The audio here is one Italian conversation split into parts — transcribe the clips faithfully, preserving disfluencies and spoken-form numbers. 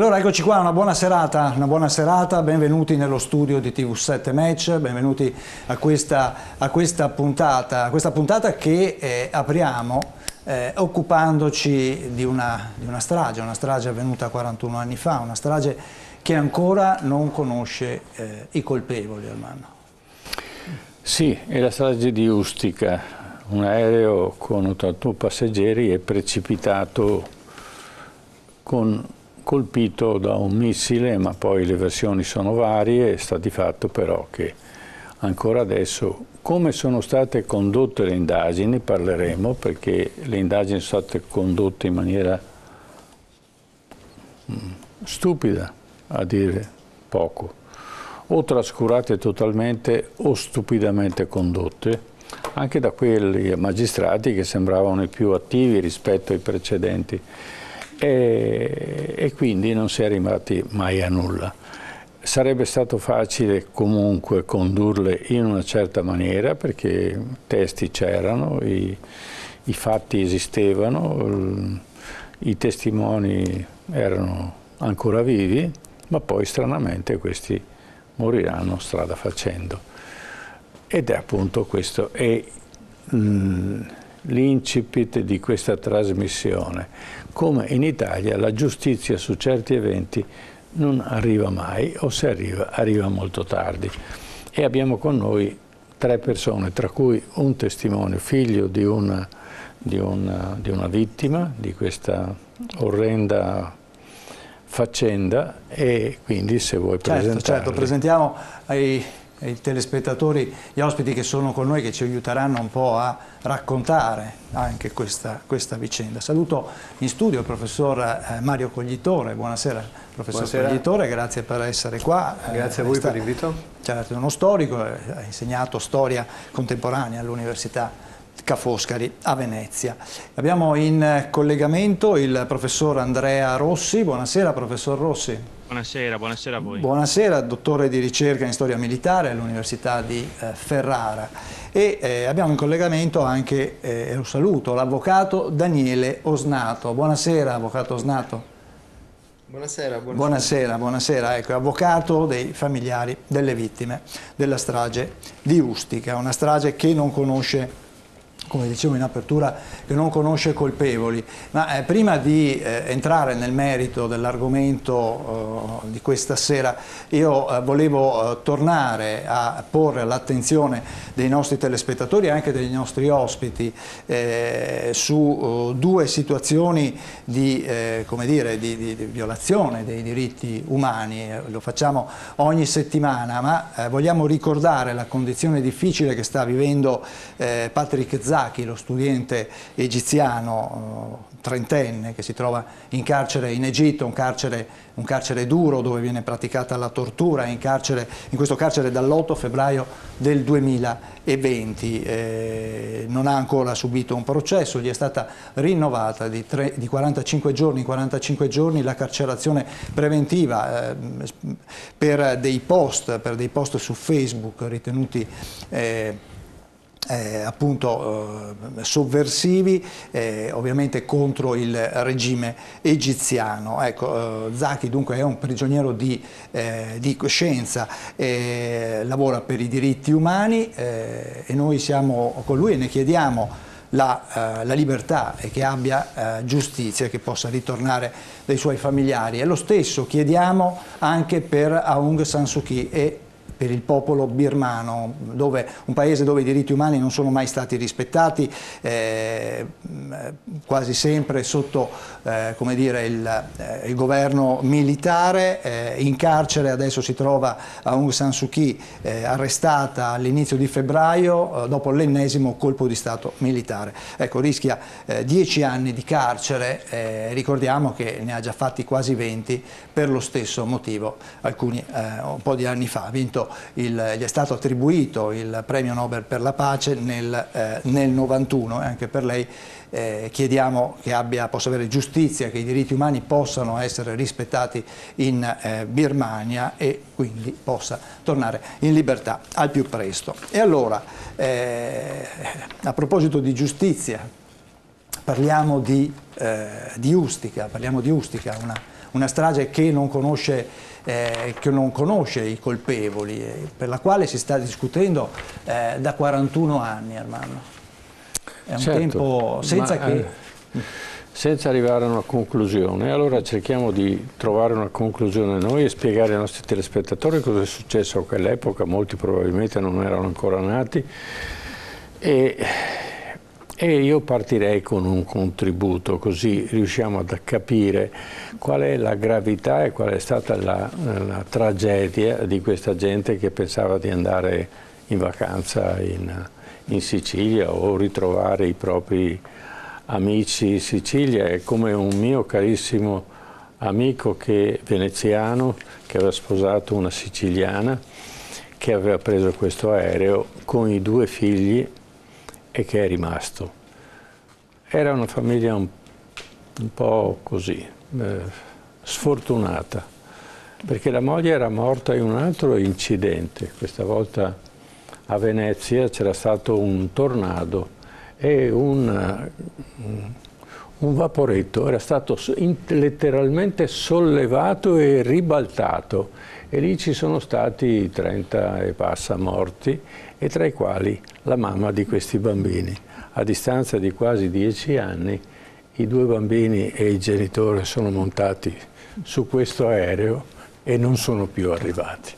Allora eccoci qua, una buona serata, una buona serata, benvenuti nello studio di T V sette Match, benvenuti a questa, a questa puntata, a questa puntata che eh, apriamo eh, occupandoci di una, di una strage, una strage avvenuta quarantuno anni fa, una strage che ancora non conosce eh, i colpevoli, Armando. Sì, è la strage di Ustica, un aereo con ottantotto passeggeri è precipitato con colpito da un missile, ma poi le versioni sono varie. Sta di fatto però che ancora adesso, come sono state condotte le indagini, parleremo, perché le indagini sono state condotte in maniera stupida, a dire poco, o trascurate totalmente o stupidamente condotte, anche da quei magistrati che sembravano i più attivi rispetto ai precedenti. E, e quindi non si è arrivati mai a nulla. Sarebbe stato facile comunque condurle in una certa maniera, perché testi c'erano, i, i fatti esistevano, i testimoni erano ancora vivi, ma poi stranamente questi moriranno strada facendo. Ed è appunto questo è l'incipit di questa trasmissione. Come in Italia la giustizia su certi eventi non arriva mai, o se arriva, arriva molto tardi. E abbiamo con noi tre persone, tra cui un testimone, figlio di una, di una, di una vittima di questa orrenda faccenda, e quindi se vuoi presentarli. Certo, certo, presentiamo ai, ai telespettatori gli ospiti che sono con noi, che ci aiuteranno un po' a raccontare anche questa, questa vicenda. Saluto in studio il professor eh, Mario Coglitore. Buonasera professor Buonasera. Coglitore, grazie per essere qua. Grazie eh, a voi sta, per l'invito. Certo, è uno storico, ha insegnato storia contemporanea all'Università Ca' Foscari a Venezia. Abbiamo in collegamento il professor Andrea Rossi. Buonasera professor Rossi. Buonasera, buonasera a voi. Buonasera, dottore di ricerca in storia militare all'Università di eh, Ferrara. E eh, abbiamo in collegamento anche, eh, e lo saluto, l'avvocato Daniele Osnato. Buonasera avvocato Osnato. Buonasera, buonasera. Buonasera, buonasera, ecco, avvocato dei familiari delle vittime della strage di Ustica, una strage che non conosce, come dicevo in apertura, che non conosce colpevoli. Ma eh, prima di eh, entrare nel merito dell'argomento eh, di questa sera, io eh, volevo eh, tornare a porre all'attenzione dei nostri telespettatori e anche dei nostri ospiti eh, su uh, due situazioni di, eh, come dire, di, di, di violazione dei diritti umani. Eh, lo facciamo ogni settimana, ma eh, vogliamo ricordare la condizione difficile che sta vivendo eh, Patrick Zaki, lo studente egiziano trentenne che si trova in carcere in Egitto, un carcere, un carcere duro dove viene praticata la tortura, in, carcere, in questo carcere dall'otto febbraio del duemilaventi. Eh, non ha ancora subito un processo, gli è stata rinnovata di, tre, di quarantacinque giorni in quarantacinque giorni la carcerazione preventiva eh, per dei post, per dei post su Facebook ritenuti eh, Eh, appunto eh, sovversivi, eh, ovviamente contro il regime egiziano. Ecco, eh, Zaki dunque è un prigioniero di, eh, di coscienza, eh, lavora per i diritti umani eh, e noi siamo con lui e ne chiediamo la, eh, la libertà e che abbia eh, giustizia, che possa ritornare dai suoi familiari. E lo stesso chiediamo anche per Aung San Suu Kyi e per il popolo birmano, dove, un paese dove i diritti umani non sono mai stati rispettati, eh, quasi sempre sotto eh, come dire, il, eh, il governo militare. Eh, in carcere adesso si trova Aung San Suu Kyi, eh, arrestata all'inizio di febbraio eh, dopo l'ennesimo colpo di stato militare. Ecco, rischia eh, dieci anni di carcere, eh, ricordiamo che ne ha già fatti quasi venti per lo stesso motivo, alcuni eh, un po' di anni fa. Ha vinto Il, gli è stato attribuito il premio Nobel per la pace nel, eh, nel novantuno, e anche per lei eh, chiediamo che abbia, possa avere giustizia, che i diritti umani possano essere rispettati in eh, Birmania e quindi possa tornare in libertà al più presto. E allora, eh, a proposito di giustizia, parliamo di, eh, di Ustica, parliamo di Ustica, una una strage che non conosce, eh, che non conosce i colpevoli, eh, per la quale si sta discutendo eh, da quarantuno anni, Armando. È un certo, tempo senza ma, che... Eh, senza arrivare a una conclusione. Allora cerchiamo di trovare una conclusione noi e spiegare ai nostri telespettatori cosa è successo a quell'epoca. Molti probabilmente non erano ancora nati. E, e io partirei con un contributo, così riusciamo a capire qual è la gravità e qual è stata la, la tragedia di questa gente che pensava di andare in vacanza in, in Sicilia o ritrovare i propri amici in Sicilia. È come un mio carissimo amico che, veneziano, che aveva sposato una siciliana, che aveva preso questo aereo con i due figli e che è rimasto. Era una famiglia un, un po' così, eh, sfortunata, perché la moglie era morta in un altro incidente. Questa volta a Venezia c'era stato un tornado e un, un vaporetto era stato letteralmente sollevato e ribaltato, e lì ci sono stati trenta e passa morti, e tra i quali la mamma di questi bambini. A distanza di quasi dieci anni i due bambini e il genitore sono montati su questo aereo e non sono più arrivati.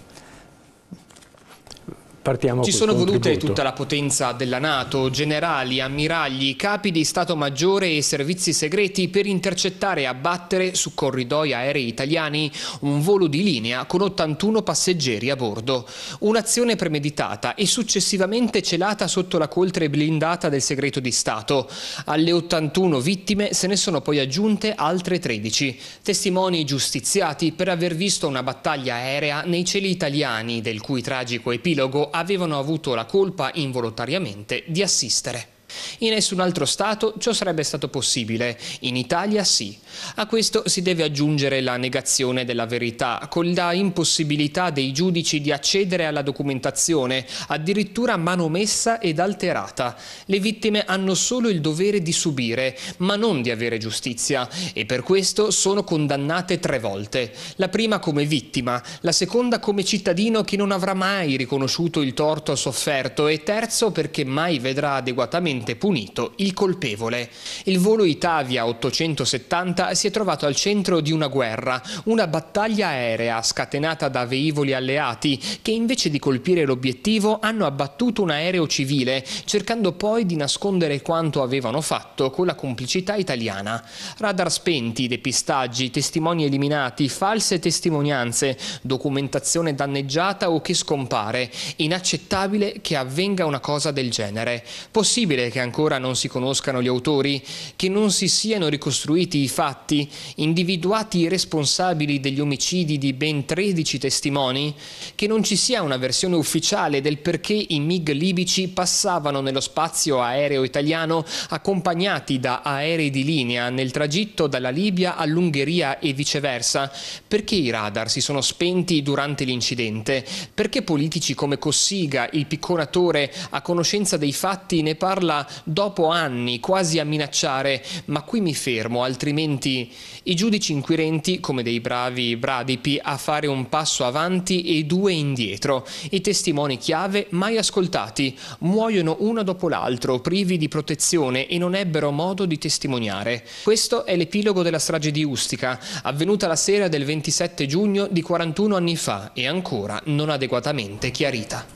Partiamo Ci col sono volute contributo. tutta la potenza della NATO, generali, ammiragli, capi di Stato Maggiore e servizi segreti per intercettare e abbattere su corridoi aerei italiani un volo di linea con ottantuno passeggeri a bordo. Un'azione premeditata e successivamente celata sotto la coltre blindata del segreto di Stato. Alle ottantuno vittime se ne sono poi aggiunte altre tredici, testimoni giustiziati per aver visto una battaglia aerea nei cieli italiani, del cui tragico epilogo avevano avuto la colpa involontariamente di assistere. In nessun altro Stato ciò sarebbe stato possibile, in Italia sì. A questo si deve aggiungere la negazione della verità, con la impossibilità dei giudici di accedere alla documentazione, addirittura manomessa ed alterata. Le vittime hanno solo il dovere di subire, ma non di avere giustizia, e per questo sono condannate tre volte. La prima come vittima, la seconda come cittadino che non avrà mai riconosciuto il torto sofferto, e terzo perché mai vedrà adeguatamente punito il colpevole. Il volo Itavia ottocentosettanta si è trovato al centro di una guerra, una battaglia aerea scatenata da velivoli alleati che invece di colpire l'obiettivo hanno abbattuto un aereo civile, cercando poi di nascondere quanto avevano fatto con la complicità italiana. Radar spenti, depistaggi, testimoni eliminati, false testimonianze, documentazione danneggiata o che scompare. Inaccettabile che avvenga una cosa del genere. Possibile che ancora non si conoscano gli autori, che non si siano ricostruiti i fatti, individuati i responsabili degli omicidi di ben tredici testimoni, che non ci sia una versione ufficiale del perché i MiG libici passavano nello spazio aereo italiano accompagnati da aerei di linea nel tragitto dalla Libia all'Ungheria e viceversa, perché i radar si sono spenti durante l'incidente, perché politici come Cossiga, il picconatore, a conoscenza dei fatti ne parla dopo anni, quasi a minacciare, ma qui mi fermo, altrimenti i giudici inquirenti come dei bravi bradipi a fare un passo avanti e due indietro. I testimoni chiave mai ascoltati, muoiono uno dopo l'altro, privi di protezione e non ebbero modo di testimoniare. Questo è l'epilogo della strage di Ustica, avvenuta la sera del ventisette giugno di quarantuno anni fa e ancora non adeguatamente chiarita.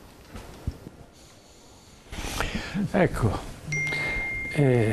Ecco, eh,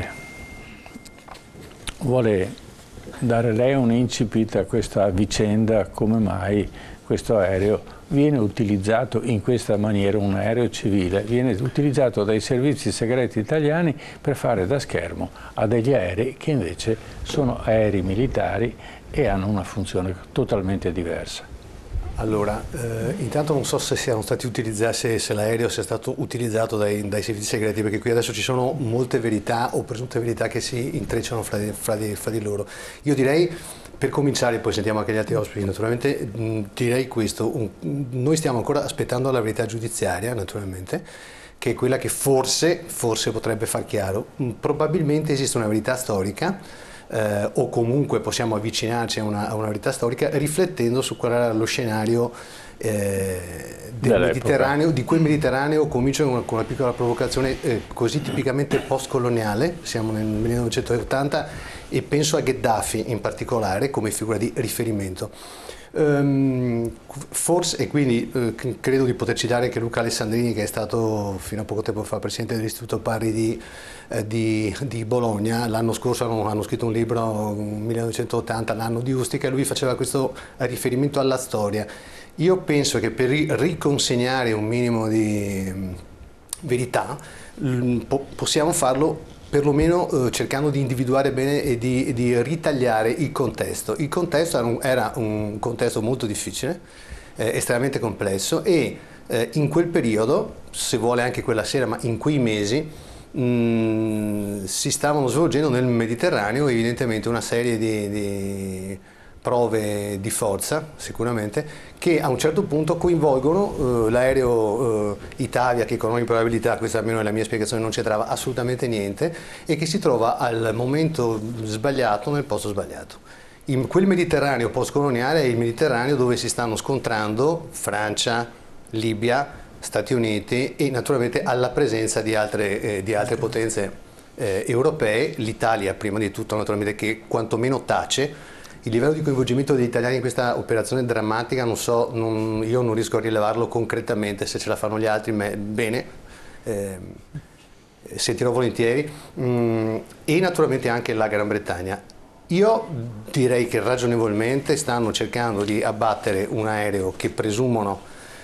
vuole dare lei un incipit a questa vicenda, come mai questo aereo viene utilizzato in questa maniera, un aereo civile, viene utilizzato dai servizi segreti italiani per fare da schermo a degli aerei che invece sono aerei militari e hanno una funzione totalmente diversa. Allora, eh, intanto non so se siano stati utilizzati, se, se l'aereo sia stato utilizzato dai, dai servizi segreti, perché qui adesso ci sono molte verità o presunte verità che si intrecciano fra di, fra di, fra di loro. Io direi, per cominciare, poi sentiamo anche gli altri ospiti, naturalmente, mh, direi questo, un, noi stiamo ancora aspettando la verità giudiziaria, naturalmente, che è quella che forse, forse potrebbe far chiaro. Mh, probabilmente esiste una verità storica, eh, o comunque possiamo avvicinarci a una, a una verità storica riflettendo su qual era lo scenario eh, del Mediterraneo, di quel Mediterraneo. Comincio con una, con una piccola provocazione eh, così tipicamente post-coloniale, siamo nel millenovecentottanta, e penso a Gheddafi in particolare come figura di riferimento. Um, forse, e quindi eh, credo di poter citare anche Luca Alessandrini, che è stato fino a poco tempo fa presidente dell'Istituto Parri di, eh, di, di Bologna. L'anno scorso hanno, hanno scritto un libro, millenovecentottanta, l'anno di Ustica, e lui faceva questo riferimento alla storia. Io penso che per riconsegnare un minimo di verità po possiamo farlo perlomeno eh, cercando di individuare bene e di, di ritagliare il contesto. Il contesto era un, era un contesto molto difficile, eh, estremamente complesso, e eh, in quel periodo, se vuole anche quella sera, ma in quei mesi, mh, si stavano svolgendo nel Mediterraneo evidentemente una serie di, di prove di forza, sicuramente, che a un certo punto coinvolgono eh, l'aereo eh, Italia, che con ogni probabilità, questa almeno è la mia spiegazione, non c'entrava assolutamente niente, e che si trova al momento sbagliato nel posto sbagliato. In quel Mediterraneo postcoloniale è il Mediterraneo dove si stanno scontrando Francia, Libia, Stati Uniti e naturalmente alla presenza di altre, eh, di altre potenze eh, europee, l'Italia prima di tutto naturalmente, che quantomeno tace. Il livello di coinvolgimento degli italiani in questa operazione drammatica, non so, non, io non riesco a rilevarlo concretamente, se ce la fanno gli altri, me, bene, eh, sentirò volentieri, mm, e naturalmente anche la Gran Bretagna. Io direi che ragionevolmente stanno cercando di abbattere un aereo che presumono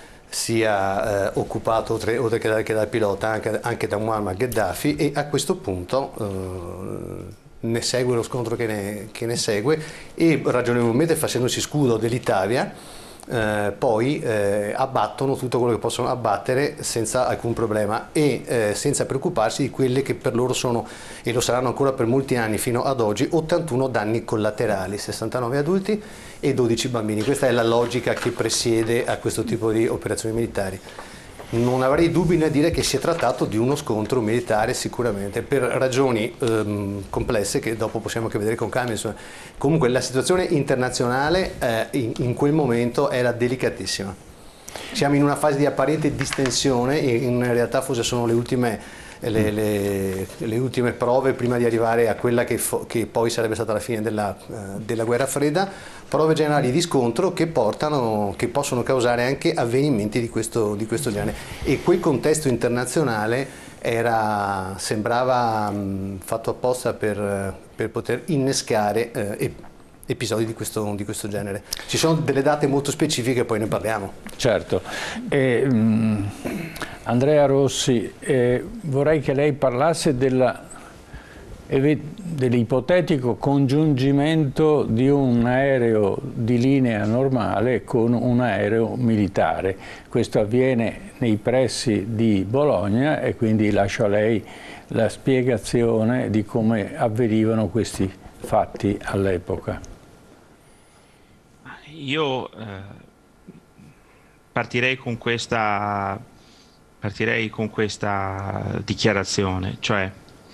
sia eh, occupato, oltre, oltre che, da, che dal pilota, anche, anche da Muammar Gheddafi, e a questo punto eh, ne segue lo scontro che ne, che ne segue, e ragionevolmente, facendosi scudo dell'Italia, eh, poi eh, abbattono tutto quello che possono abbattere senza alcun problema, e eh, senza preoccuparsi di quelle che per loro sono, e lo saranno ancora per molti anni fino ad oggi, ottantuno danni collaterali, sessantanove adulti e dodici bambini. Questa è la logica che presiede a questo tipo di operazioni militari. Non avrei dubbi nel dire che si è trattato di uno scontro militare, sicuramente, per ragioni ehm, complesse che dopo possiamo anche vedere con calma. Insomma. Comunque la situazione internazionale eh, in, in quel momento era delicatissima. Siamo in una fase di apparente distensione, e in realtà forse sono le ultime, le, le, le ultime prove prima di arrivare a quella che, che poi sarebbe stata la fine della, uh, della guerra fredda. Prove generali di scontro che, portano, che possono causare anche avvenimenti di questo, di questo genere, e quel contesto internazionale era, sembrava mh, fatto apposta per, per poter innescare eh, episodi di questo, di questo genere. Ci sono delle date molto specifiche, poi ne parliamo. Certo. E, mh, Andrea Rossi, eh, vorrei che lei parlasse della dell'ipotetico congiungimento di un aereo di linea normale con un aereo militare. Questo avviene nei pressi di Bologna, e quindi lascio a lei la spiegazione di come avvenivano questi fatti all'epoca. Io eh, partirei con questa, partirei con questa dichiarazione, cioè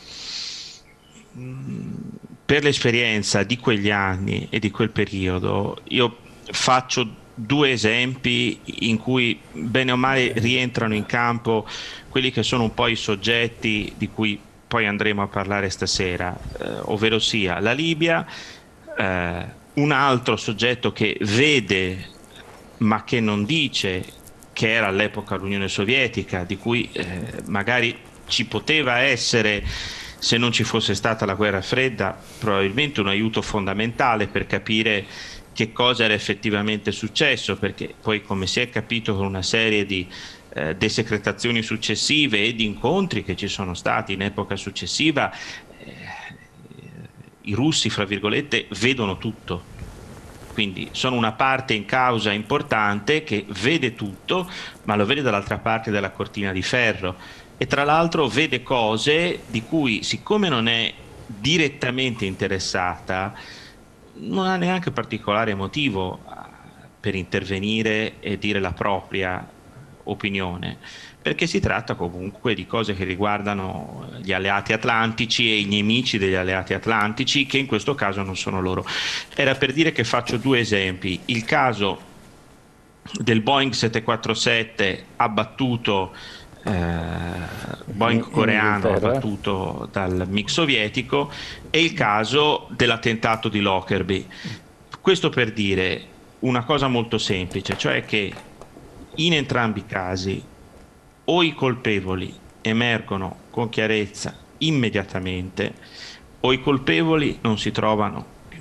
per l'esperienza di quegli anni e di quel periodo, io faccio due esempi in cui bene o male rientrano in campo quelli che sono un po' i soggetti di cui poi andremo a parlare stasera, eh, ovvero sia la Libia, eh, un altro soggetto che vede ma che non dice, che era all'epoca l'Unione Sovietica, di cui eh, magari ci poteva essere, se non ci fosse stata la guerra fredda, probabilmente un aiuto fondamentale per capire che cosa era effettivamente successo, perché poi, come si è capito con una serie di eh, desecretazioni successive e di incontri che ci sono stati in epoca successiva, eh, i russi, fra virgolette, vedono tutto. Quindi sono una parte in causa importante che vede tutto, ma lo vede dall'altra parte della cortina di ferro. E tra l'altro vede cose di cui, siccome non è direttamente interessata, non ha neanche particolare motivo per intervenire e dire la propria opinione, perché si tratta comunque di cose che riguardano gli alleati atlantici e i nemici degli alleati atlantici, che in questo caso non sono loro. Era per dire che faccio due esempi: il caso del Boeing sette quattro sette abbattuto, eh, Boeing coreano abbattuto dal MiG sovietico, e il caso dell'attentato di Lockerbie. Questo per dire una cosa molto semplice, cioè che in entrambi i casi o i colpevoli emergono con chiarezza immediatamente o i colpevoli non si trovano più.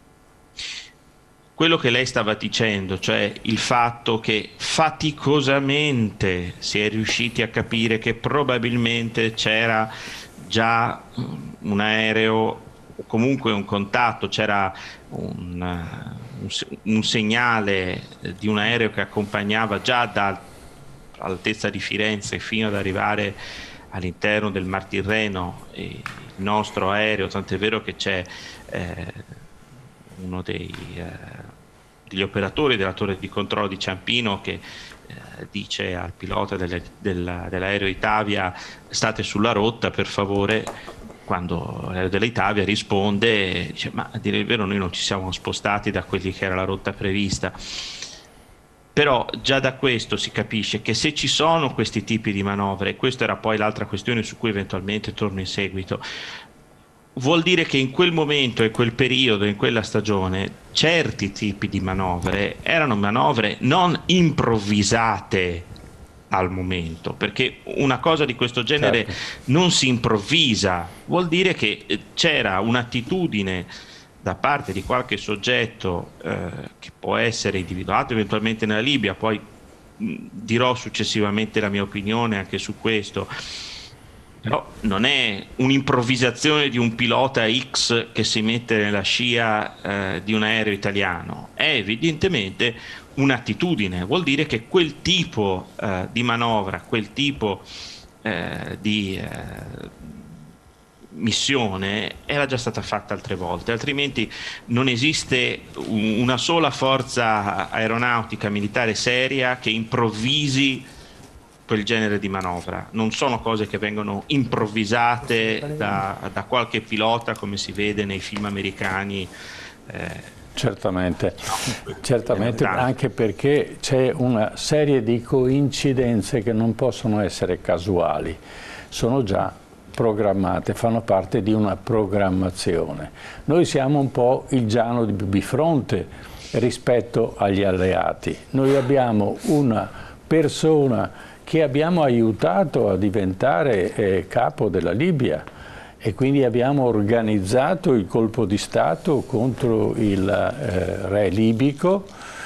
Quello che lei stava dicendo, cioè il fatto che faticosamente si è riusciti a capire che probabilmente c'era già un aereo, comunque un contatto, c'era un, un, un segnale di un aereo che accompagnava già dall'altezza di Firenze fino ad arrivare all'interno del Mar Tirreno il nostro aereo, tant'è vero che c'è eh, uno dei, eh, degli operatori della torre di controllo di Ciampino che eh, dice al pilota delle, della, dell'aereo Itavia: state sulla rotta per favore, quando l'aereo dell'Itavia risponde, dice: ma a dire il vero noi non ci siamo spostati da quelli che era la rotta prevista. Però già da questo si capisce che se ci sono questi tipi di manovre, e questa era poi l'altra questione su cui eventualmente torno in seguito, vuol dire che in quel momento, in quel periodo, in quella stagione, certi tipi di manovre erano manovre non improvvisate al momento, perché una cosa di questo genere certo. non si improvvisa, vuol dire che c'era un'attitudine da parte di qualche soggetto eh, che può essere individuato eventualmente nella Libia, poi mh, dirò successivamente la mia opinione anche su questo, però non è un'improvvisazione di un pilota X che si mette nella scia eh, di un aereo italiano, è evidentemente un'attitudine, vuol dire che quel tipo eh, di manovra, quel tipo eh, di eh, missione era già stata fatta altre volte, altrimenti non esiste una sola forza aeronautica militare seria che improvvisi quel genere di manovra. Non sono cose che vengono improvvisate da, da qualche pilota come si vede nei film americani. Eh, Certamente, certamente, anche perché c'è una serie di coincidenze che non possono essere casuali, sono già programmate, fanno parte di una programmazione. Noi siamo un po' il Giano di bifronte rispetto agli alleati. Noi abbiamo una persona che abbiamo aiutato a diventare eh, capo della Libia, e quindi abbiamo organizzato il colpo di Stato contro il eh, re libico,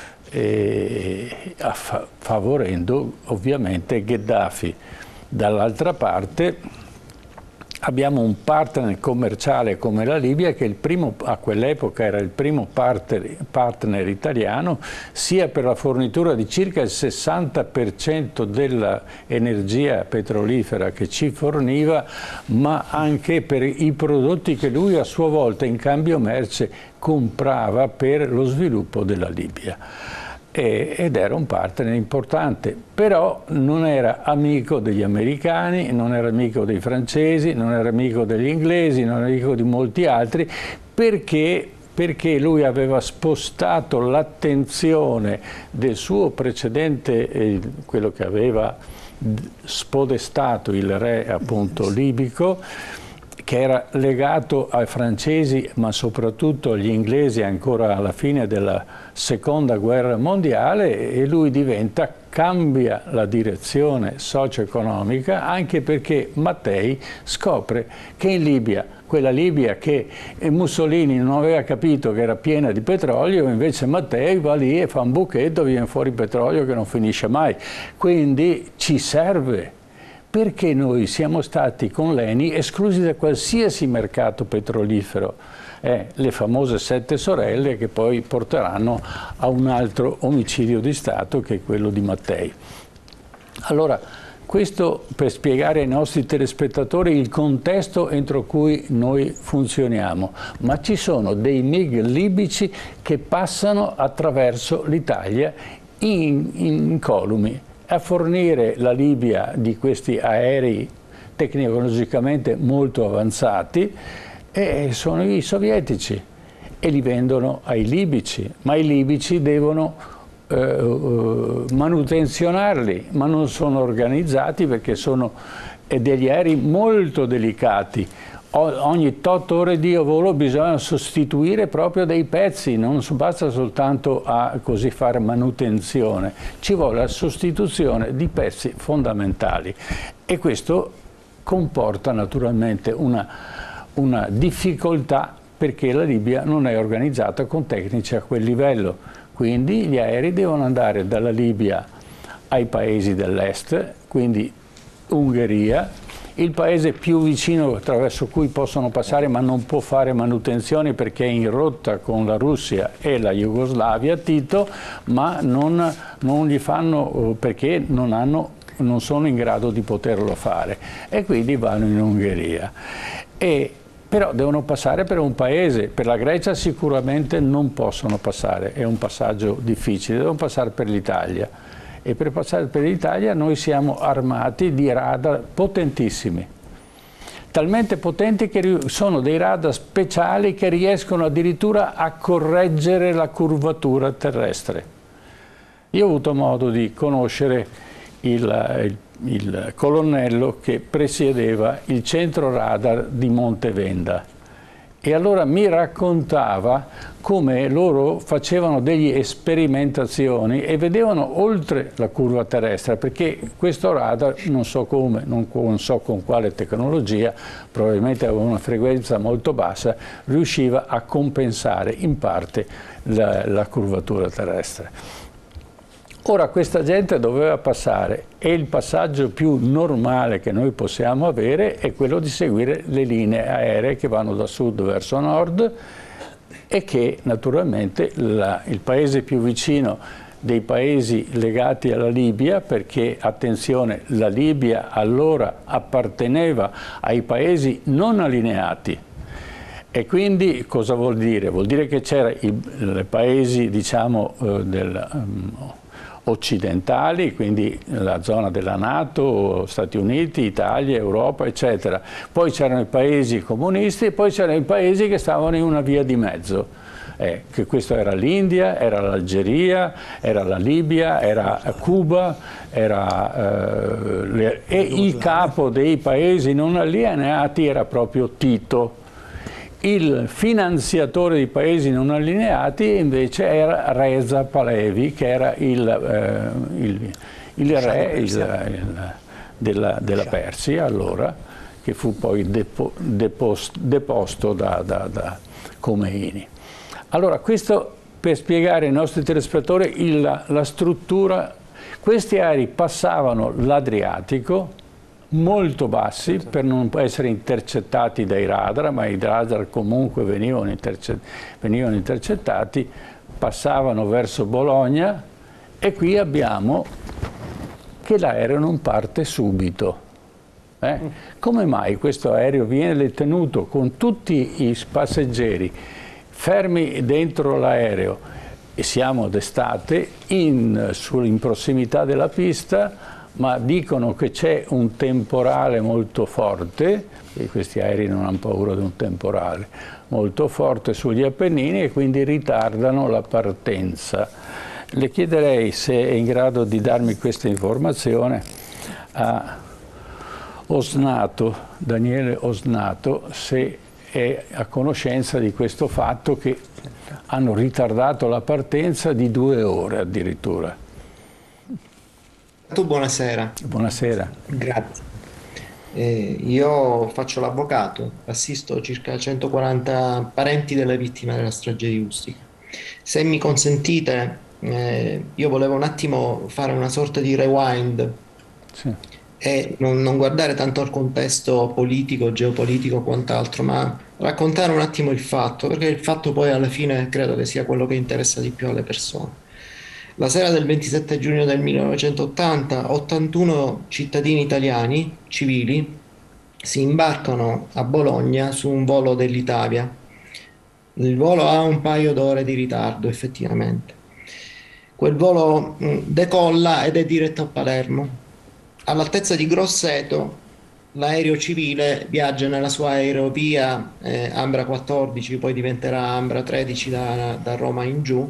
eh, fa favorendo ovviamente Gheddafi. Dall'altra parte abbiamo un partner commerciale come la Libia, che il primo, a quell'epoca era il primo partner, partner italiano, sia per la fornitura di circa il sessanta per cento dell'energia petrolifera che ci forniva, ma anche per i prodotti che lui a sua volta in cambio merce comprava per lo sviluppo della Libia. Ed era un partner importante, però non era amico degli americani, non era amico dei francesi, non era amico degli inglesi, non era amico di molti altri, perché, perché lui aveva spostato l'attenzione del suo precedente, eh, quello che aveva spodestato il re appunto libico, che era legato ai francesi ma soprattutto agli inglesi ancora alla fine della seconda guerra mondiale, e lui diventa, cambia la direzione socio-economica, anche perché Mattei scopre che in Libia, quella Libia che Mussolini non aveva capito che era piena di petrolio, invece Mattei va lì e fa un buchetto, viene fuori petrolio che non finisce mai, quindi ci serve. Perché noi siamo stati con l'Eni esclusi da qualsiasi mercato petrolifero, eh, le famose sette sorelle che poi porteranno a un altro omicidio di Stato che è quello di Mattei. Allora, questo per spiegare ai nostri telespettatori il contesto entro cui noi funzioniamo, ma ci sono dei MiG libici che passano attraverso l'Italia in, in columi. A fornire la Libia di questi aerei tecnologicamente molto avanzati e sono i sovietici e li vendono ai libici, ma i libici devono eh, eh, manutenzionarli, ma non sono organizzati perché sono degli aerei molto delicati. Ogni tot ore di volo bisogna sostituire proprio dei pezzi, non basta soltanto a così fare manutenzione, ci vuole la sostituzione di pezzi fondamentali e questo comporta naturalmente una, una difficoltà perché la Libia non è organizzata con tecnici a quel livello, quindi gli aerei devono andare dalla Libia ai paesi dell'est, quindi Ungheria, il paese più vicino attraverso cui possono passare ma non può fare manutenzione perché è in rotta con la Russia e la Jugoslavia, Tito, ma non, non gli fanno perché non, hanno, non sono in grado di poterlo fare e quindi vanno in Ungheria. E, però devono passare per un paese, per la Grecia sicuramente non possono passare, è un passaggio difficile, devono passare per l'Italia. E per passare per l'Italia noi siamo armati di radar potentissimi, talmente potenti che sono dei radar speciali che riescono addirittura a correggere la curvatura terrestre. Io ho avuto modo di conoscere il, il, il colonnello che presiedeva il centro radar di Montevenda e allora mi raccontava come loro facevano delle sperimentazioni e vedevano oltre la curva terrestre, perché questo radar, non so come, non, non so con quale tecnologia, probabilmente aveva una frequenza molto bassa, riusciva a compensare in parte la, la curvatura terrestre. Ora questa gente doveva passare e il passaggio più normale che noi possiamo avere è quello di seguire le linee aeree che vanno da sud verso nord e che naturalmente la, il paese più vicino dei paesi legati alla Libia, perché attenzione, la Libia allora apparteneva ai paesi non allineati. E quindi cosa vuol dire? Vuol dire che c'erano i paesi, diciamo, eh, del... Um, occidentali, quindi la zona della NATO, Stati Uniti, Italia, Europa, eccetera. Poi c'erano i paesi comunisti e poi c'erano i paesi che stavano in una via di mezzo. Eh, che questo era l'India, era l'Algeria, era la Libia, era Cuba, era, eh, le, e il capo dei paesi non allineati era proprio Tito. Il finanziatore dei paesi non allineati invece era Reza Pahlavi, che era il, eh, il, il re il, il, della, della Persia allora, che fu poi depo, depost, deposto da, da, da Khomeini. Allora, questo per spiegare ai nostri telespettatori il, la, la struttura. Questi aerei passavano l'Adriatico, molto bassi per non essere intercettati dai radar, ma i radar comunque venivano, intercett venivano intercettati, passavano verso Bologna e qui abbiamo che l'aereo non parte subito. Eh? Come mai questo aereo viene tenuto con tutti i passeggeri fermi dentro l'aereo e siamo d'estate in, in prossimità della pista, ma dicono che c'è un temporale molto forte, e questi aerei non hanno paura di un temporale, molto forte sugli Appennini e quindi ritardano la partenza. Le chiederei se è in grado di darmi questa informazione a Osnato, Daniele Osnato, se è a conoscenza di questo fatto che hanno ritardato la partenza di due ore addirittura. Tu buonasera. Buonasera. Grazie. Eh, io faccio l'avvocato, assisto circa centoquaranta parenti delle vittime della strage di Ustica. Se mi consentite, eh, io volevo un attimo fare una sorta di rewind sì. e non, non guardare tanto al contesto politico, geopolitico o quant'altro, ma raccontare un attimo il fatto, perché il fatto poi alla fine credo che sia quello che interessa di più alle persone. La sera del ventisette giugno del millenovecentottanta, ottantuno cittadini italiani, civili, si imbarcano a Bologna su un volo dell'Italia. Il volo ha un paio d'ore di ritardo, effettivamente. Quel volo mh, decolla ed è diretto a Palermo. All'altezza di Grosseto l'aereo civile viaggia nella sua aerovia eh, Ambra quattordici, poi diventerà Ambra tredici da, da Roma in giù.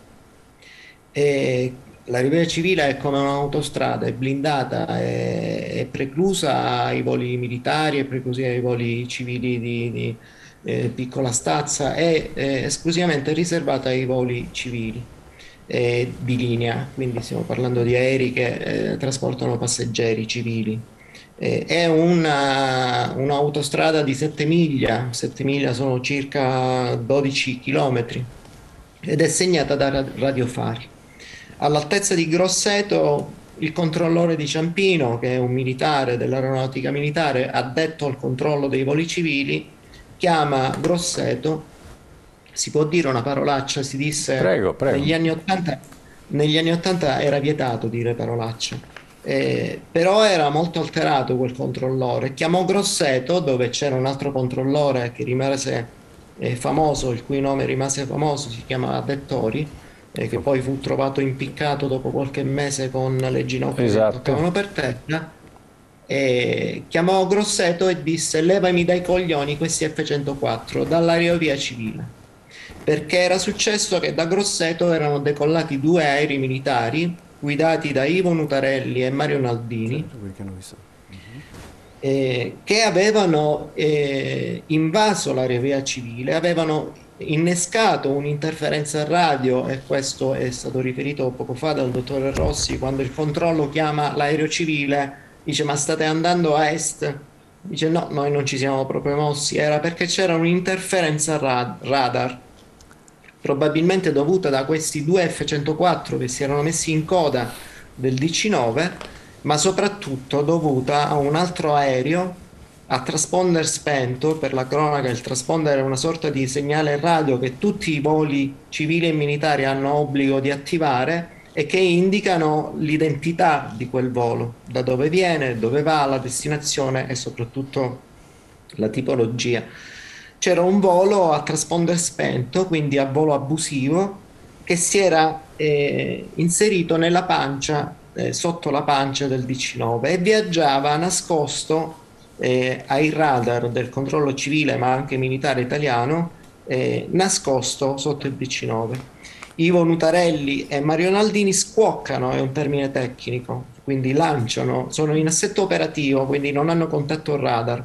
E l'aerovia civile è come un'autostrada, è blindata, è, è preclusa ai voli militari, è preclusa ai voli civili di, di eh, piccola stazza, è, è esclusivamente riservata ai voli civili eh, di linea, quindi stiamo parlando di aerei che eh, trasportano passeggeri civili. Eh, è una, un'autostrada di sette miglia, sette miglia sono circa dodici chilometri ed è segnata da ra- radiofari. All'altezza di Grosseto il controllore di Ciampino, che è un militare dell'aeronautica militare addetto al controllo dei voli civili, chiama Grosseto, si può dire una parolaccia, si disse Prego, prego. negli anni ottanta, negli anni ottanta era vietato dire parolacce, eh, però era molto alterato quel controllore, chiamò Grosseto dove c'era un altro controllore che rimase eh, famoso, il cui nome rimase famoso, si chiamava Dettori, eh, che poi fu trovato impiccato dopo qualche mese con le ginocchia Esatto. che toccavano per terra. E chiamò Grosseto e disse: levami dai coglioni questi F centoquattro dall'aerovia civile, perché era successo che da Grosseto erano decollati due aerei militari guidati da Ivo Nutarelli e Mario Naldini, eh, che avevano eh, invaso l'aerovia civile, avevano innescato un'interferenza radio, e questo è stato riferito poco fa dal dottore Rossi, quando il controllo chiama l'aereo civile, dice: ma state andando a est? Dice: no, noi non ci siamo proprio mossi. Era perché c'era un'interferenza rad- radar, probabilmente dovuta da questi due F centoquattro che si erano messi in coda del D C nove, ma soprattutto dovuta a un altro aereo a transponder spento. Per la cronaca, il transponder è una sorta di segnale radio che tutti i voli civili e militari hanno obbligo di attivare e che indicano l'identità di quel volo, da dove viene, dove va, la destinazione e soprattutto la tipologia. C'era un volo a transponder spento, quindi a volo abusivo, che si era eh, inserito nella pancia, eh, sotto la pancia del D C nove, e viaggiava nascosto eh, ai radar del controllo civile ma anche militare italiano, eh, nascosto sotto il D C nove. Ivo Nutarelli e Mario Naldini scuoccano, è un termine tecnico, quindi lanciano, sono in assetto operativo, quindi non hanno contatto radar.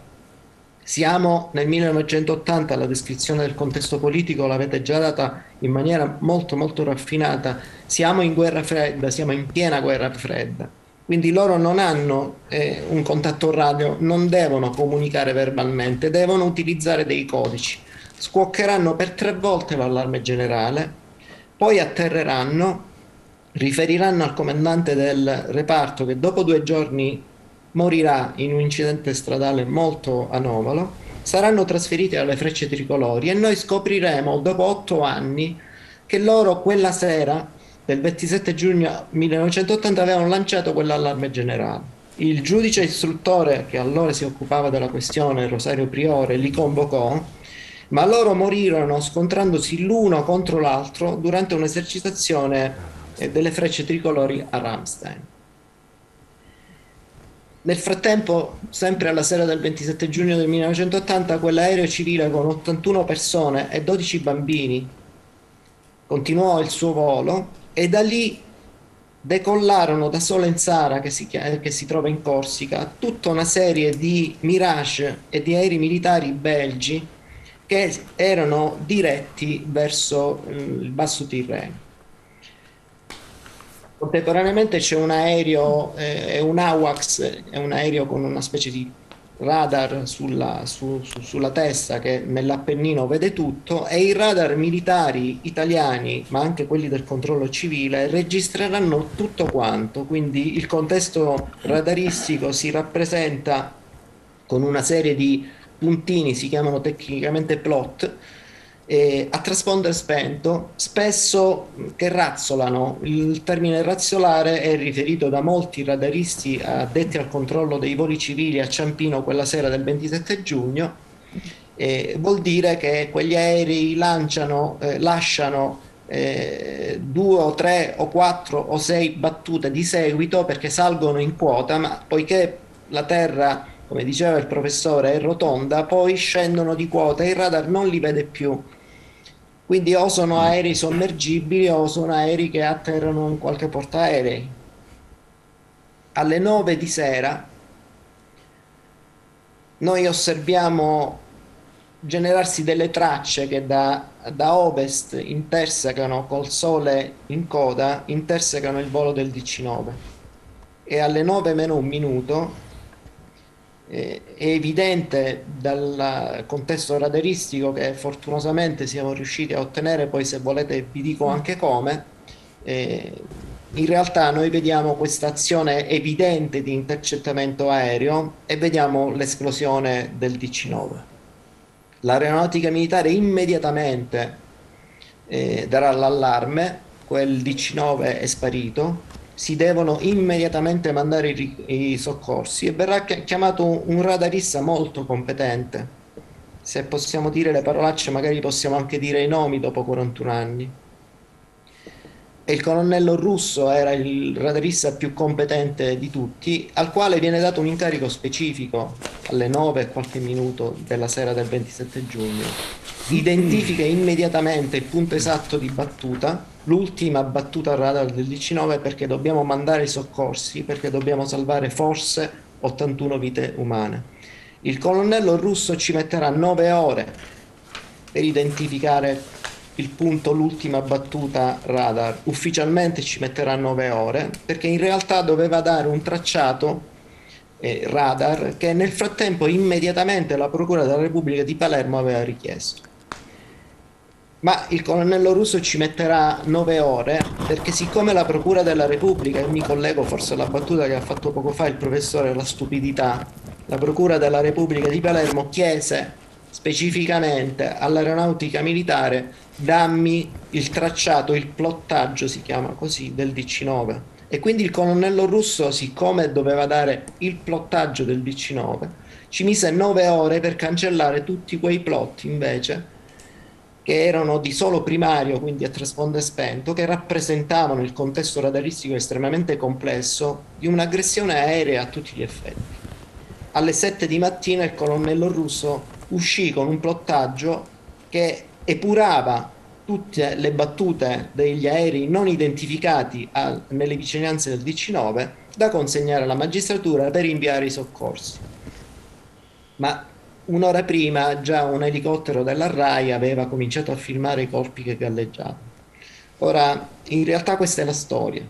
Siamo nel millenovecentottanta, la descrizione del contesto politico l'avete già data in maniera molto molto raffinata, siamo in guerra fredda, siamo in piena guerra fredda, quindi loro non hanno eh, un contatto radio, non devono comunicare verbalmente, devono utilizzare dei codici. Scuoccheranno per tre volte l'allarme generale, poi atterreranno, riferiranno al comandante del reparto che dopo due giorni morirà in un incidente stradale molto anomalo, saranno trasferiti alle Frecce Tricolori e noi scopriremo dopo otto anni che loro quella sera del ventisette giugno millenovecentottanta avevano lanciato quell'allarme generale. Il giudice istruttore che allora si occupava della questione, Rosario Priore, li convocò, ma loro morirono scontrandosi l'uno contro l'altro durante un'esercitazione delle Frecce Tricolori a Ramstein. Nel frattempo, sempre alla sera del ventisette giugno del millenovecentottanta, quell'aereo civile con ottantuno persone e dodici bambini continuò il suo volo e da lì decollarono da Solenzara, che si, che si trova in Corsica, tutta una serie di Mirage e di aerei militari belgi che erano diretti verso il Basso Tirreno. Contemporaneamente c'è un aereo, eh, è un AWACS, è un aereo con una specie di radar sulla, su, su, sulla testa che nell'Appennino vede tutto, e i radar militari italiani, ma anche quelli del controllo civile, registreranno tutto quanto, quindi il contesto radaristico si rappresenta con una serie di puntini, si chiamano tecnicamente plot, Eh, a transponder spento, spesso che razzolano. Il termine razzolare è riferito da molti radaristi addetti al controllo dei voli civili a Ciampino quella sera del ventisette giugno. Eh, vuol dire che quegli aerei lanciano, eh, lasciano eh, due o tre o quattro o sei battute di seguito perché salgono in quota, ma poiché la Terra, come diceva il professore, è rotonda, poi scendono di quota e il radar non li vede più. Quindi o sono aerei sommergibili o sono aerei che atterrano in qualche portaerei. Alle nove di sera noi osserviamo generarsi delle tracce che da, da ovest intersecano col Sole in coda, intersecano il volo del D C nove. E alle nove meno un minuto eh, è evidente dal contesto radaristico che fortunosamente siamo riusciti a ottenere, poi se volete vi dico anche come, eh, in realtà noi vediamo questa azione evidente di intercettamento aereo e vediamo l'esplosione del D C nove. L'aeronautica militare immediatamente eh, darà l'allarme, quel D C nove è sparito, si devono immediatamente mandare i, i soccorsi e verrà chiamato un radarista molto competente. Se possiamo dire le parolacce, magari possiamo anche dire i nomi dopo quarantuno anni. E il colonnello Russo era il radarista più competente di tutti, al quale viene dato un incarico specifico alle nove e qualche minuto della sera del ventisette giugno. Identifica immediatamente il punto esatto di battuta, l'ultima battuta radar del D C nove, perché dobbiamo mandare i soccorsi, perché dobbiamo salvare forse ottantuno vite umane. Il colonnello Russo ci metterà nove ore per identificare il punto, l'ultima battuta radar. Ufficialmente ci metterà nove ore perché in realtà doveva dare un tracciato eh, radar che nel frattempo immediatamente la Procura della Repubblica di Palermo aveva richiesto. Ma il colonnello Russo ci metterà nove ore perché siccome la Procura della Repubblica, e mi collego forse alla battuta che ha fatto poco fa il professore, la stupidità, la Procura della Repubblica di Palermo chiese specificamente all'aeronautica militare: dammi il tracciato, il plottaggio si chiama così, del D C nove. E quindi il colonnello Russo, siccome doveva dare il plottaggio del D C nove, ci mise nove ore per cancellare tutti quei plot invece che erano di solo primario, quindi a trasponder spento, che rappresentavano il contesto radaristico estremamente complesso di un'aggressione aerea a tutti gli effetti. Alle sette di mattina il colonnello Russo uscì con un plottaggio che epurava tutte le battute degli aerei non identificati a, nelle vicinanze del D C nove da consegnare alla magistratura per inviare i soccorsi. Ma un'ora prima già un elicottero della RAI aveva cominciato a filmare i corpi che galleggiavano. Ora, in realtà questa è la storia.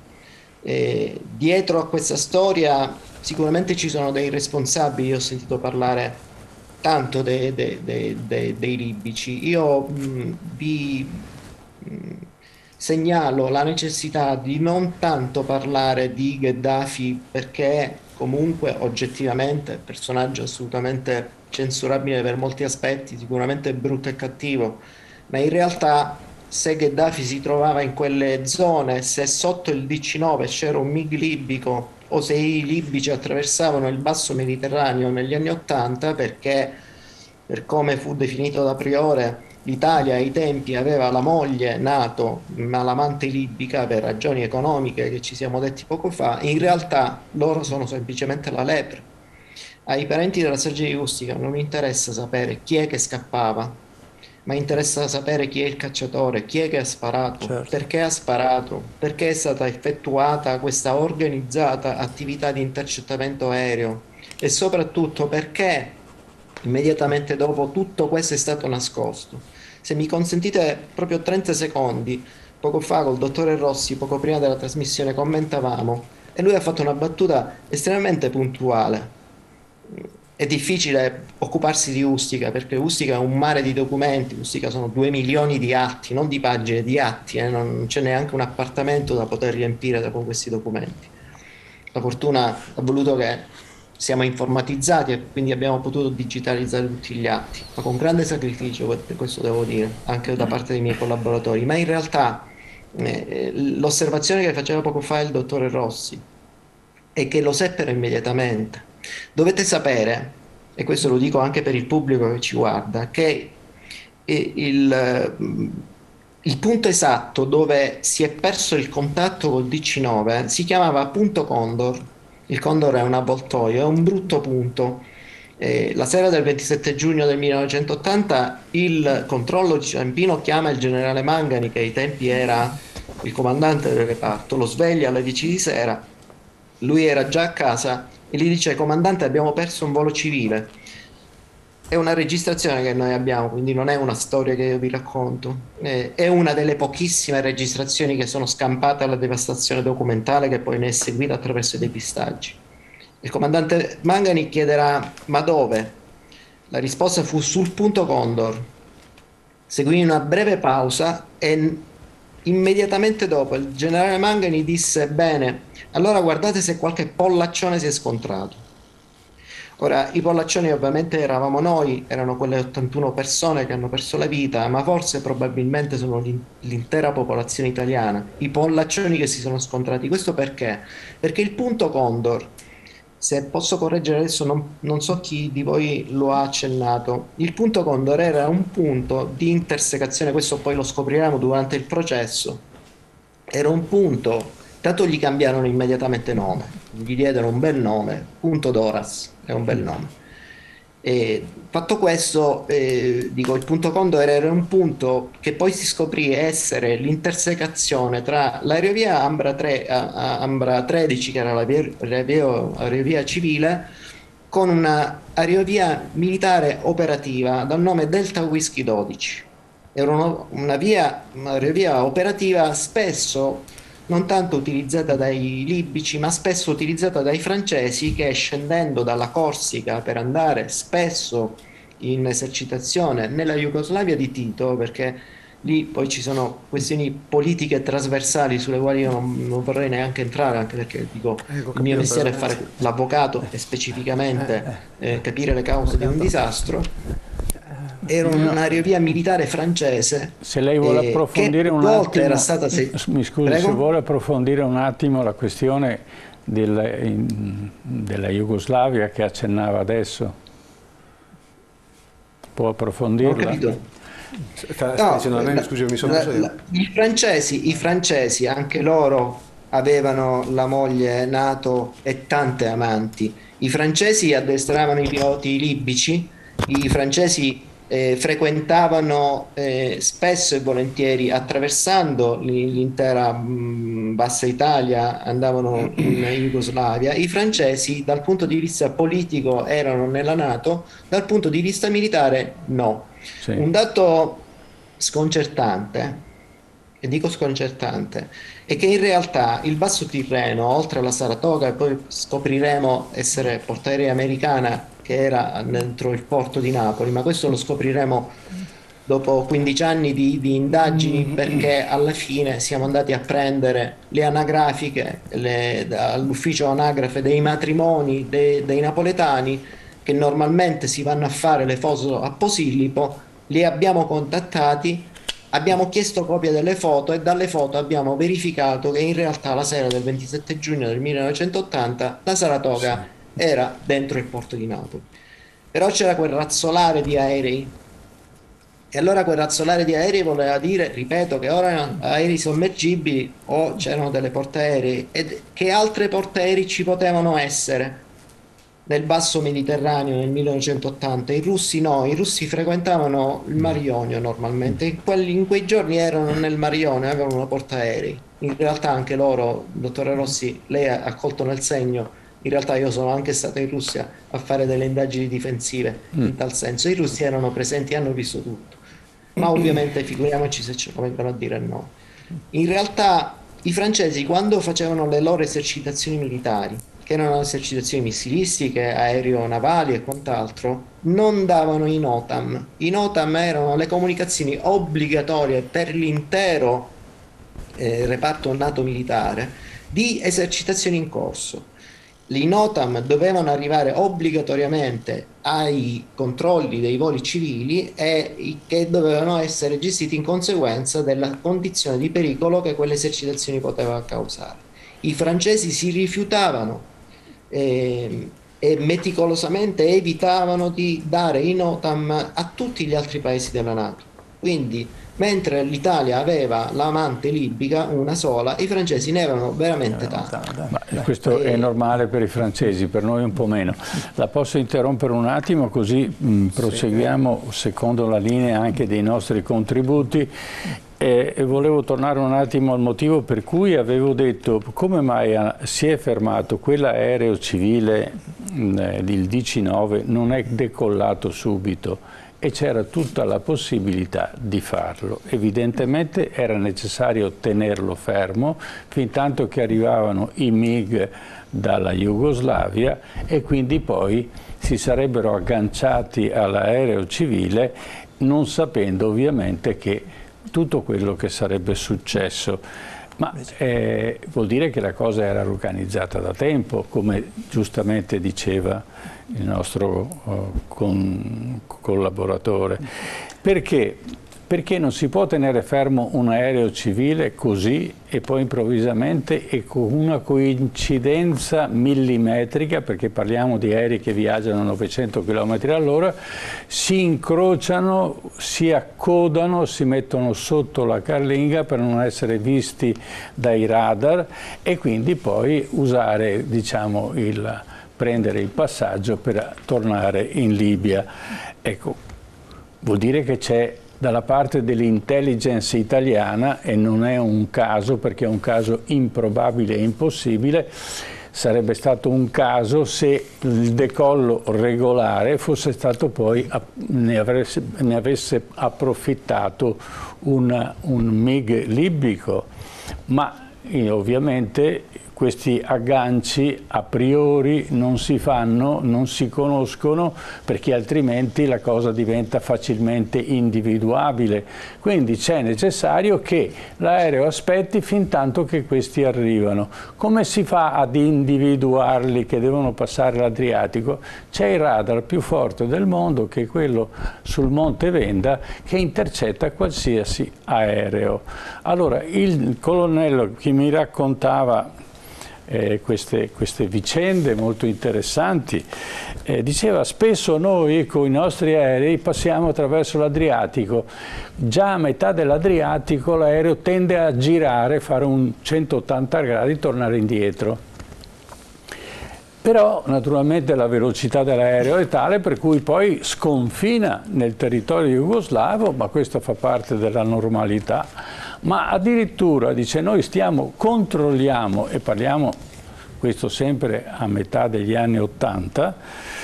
E dietro a questa storia sicuramente ci sono dei responsabili. Io ho sentito parlare tanto de, de, de, de, dei libici. Io mh, vi mh, segnalo la necessità di non tanto parlare di Gheddafi, perché comunque oggettivamente personaggio assolutamente censurabile per molti aspetti, sicuramente brutto e cattivo, ma in realtà se Gheddafi si trovava in quelle zone, se sotto il D C nove c'era un MiG libico o se i libici attraversavano il basso Mediterraneo negli anni Ottanta, perché per come fu definito da Priore, l'Italia ai tempi aveva la moglie NATO, ma l'amante libica per ragioni economiche che ci siamo detti poco fa, in realtà loro sono semplicemente la lepre. Ai parenti della strage di Ustica non interessa sapere chi è che scappava, ma interessa sapere chi è il cacciatore, chi è che ha sparato, certo. Perché ha sparato, perché è stata effettuata questa organizzata attività di intercettamento aereo e soprattutto perché immediatamente dopo tutto questo è stato nascosto. Se mi consentite proprio trenta secondi, poco fa col dottore Rossi, poco prima della trasmissione, commentavamo e lui ha fatto una battuta estremamente puntuale. È difficile occuparsi di Ustica perché Ustica è un mare di documenti. Ustica sono due milioni di atti, non di pagine, di atti, eh? Non c'è neanche un appartamento da poter riempire con questi documenti. La fortuna ha voluto che siamo informatizzati e quindi abbiamo potuto digitalizzare tutti gli atti, ma con grande sacrificio, questo devo dire, anche da parte dei miei collaboratori. Ma in realtà eh, l'osservazione che faceva poco fa il dottore Rossi è che lo seppero immediatamente. Dovete sapere, e questo lo dico anche per il pubblico che ci guarda, che il, il punto esatto dove si è perso il contatto col D C nove si chiamava punto Condor. Il Condor è un avvoltoio, è un brutto punto. Eh, la sera del ventisette giugno del millenovecentottanta il controllo di Ciampino chiama il generale Mangani, che ai tempi era il comandante del reparto, lo sveglia alle dieci di sera, lui era già a casa e gli dice: comandante, abbiamo perso un volo civile. È una registrazione che noi abbiamo, quindi non è una storia che io vi racconto. Eh, è una delle pochissime registrazioni che sono scampate alla devastazione documentale che poi ne è seguita attraverso i depistaggi. Il comandante Mangani chiederà: ma dove? La risposta fu: sul punto Condor. Seguì una breve pausa e immediatamente dopo il generale Mangani disse: bene, allora guardate se qualche pollaccione si è scontrato. Ora, i pollaccioni ovviamente eravamo noi, erano quelle ottantuno persone che hanno perso la vita, ma forse probabilmente sono l'intera popolazione italiana, i pollaccioni che si sono scontrati. Questo perché? Perché il punto Condor, se posso correggere adesso, non, non so chi di voi lo ha accennato, il punto Condor era un punto di intersecazione, questo poi lo scopriremo durante il processo, era un punto, tanto gli cambiarono immediatamente nome, gli diedero un bel nome, punto Doras. È un bel nome. E fatto questo, eh, dico, il punto Condor era un punto che poi si scoprì essere l'intersecazione tra l'aerovia Ambra, tre, Ambra tredici, che era l'aerovia civile, con una aerovia militare operativa dal nome Delta Whisky dodici. Era una, una via, un'aerovia operativa spesso non tanto utilizzata dai libici, ma spesso utilizzata dai francesi, che scendendo dalla Corsica per andare spesso in esercitazione nella Jugoslavia di Tito, perché lì poi ci sono questioni politiche trasversali sulle quali io non, non vorrei neanche entrare, anche perché dico, ecco, il mio mestiere è fare l'avvocato e specificamente eh, capire le cause di un disastro. Era un'aerovia militare francese. Se lei vuole eh, approfondire che un attimo, era stata se... mi scusi, Prego? se vuole approfondire un attimo la questione della, in, della Jugoslavia che accennava adesso, può approfondirla? Non ho capito. Sta, sta dicendo a me, scusi, mi sono la, la, i, francesi, I francesi, anche loro avevano la moglie NATO e tante amanti. I francesi addestravano i piloti libici, i francesi Eh, frequentavano eh, spesso e volentieri, attraversando l'intera mh, Bassa Italia, andavano in Jugoslavia. I francesi dal punto di vista politico erano nella NATO, dal punto di vista militare no. Sì. Un dato sconcertante, e dico sconcertante, è che in realtà il Basso Tirreno, oltre alla Saratoga, e poi scopriremo essere portaerei americana, che era dentro il porto di Napoli, ma questo lo scopriremo dopo quindici anni di, di indagini, perché alla fine siamo andati a prendere le anagrafiche all'ufficio anagrafe dei matrimoni dei, dei napoletani, che normalmente si vanno a fare le foto a Posillipo, li abbiamo contattati, abbiamo chiesto copie delle foto e dalle foto abbiamo verificato che in realtà la sera del ventisette giugno del millenovecentottanta la Saratoga era dentro il porto di Napoli. Però c'era quel razzolare di aerei, e allora quel razzolare di aerei voleva dire, ripeto, che ora erano aerei sommergibili o c'erano delle portaerei, e che altre portaerei ci potevano essere nel basso Mediterraneo nel millenovecentottanta. I russi no, i russi frequentavano il Mar Ionio normalmente, in, quelli, in quei giorni erano nel Mar Ionio, avevano una portaerei. In realtà anche loro, dottore Rossi, lei ha colto nel segno, in realtà io sono anche stato in Russia a fare delle indagini difensive mm. in tal senso. I russi erano presenti, hanno visto tutto, ma ovviamente figuriamoci se ce lo vengono a dire no. In realtà i francesi, quando facevano le loro esercitazioni militari, che erano esercitazioni missilistiche, aeronavali e quant'altro, non davano i NOTAM. I NOTAM erano le comunicazioni obbligatorie per l'intero eh, reparto NATO militare di esercitazioni in corso. I NOTAM dovevano arrivare obbligatoriamente ai controlli dei voli civili e che dovevano essere gestiti in conseguenza della condizione di pericolo che quelle esercitazioni potevano causare. I francesi si rifiutavano eh, e meticolosamente evitavano di dare i NOTAM a tutti gli altri paesi della NATO. Quindi, mentre l'Italia aveva l'amante libica, una sola, i francesi ne avevano veramente tante. Ma questo è normale per i francesi, per noi un po' meno. La posso interrompere un attimo, così mh, proseguiamo secondo la linea anche dei nostri contributi. E, e volevo tornare un attimo al motivo per cui avevo detto come mai si è fermato quell'aereo civile, mh, il D nove, non è decollato subito. E c'era tutta la possibilità di farlo. Evidentemente era necessario tenerlo fermo fin tanto che arrivavano i MiG dalla Jugoslavia e quindi poi si sarebbero agganciati all'aereo civile non sapendo ovviamente che tutto quello che sarebbe successo. Ma eh, vuol dire che la cosa era organizzata da tempo, come giustamente diceva il nostro uh, con, collaboratore. Perché? Perché non si può tenere fermo un aereo civile così e poi improvvisamente e con una coincidenza millimetrica, perché parliamo di aerei che viaggiano a novecento chilometri all'ora, si incrociano, si accodano, si mettono sotto la carlinga per non essere visti dai radar e quindi poi usare, diciamo, il, prendere il passaggio per tornare in Libia. Ecco, vuol dire che c'è dalla parte dell'intelligence italiana, e non è un caso perché è un caso improbabile e impossibile, sarebbe stato un caso se il decollo regolare fosse stato poi, ne avesse, ne avesse approfittato un, un MiG libico, ma eh, ovviamente questi agganci a priori non si fanno, non si conoscono, perché altrimenti la cosa diventa facilmente individuabile. Quindi c'è necessario che l'aereo aspetti fin tanto che questi arrivano. Come si fa ad individuarli che devono passare l'Adriatico? C'è il radar più forte del mondo, che è quello sul Monte Venda, che intercetta qualsiasi aereo. Allora, il colonnello che mi raccontava Eh, queste, queste vicende molto interessanti, eh, diceva spesso noi con i nostri aerei passiamo attraverso l'Adriatico, già a metà dell'Adriatico l'aereo tende a girare, fare un centottanta gradi, tornare indietro. Però naturalmente la velocità dell'aereo è tale per cui poi sconfina nel territorio jugoslavo, ma questo fa parte della normalità. Ma addirittura, dice, noi stiamo, controlliamo, e parliamo, questo sempre a metà degli anni Ottanta,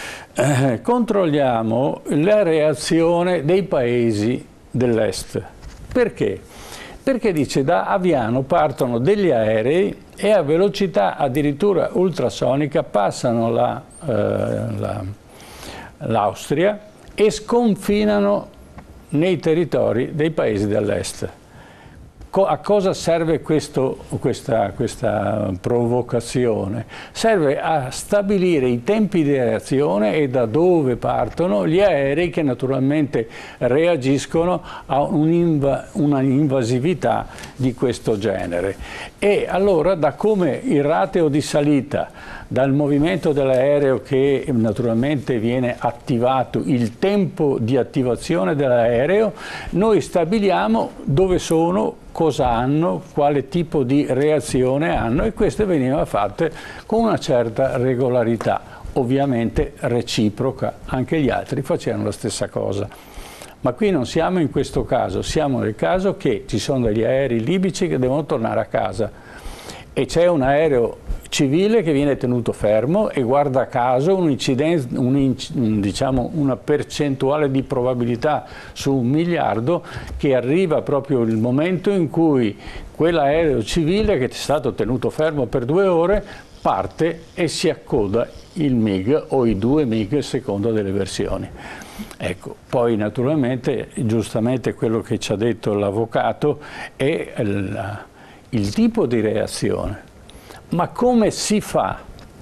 eh, controlliamo la reazione dei paesi dell'est. Perché? Perché, dice, da Aviano partono degli aerei e a velocità addirittura ultrasonica passano la, eh, la, l'Austria e sconfinano nei territori dei paesi dell'est. A cosa serve questo, questa, questa provocazione? Serve a stabilire i tempi di reazione e da dove partono gli aerei che naturalmente reagiscono a un'inva, una invasività di questo genere. E allora, da come il rateo di salita, dal movimento dell'aereo che naturalmente viene attivato, il tempo di attivazione dell'aereo, noi stabiliamo dove sono, cosa hanno, quale tipo di reazione hanno, e queste venivano fatte con una certa regolarità, ovviamente reciproca, anche gli altri facevano la stessa cosa. Ma qui non siamo in questo caso, siamo nel caso che ci sono degli aerei libici che devono tornare a casa e c'è un aereo civile che viene tenuto fermo e guarda caso un'incidenza, un, diciamo, una percentuale di probabilità su un miliardo che arriva proprio il momento in cui quell'aereo civile che è stato tenuto fermo per due ore parte e si accoda il MiG o i due MiG a seconda delle versioni. Ecco, poi naturalmente, giustamente quello che ci ha detto l'avvocato è il, il tipo di reazione. Ma come si fa,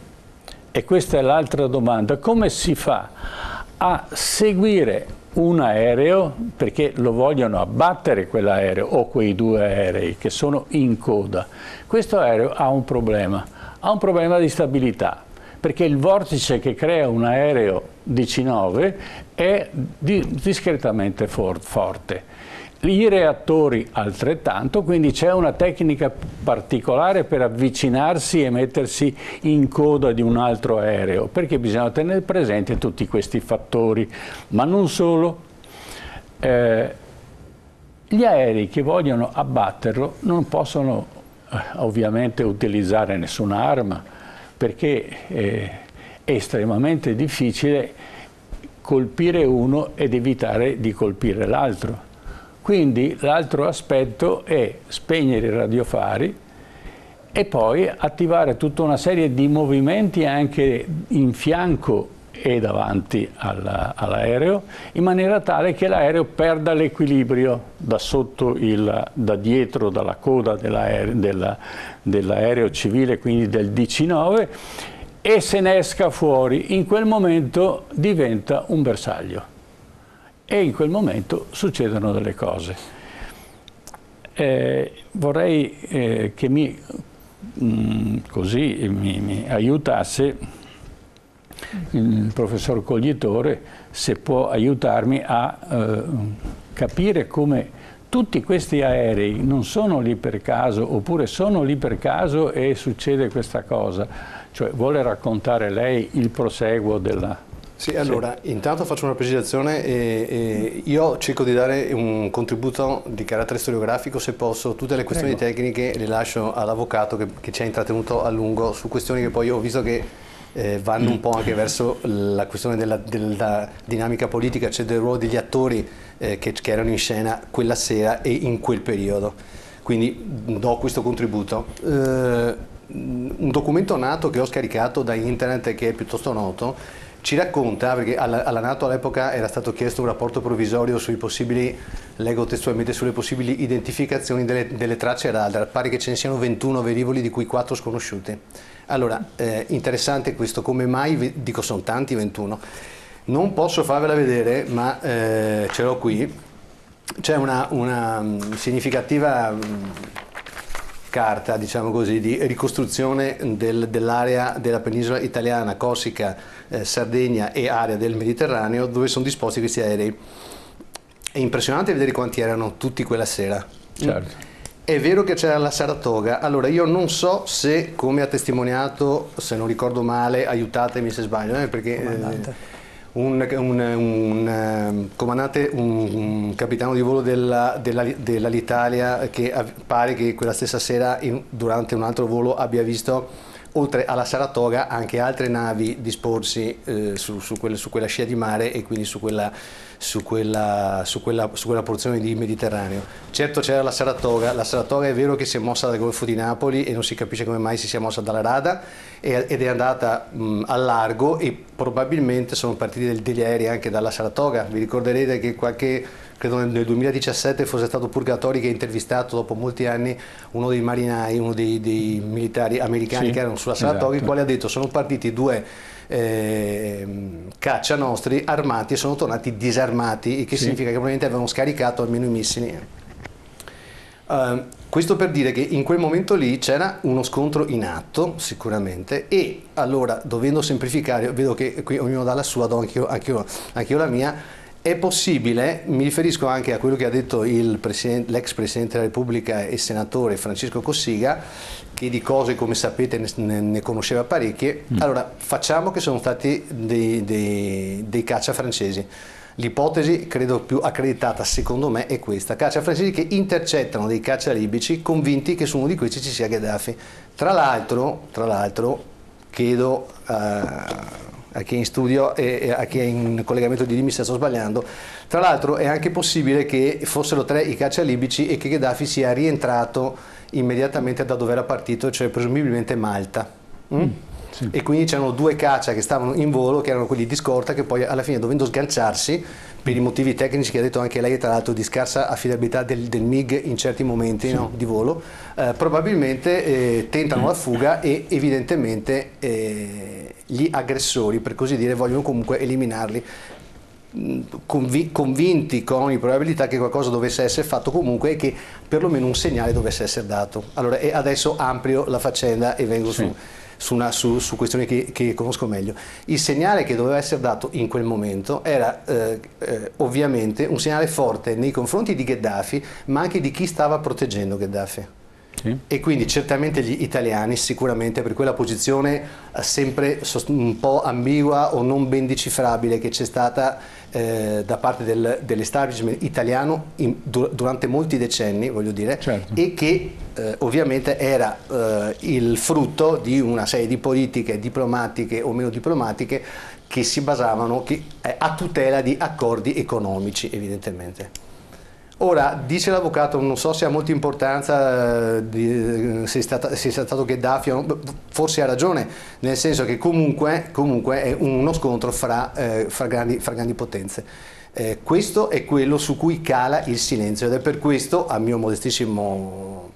e questa è l'altra domanda, come si fa a seguire un aereo, perché lo vogliono abbattere quell'aereo o quei due aerei che sono in coda? Questo aereo ha un problema, ha un problema di stabilità, perché il vortice che crea un aereo D nove è di, discretamente for, forte. i reattori altrettanto, quindi c'è una tecnica particolare per avvicinarsi e mettersi in coda di un altro aereo, perché bisogna tenere presente tutti questi fattori, ma non solo. Eh, gli aerei che vogliono abbatterlo non possono eh, ovviamente utilizzare nessuna arma, perché eh, è estremamente difficile colpire uno ed evitare di colpire l'altro. Quindi l'altro aspetto è spegnere i radiofari e poi attivare tutta una serie di movimenti anche in fianco e davanti all'aereo, in maniera tale che l'aereo perda l'equilibrio da sotto, il, da dietro, dalla coda dell'aereo della, dell'aereo civile, quindi del D C nove, e se ne esca fuori. In quel momento diventa un bersaglio. E in quel momento succedono delle cose. Eh, vorrei eh, che mi, mh, così mi, mi aiutasse il professor Coglitore, se può aiutarmi a eh, capire come tutti questi aerei non sono lì per caso, oppure sono lì per caso e succede questa cosa. Cioè, vuole raccontare lei il proseguo della... Sì, allora, sì. Intanto faccio una precisazione, e, e io cerco di dare un contributo di carattere storiografico, se posso. Tutte le questioni Prego. tecniche le lascio all'avvocato che, che ci ha intrattenuto a lungo su questioni che poi ho visto che eh, vanno un po' anche verso la questione della, della dinamica politica, cioè del ruolo degli attori eh, che, che erano in scena quella sera e in quel periodo. Quindi do questo contributo. Eh, un documento NATO che ho scaricato da internet e che è piuttosto noto ci racconta, perché alla, alla NATO all'epoca era stato chiesto un rapporto provvisorio sui possibili, leggo testualmente, sulle possibili identificazioni delle, delle tracce radar. Pare che ce ne siano ventuno velivoli, di cui quattro sconosciuti. Allora, eh, interessante questo, come mai, dico sono tanti, ventuno. Non posso farvela vedere, ma eh, ce l'ho qui. C'è una, una significativa carta, diciamo così, di ricostruzione del, dell'area della penisola italiana, Corsica, eh, Sardegna e area del Mediterraneo, dove sono disposti questi aerei. È impressionante vedere quanti erano tutti quella sera. Certo. È vero che c'era la Saratoga. Allora, io non so se, come ha testimoniato, se non ricordo male, aiutatemi se sbaglio, eh, perché eh, un, un, un comandante, un, un capitano di volo della, della, dell'Alitalia, che pare che quella stessa sera in, durante un altro volo abbia visto, oltre alla Saratoga, anche altre navi disporsi eh, su, su, quelle, su quella scia di mare e quindi su quella, su, quella, su, quella, su quella porzione di Mediterraneo. Certo c'era la Saratoga, la Saratoga è vero che si è mossa dal Golfo di Napoli e non si capisce come mai si sia mossa dalla Rada, ed è andata mh, al largo, e probabilmente sono partiti del, degli aerei anche dalla Saratoga. Vi ricorderete che qualche, credo nel duemiladiciassette fosse stato Purgatori che ha intervistato dopo molti anni uno dei marinai, uno dei, dei militari americani, sì, che erano sulla Saratoga, esatto, il quale ha detto: sono partiti due eh, caccia nostri armati e sono tornati disarmati, il che sì, significa che probabilmente avevano scaricato almeno i missili. Uh, questo per dire che in quel momento lì c'era uno scontro in atto sicuramente, e allora, dovendo semplificare, vedo che qui ognuno dà la sua, do anch'io anch'io, anch'io la mia. È possibile, mi riferisco anche a quello che ha detto l'ex Presidente della Repubblica e Senatore Francesco Cossiga, che di cose, come sapete, ne, ne conosceva parecchie. Mm. Allora, facciamo che sono stati dei, dei, dei caccia francesi. L'ipotesi, credo più accreditata secondo me, è questa: caccia francesi che intercettano dei caccia libici, convinti che su uno di questi ci sia Gheddafi. Tra l'altro, tra l'altro, chiedo a... a chi è in studio e a chi è in collegamento di dimmi se sto sbagliando, tra l'altro è anche possibile che fossero tre i caccia libici e che Gheddafi sia rientrato immediatamente da dove era partito, cioè presumibilmente Malta. Mm? Mm, sì. E quindi c'erano due caccia che stavano in volo, che erano quelli di scorta, che poi alla fine, dovendo sganciarsi per i motivi tecnici che ha detto anche lei, tra l'altro di scarsa affidabilità del, del M I G in certi momenti, sì, no, di volo, eh, probabilmente eh, tentano la fuga, e evidentemente eh, gli aggressori, per così dire, vogliono comunque eliminarli, convi convinti con le probabilità che qualcosa dovesse essere fatto comunque e che perlomeno un segnale dovesse essere dato. Allora, e adesso amplio la faccenda e vengo, sì, su. su, una, su, su questioni che, che conosco meglio. Il segnale che doveva essere dato in quel momento era eh, eh, ovviamente un segnale forte nei confronti di Gheddafi, ma anche di chi stava proteggendo Gheddafi. Sì. E quindi certamente gli italiani, sicuramente per quella posizione sempre un po' ambigua o non ben decifrabile che c'è stata eh, da parte del, dell'establishment italiano in, durante molti decenni, voglio dire, certo. E che eh, ovviamente era eh, il frutto di una serie di politiche diplomatiche o meno diplomatiche che si basavano che, eh, a tutela di accordi economici, evidentemente. Ora, dice l'avvocato, non so se ha molta importanza, eh, se, è stata, se è stato Gheddafi, forse ha ragione, nel senso che comunque, comunque è uno scontro fra, eh, fra, grandi, fra grandi potenze. Eh, questo è quello su cui cala il silenzio ed è per questo, a mio modestissimo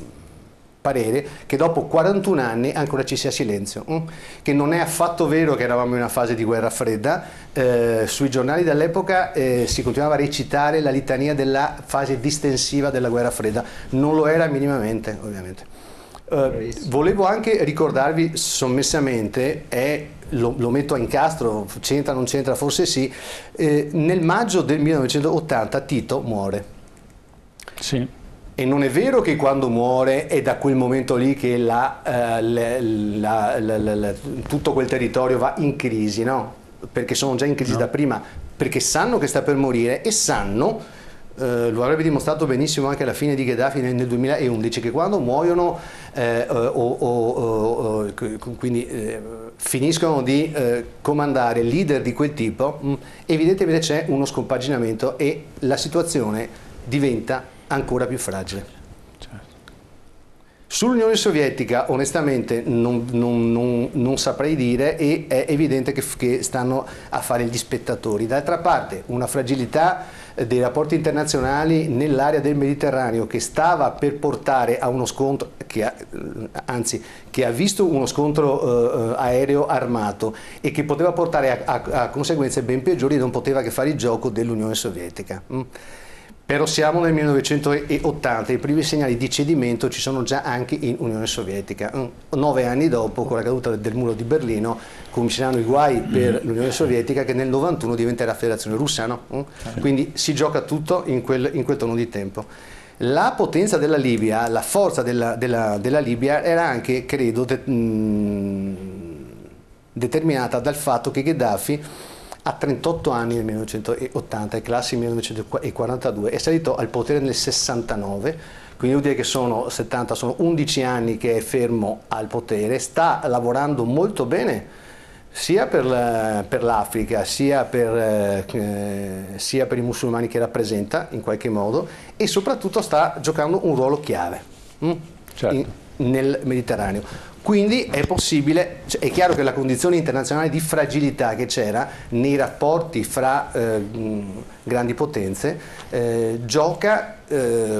parere, che dopo quarantuno anni ancora ci sia silenzio, hm? Che non è affatto vero che eravamo in una fase di guerra fredda, eh, sui giornali dell'epoca eh, si continuava a recitare la litania della fase distensiva della guerra fredda, non lo era minimamente ovviamente. Eh, volevo anche ricordarvi sommessamente, è, lo, lo metto a incastro, c'entra non c'entra, forse sì, eh, nel maggio del millenovecentottanta Tito muore. Sì. E non è vero che quando muore è da quel momento lì che la, uh, la, la, la, la, la, tutto quel territorio va in crisi, no? Perché sono già in crisi no. da prima, perché sanno che sta per morire e sanno, uh, lo avrebbe dimostrato benissimo anche alla fine di Gheddafi nel, nel duemilaundici, che quando muoiono, eh, o, o, o, o, quindi eh, finiscono di eh, comandare leader di quel tipo, mh, evidentemente c'è uno scompaginamento e la situazione diventa ancora più fragile. Certo. Sull'Unione Sovietica onestamente non, non, non, non saprei dire e è evidente che, che stanno a fare gli spettatori. D'altra parte una fragilità dei rapporti internazionali nell'area del Mediterraneo che stava per portare a uno scontro, che ha, anzi che ha visto uno scontro uh, aereo armato e che poteva portare a, a, a conseguenze ben peggiori, non poteva che fare il gioco dell'Unione Sovietica. Mm. Però siamo nel millenovecentottanta, i primi segnali di cedimento ci sono già anche in Unione Sovietica. Nove anni dopo, con la caduta del muro di Berlino, cominceranno i guai per l'Unione Sovietica che nel novantuno diventerà Federazione Russa, no? Quindi si gioca tutto in quel, in quel tono di tempo. La potenza della Libia, la forza della, della, della Libia era anche, credo, de, mh, determinata dal fatto che Gheddafi a trentotto anni nel millenovecentottanta, è classe millenovecentoquarantadue, è salito al potere nel sessantanove, quindi vuol dire che sono settanta, sono undici anni che è fermo al potere, sta lavorando molto bene sia per l'Africa sia per, eh, sia per i musulmani che rappresenta in qualche modo e soprattutto sta giocando un ruolo chiave hm? certo. in, nel Mediterraneo. Quindi è possibile, cioè è chiaro che la condizione internazionale di fragilità che c'era nei rapporti fra eh, grandi potenze eh, gioca eh,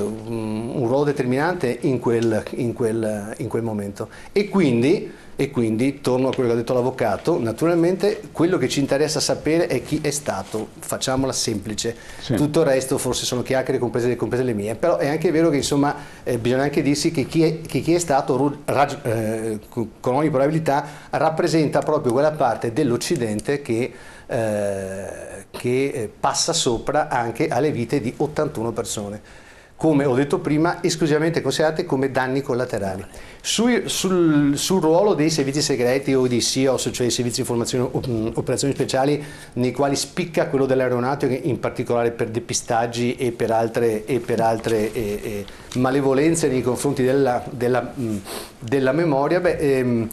un ruolo determinante in quel, in quel, in quel momento. E quindi, e quindi, torno a quello che ha detto l'avvocato, naturalmente quello che ci interessa sapere è chi è stato, facciamola semplice, sì. Tutto il resto forse sono chiacchiere comprese, comprese le mie, però è anche vero che insomma eh, bisogna anche dirsi che chi è, che chi è stato eh, con ogni probabilità rappresenta proprio quella parte dell'Occidente che, eh, che passa sopra anche alle vite di ottantuno persone. Come ho detto prima, esclusivamente considerate come danni collaterali. Sul, sul, sul ruolo dei servizi segreti o dei S I O S, cioè i servizi di informazione e operazioni speciali, nei quali spicca quello dell'aeronautica, in particolare per depistaggi e per altre, e per altre e, e malevolenze nei confronti della, della, della memoria, beh, ehm,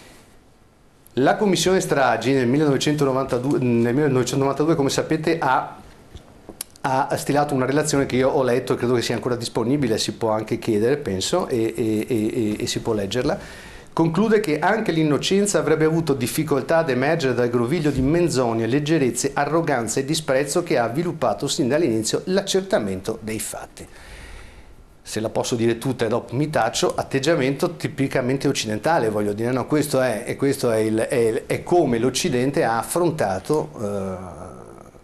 la Commissione Stragi nel millenovecentonovantadue, nel millenovecentonovantadue come sapete, ha ha stilato una relazione che io ho letto e credo che sia ancora disponibile, si può anche chiedere, penso, e, e, e, e si può leggerla. Conclude che anche l'innocenza avrebbe avuto difficoltà ad emergere dal groviglio di menzogne, leggerezze, arroganza e disprezzo che ha avviluppato sin dall'inizio l'accertamento dei fatti. Se la posso dire tutta e dopo mi taccio, atteggiamento tipicamente occidentale, voglio dire, no, questo è, e questo è, il, è, è come l'Occidente ha affrontato eh,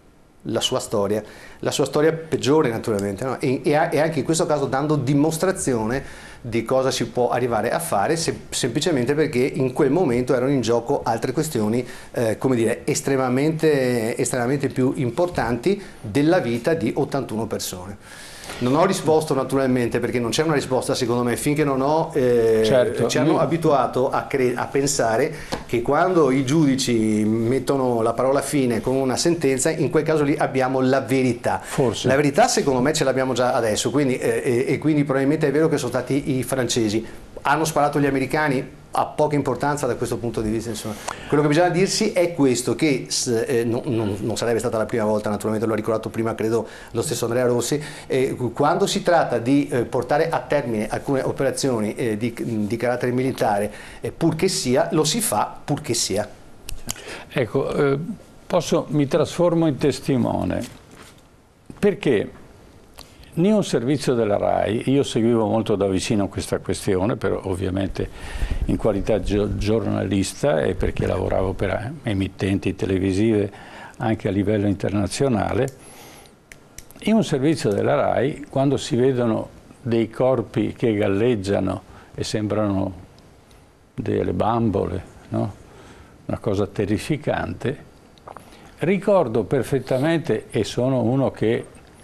la sua storia, la sua storia peggiore naturalmente, no? e, e anche in questo caso dando dimostrazione di cosa si può arrivare a fare, se, semplicemente perché in quel momento erano in gioco altre questioni, eh, come dire, estremamente, estremamente più importanti della vita di ottantuno persone. Non ho risposto naturalmente, perché non c'è una risposta secondo me, finché non ho, eh, certo. ci hanno Io... abituato a, a pensare che quando i giudici mettono la parola fine con una sentenza, in quel caso lì abbiamo la verità. Forse. La verità secondo me ce l'abbiamo già adesso, quindi, eh, e quindi probabilmente è vero che sono stati i francesi. Hanno sparato gli americani? Ha poca importanza da questo punto di vista, insomma. Quello che bisogna dirsi è questo, che eh, non, non, non sarebbe stata la prima volta, naturalmente l'ho ricordato prima credo lo stesso Andrea Rossi, eh, quando si tratta di eh, portare a termine alcune operazioni eh, di, di carattere militare, eh, pur che sia, lo si fa pur che sia. Ecco, eh, posso, mi trasformo in testimone, perché né un servizio della RAI, io seguivo molto da vicino questa questione, però ovviamente in qualità di giornalista e perché lavoravo per emittenti televisive anche a livello internazionale, in un servizio della RAI, quando si vedono dei corpi che galleggiano e sembrano delle bambole, no? Una cosa terrificante, ricordo perfettamente, e sono uno che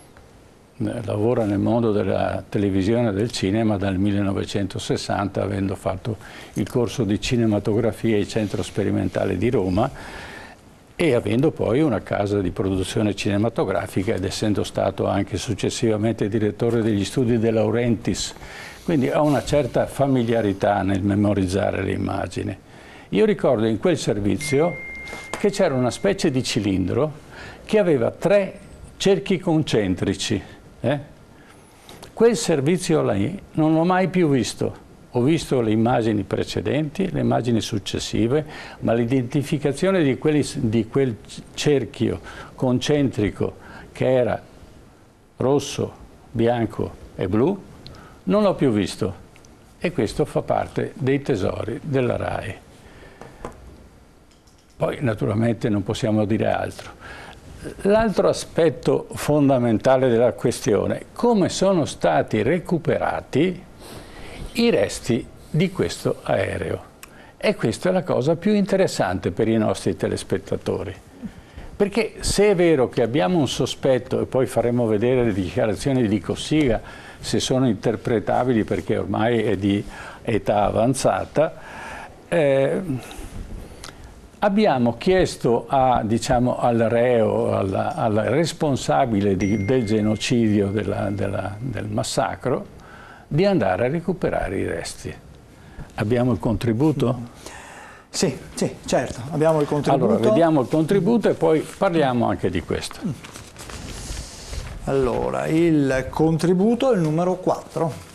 lavora nel mondo della televisione e del cinema dal millenovecentosessanta, avendo fatto il corso di cinematografia al Centro Sperimentale di Roma e avendo poi una casa di produzione cinematografica ed essendo stato anche successivamente direttore degli studi De Laurentiis, quindi ho una certa familiarità nel memorizzare le immagini. Io ricordo in quel servizio che c'era una specie di cilindro che aveva tre cerchi concentrici. Eh? Quel servizio lì non l'ho mai più visto. Ho visto le immagini precedenti, le immagini successive, ma l'identificazione di, di quel cerchio concentrico che era rosso, bianco e blu non l'ho più visto. E questo fa parte dei tesori della RAI. Poi naturalmente non possiamo dire altro. L'altro aspetto fondamentale della questione, come sono stati recuperati i resti di questo aereo. E questa è la cosa più interessante per i nostri telespettatori. Perché se è vero che abbiamo un sospetto, e poi faremo vedere le dichiarazioni di Cossiga, se sono interpretabili perché ormai è di età avanzata, eh, abbiamo chiesto a, diciamo, al reo, al, al responsabile di, del genocidio, della, della, del massacro, di andare a recuperare i resti. Abbiamo il contributo? Sì, sì, certo, abbiamo il contributo. Allora, vediamo il contributo e poi parliamo anche di questo. Allora, il contributo è il numero quattro.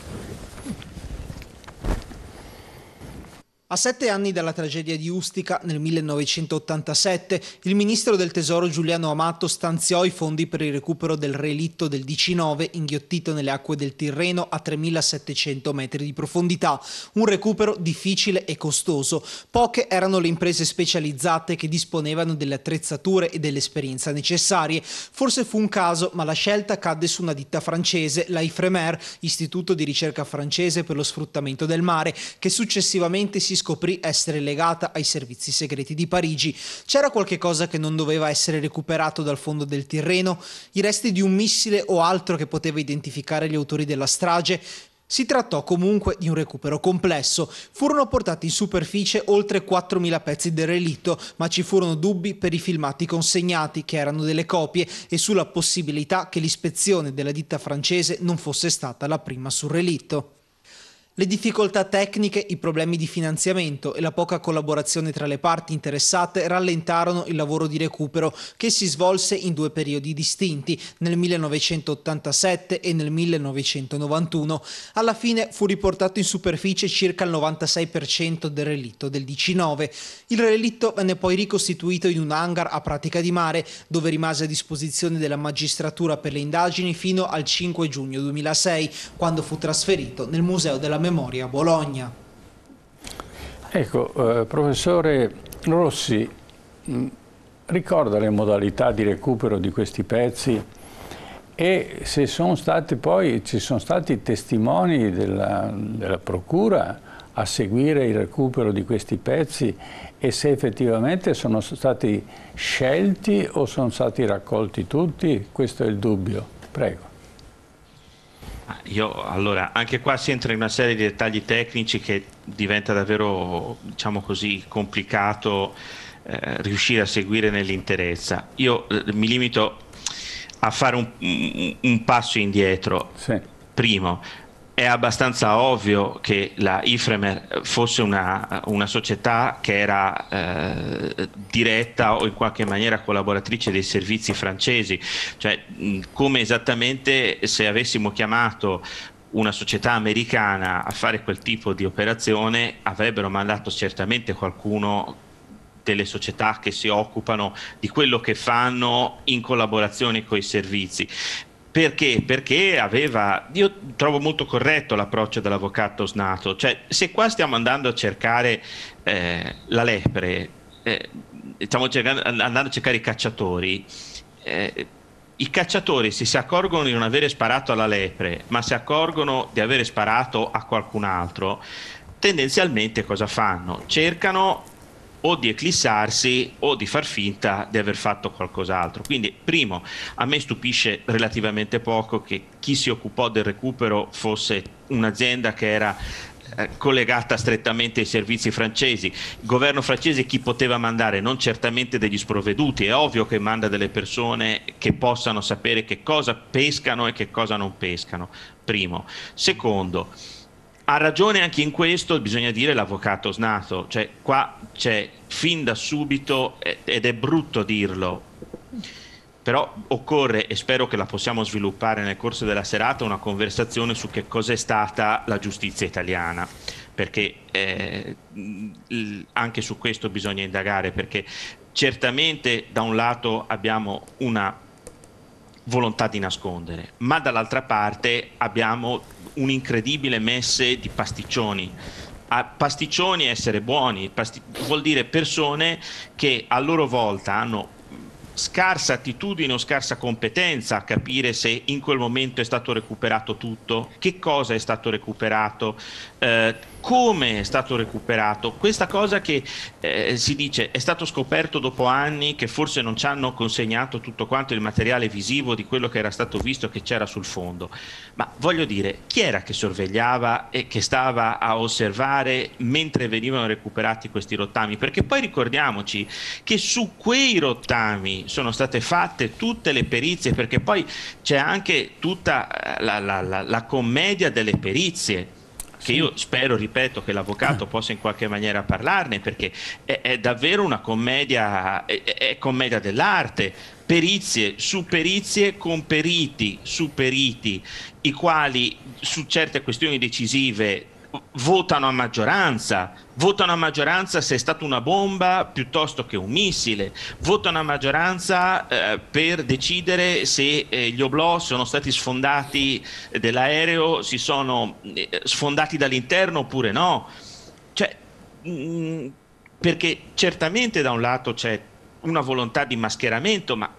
A sette anni dalla tragedia di Ustica, nel millenovecentottantasette, il ministro del Tesoro Giuliano Amato stanziò i fondi per il recupero del relitto del D C nove inghiottito nelle acque del Tirreno a tremilasettecento metri di profondità, un recupero difficile e costoso. Poche erano le imprese specializzate che disponevano delle attrezzature e dell'esperienza necessarie. Forse fu un caso, ma la scelta cadde su una ditta francese, la Ifremer, istituto di ricerca francese per lo sfruttamento del mare, che successivamente si scoprì essere legata ai servizi segreti di Parigi. C'era qualche cosa che non doveva essere recuperato dal fondo del Tirreno? I resti di un missile o altro che poteva identificare gli autori della strage? Si trattò comunque di un recupero complesso. Furono portati in superficie oltre quattromila pezzi del relitto, ma ci furono dubbi per i filmati consegnati, che erano delle copie, e sulla possibilità che l'ispezione della ditta francese non fosse stata la prima sul relitto. Le difficoltà tecniche, i problemi di finanziamento e la poca collaborazione tra le parti interessate rallentarono il lavoro di recupero, che si svolse in due periodi distinti, nel millenovecentottantasette e nel millenovecentonovantuno. Alla fine fu riportato in superficie circa il novantasei per cento del relitto del D C nove. Il relitto venne poi ricostituito in un hangar a Pratica di Mare, dove rimase a disposizione della magistratura per le indagini fino al cinque giugno duemilasei, quando fu trasferito nel Museo della Memoria a Bologna. Ecco, eh, professore Rossi, ricorda le modalità di recupero di questi pezzi e se sono stati poi, ci sono stati testimoni della, della procura a seguire il recupero di questi pezzi e se effettivamente sono stati scelti o sono stati raccolti tutti, questo è il dubbio. Prego. Io, allora, anche qua si entra in una serie di dettagli tecnici che diventa davvero, diciamo così, complicato eh, riuscire a seguire nell'interezza. Io eh, mi limito a fare un, un, un passo indietro. Sì. Primo, è abbastanza ovvio che la Ifremer fosse una, una società che era eh, diretta o in qualche maniera collaboratrice dei servizi francesi, cioè mh, come esattamente se avessimo chiamato una società americana a fare quel tipo di operazione avrebbero mandato certamente qualcuno delle società che si occupano di quello che fanno in collaborazione con i servizi. Perché? Perché aveva, io trovo molto corretto l'approccio dell'avvocato Snato, cioè se qua stiamo andando a cercare eh, la lepre, eh, stiamo cercando, andando a cercare i cacciatori, eh, i cacciatori se si accorgono di non avere sparato alla lepre, ma si accorgono di avere sparato a qualcun altro, tendenzialmente cosa fanno? Cercano o di eclissarsi o di far finta di aver fatto qualcos'altro. Quindi, primo, a me stupisce relativamente poco che chi si occupò del recupero fosse un'azienda che era eh, collegata strettamente ai servizi francesi. Il governo francese chi poteva mandare? Non certamente degli sprovveduti, è ovvio che manda delle persone che possano sapere che cosa pescano e che cosa non pescano, primo. Secondo, ha ragione anche in questo, bisogna dire, l'avvocato Snato, cioè qua c'è fin da subito, ed è brutto dirlo, però occorre, e spero che la possiamo sviluppare nel corso della serata, una conversazione su che cos'è stata la giustizia italiana, perché eh, anche su questo bisogna indagare, perché certamente da un lato abbiamo una volontà di nascondere, ma dall'altra parte abbiamo un'incredibile messe di pasticcioni. A pasticcioni essere buoni vuol dire persone che a loro volta hanno scarsa attitudine o scarsa competenza a capire se in quel momento è stato recuperato tutto, che cosa è stato recuperato, eh, come è stato recuperato. Questa cosa che eh, si dice è stato scoperto dopo anni, che forse non ci hanno consegnato tutto quanto il materiale visivo di quello che era stato visto che c'era sul fondo, ma voglio dire, chi era che sorvegliava e che stava a osservare mentre venivano recuperati questi rottami? Perché poi ricordiamoci che su quei rottami sono state fatte tutte le perizie, perché poi c'è anche tutta la, la, la, la commedia delle perizie, che io spero, ripeto, che l'avvocato possa in qualche maniera parlarne, perché è, è davvero una commedia, è, è commedia dell'arte, perizie su perizie con periti su periti, i quali su certe questioni decisive votano a maggioranza, votano a maggioranza se è stata una bomba piuttosto che un missile, votano a maggioranza eh, per decidere se eh, gli oblò sono stati sfondati dell'aereo, si sono eh, sfondati dall'interno oppure no. Cioè, mh, perché certamente da un lato c'è una volontà di mascheramento, ma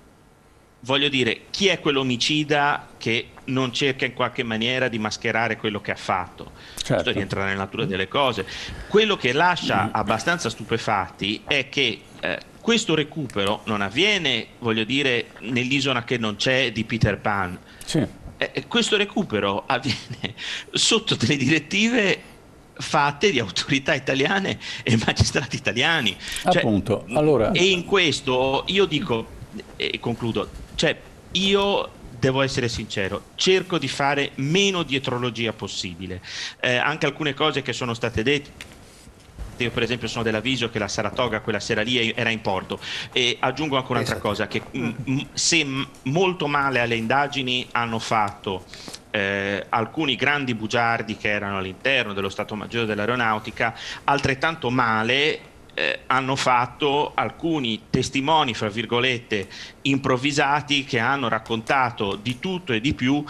voglio dire, chi è quell'omicida che non cerca in qualche maniera di mascherare quello che ha fatto? Certo. Questo rientra nella natura delle cose. Quello che lascia abbastanza stupefatti è che eh, questo recupero non avviene, voglio dire, nell'isola che non c'è di Peter Pan. Sì. Eh, questo recupero avviene sotto delle direttive fatte di autorità italiane e magistrati italiani. Appunto. Cioè, allora... E in questo io dico, e concludo, cioè io devo essere sincero, cerco di fare meno dietrologia possibile. Eh, anche alcune cose che sono state dette, io per esempio sono dell'avviso che la Saratoga quella sera lì era in porto, e aggiungo anche un'altra cosa, che m- se m- molto male alle indagini hanno fatto eh, alcuni grandi bugiardi che erano all'interno dello Stato Maggiore dell'Aeronautica, altrettanto male Eh, hanno fatto alcuni testimoni, fra virgolette, improvvisati, che hanno raccontato di tutto e di più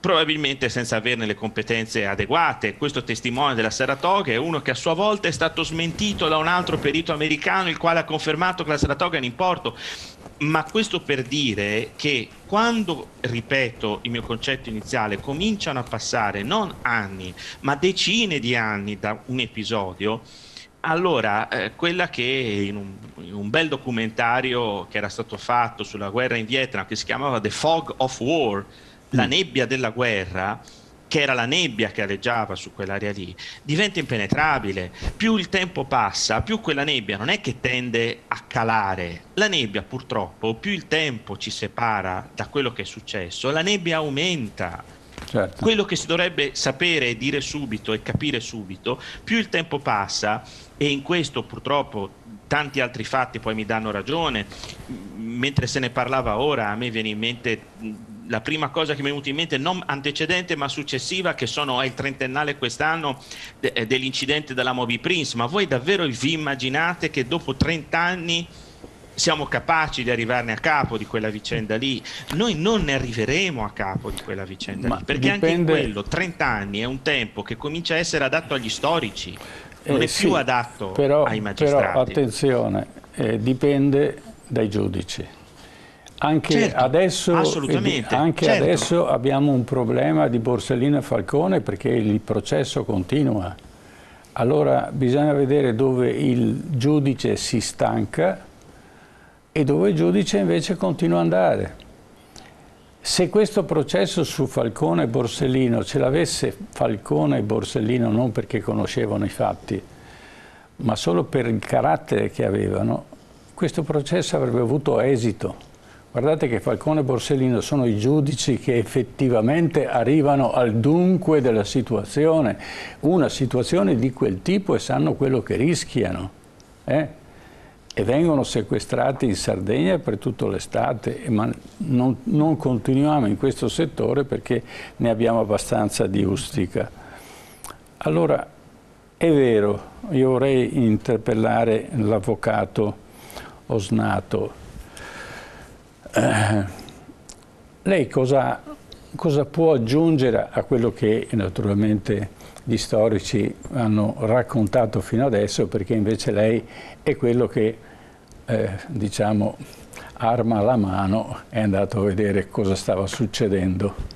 probabilmente senza averne le competenze adeguate. Questo testimone della Saratoga è uno che a sua volta è stato smentito da un altro perito americano, il quale ha confermato che la Saratoga è in importo. Ma questo per dire che quando, ripeto il mio concetto iniziale, cominciano a passare non anni ma decine di anni da un episodio, allora eh, quella che in un, in un bel documentario che era stato fatto sulla guerra in Vietnam, che si chiamava The Fog of War, la nebbia della guerra, che era la nebbia che aleggiava su quell'area lì, diventa impenetrabile. Più il tempo passa, più quella nebbia non è che tende a calare. La nebbia, purtroppo, più il tempo ci separa da quello che è successo, la nebbia aumenta. Certo. Quello che si dovrebbe sapere e dire subito e capire subito, più il tempo passa, e in questo purtroppo tanti altri fatti poi mi danno ragione. Mentre se ne parlava ora, a me viene in mente la prima cosa che mi è venuta in mente, non antecedente ma successiva, che sono è il trentennale quest'anno de, dell'incidente della Moby Prince. Ma voi davvero vi immaginate che dopo trenta anni siamo capaci di arrivarne a capo di quella vicenda lì? Noi non ne arriveremo a capo di quella vicenda ma lì, perché dipende... anche in quello trenta anni è un tempo che comincia a essere adatto agli storici, non eh, è più sì, adatto però, ai magistrati. Però attenzione, eh, dipende dai giudici. Anche, certo, adesso, assolutamente, anche certo. adesso abbiamo un problema di Borsellino e Falcone, perché il processo continua. Allora bisogna vedere dove il giudice si stanca e dove il giudice invece continua ad andare. Se questo processo su Falcone e Borsellino ce l'avesse Falcone e Borsellino non perché conoscevano i fatti, ma solo per il carattere che avevano, questo processo avrebbe avuto esito. Guardate che Falcone e Borsellino sono i giudici che effettivamente arrivano al dunque della situazione, una situazione di quel tipo, e sanno quello che rischiano. Eh? E vengono sequestrati in Sardegna per tutta l'estate, ma non, non continuiamo in questo settore perché ne abbiamo abbastanza di Ustica. Allora, è vero, io vorrei interpellare l'avvocato Osnato. Eh, lei cosa, cosa può aggiungere a quello che naturalmente gli storici hanno raccontato fino adesso, perché invece lei è quello che, eh, diciamo, arma alla mano è andato a vedere cosa stava succedendo.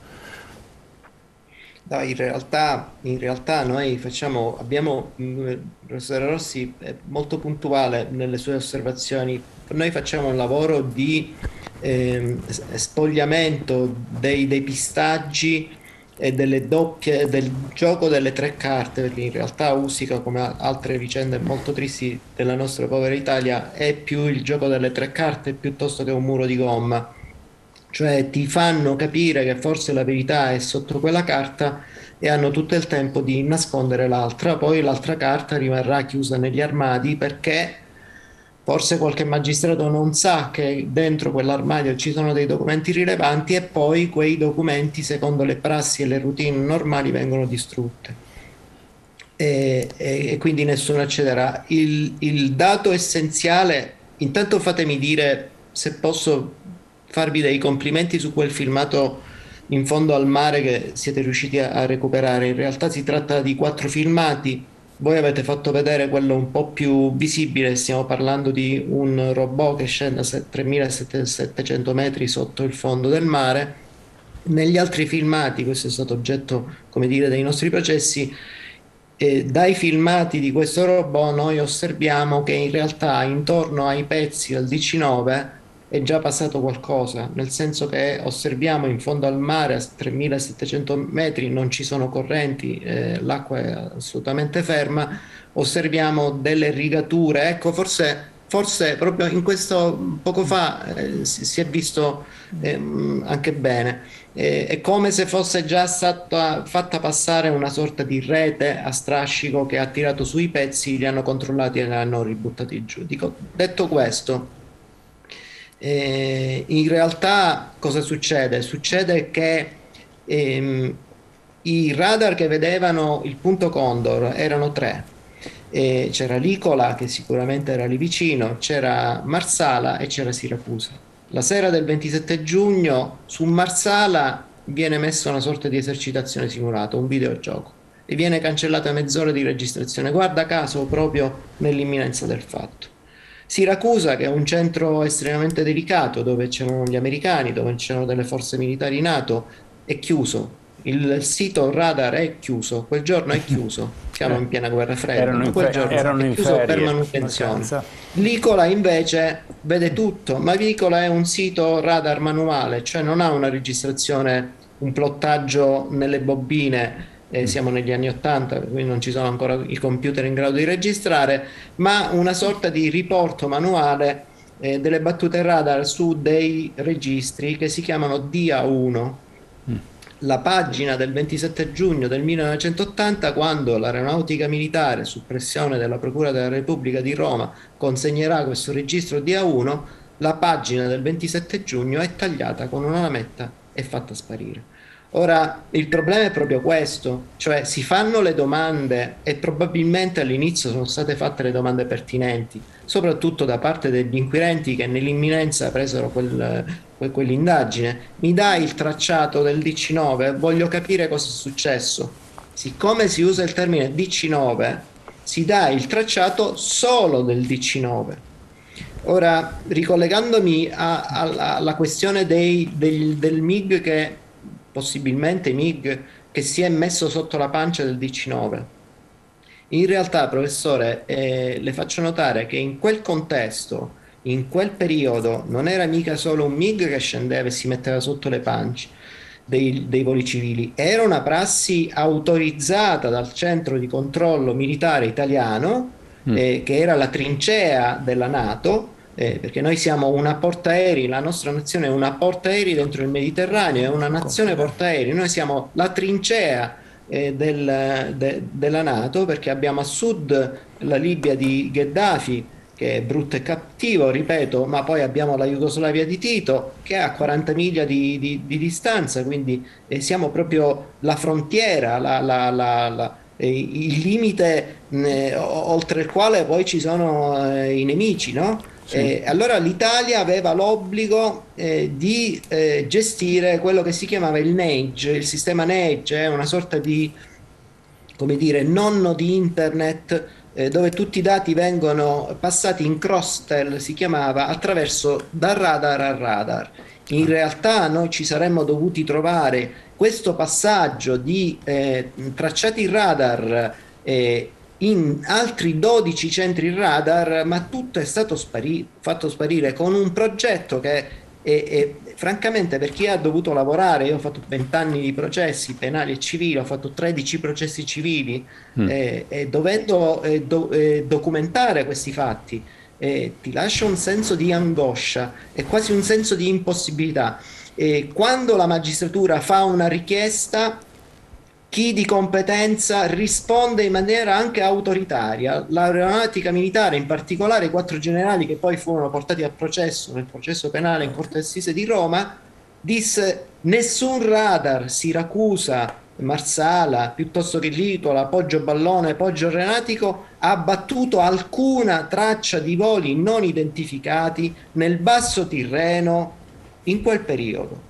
No, in realtà, in realtà noi facciamo, abbiamo, il professore Rossi è molto puntuale nelle sue osservazioni, noi facciamo un lavoro di eh, spogliamento dei depistaggi e delle doppie, del gioco delle tre carte, perché in realtà Ustica, come altre vicende molto tristi della nostra povera Italia, è più il gioco delle tre carte piuttosto che un muro di gomma. Cioè ti fanno capire che forse la verità è sotto quella carta e hanno tutto il tempo di nascondere l'altra, poi l'altra carta rimarrà chiusa negli armadi perché forse qualche magistrato non sa che dentro quell'armadio ci sono dei documenti rilevanti e poi quei documenti, secondo le prassi e le routine normali, vengono distrutte. E, e, e quindi nessuno accederà. Il, il dato essenziale, intanto fatemi dire, se posso farvi dei complimenti su quel filmato in fondo al mare che siete riusciti a, a recuperare. In realtà si tratta di quattro filmati. Voi avete fatto vedere quello un po' più visibile, stiamo parlando di un robot che scende a tremilasettecento metri sotto il fondo del mare. Negli altri filmati, questo è stato oggetto, come dire, dei nostri processi, eh, dai filmati di questo robot noi osserviamo che in realtà intorno ai pezzi del D C nove è già passato qualcosa, nel senso che osserviamo in fondo al mare a tremilasettecento metri, non ci sono correnti, eh, l'acqua è assolutamente ferma, osserviamo delle rigature, ecco forse, forse proprio in questo poco fa eh, si, si è visto eh, anche bene, eh, è come se fosse già stata fatta passare una sorta di rete a strascico che ha tirato sui pezzi, li hanno controllati e li hanno ributtati giù. Dico, detto questo, Eh, in realtà cosa succede? Succede che ehm, i radar che vedevano il punto Condor erano tre. Eh, c'era Licola, che sicuramente era lì vicino, c'era Marsala e c'era Siracusa. La sera del ventisette giugno su Marsala viene messa una sorta di esercitazione simulata, un videogioco, e viene cancellata mezz'ora di registrazione, guarda caso proprio nell'imminenza del fatto. Siracusa, che è un centro estremamente delicato, dove c'erano gli americani, dove c'erano delle forze militari NATO, è chiuso. Il sito radar è chiuso, quel giorno è chiuso, siamo in piena guerra fredda, Erano ma quel in fe- giorno erano è in chiuso per ferie. manutenzione. Vacanza. L'Icola invece vede tutto, ma l'Icola è un sito radar manuale, cioè non ha una registrazione, un plottaggio nelle bobine, eh, siamo negli anni ottanta, quindi non ci sono ancora i computer in grado di registrare, ma una sorta di riporto manuale eh, delle battute radar su dei registri che si chiamano D A uno. La pagina del ventisette giugno del millenovecentottanta, quando l'Aeronautica Militare, su pressione della Procura della Repubblica di Roma, consegnerà questo registro D A uno, la pagina del ventisette giugno è tagliata con una lametta e fatta sparire. Ora, il problema è proprio questo, cioè si fanno le domande e probabilmente all'inizio sono state fatte le domande pertinenti, soprattutto da parte degli inquirenti che nell'imminenza presero quel, que- quell'indagine. Mi dai il tracciato del D C nove? Voglio capire cosa è successo. Siccome si usa il termine D C nove, si dà il tracciato solo del D C nove. Ora, ricollegandomi a- a- alla questione dei, del, del M I G che possibilmente M I G che si è messo sotto la pancia del D C nove. In realtà, professore, eh, le faccio notare che in quel contesto, in quel periodo, non era mica solo un M I G che scendeva e si metteva sotto le pance dei, dei voli civili, era una prassi autorizzata dal centro di controllo militare italiano, eh, che era la trincea della NATO, Eh, perché noi siamo una portaerei, la nostra nazione è una portaerei dentro il Mediterraneo, è una nazione portaerei, noi siamo la trincea eh, del, de, della NATO, perché abbiamo a sud la Libia di Gheddafi, che è brutto e cattivo, ripeto, ma poi abbiamo la Jugoslavia di Tito, che è a quaranta miglia di, di, di distanza, quindi eh, siamo proprio la frontiera, la, la, la, la il limite eh, oltre il quale poi ci sono eh, i nemici, no? Sì. Eh, allora l'Italia aveva l'obbligo eh, di eh, gestire quello che si chiamava il N E G, il sistema N E G, eh, una sorta di, come dire, nonno di internet, eh, dove tutti i dati vengono passati in cross-tel, si chiamava, attraverso da radar a radar. In realtà noi ci saremmo dovuti trovare questo passaggio di eh, tracciati radar eh, in altri dodici centri radar, ma tutto è stato spari- fatto sparire con un progetto che è, è, francamente, per chi ha dovuto lavorare, io ho fatto vent'anni di processi penali e civili, ho fatto tredici processi civili, mm. eh, e dovendo eh, do, eh, documentare questi fatti, eh, ti lascia un senso di angoscia e quasi un senso di impossibilità. E quando la magistratura fa una richiesta, chi di competenza risponde in maniera anche autoritaria. L'aeronautica militare, in particolare i quattro generali che poi furono portati a processo nel processo penale in Corte d'Assise di Roma, disse: nessun radar, Siracusa, Marsala, piuttosto che Litola, Poggio Ballone, Poggio Renatico, ha battuto alcuna traccia di voli non identificati nel basso Tirreno in quel periodo.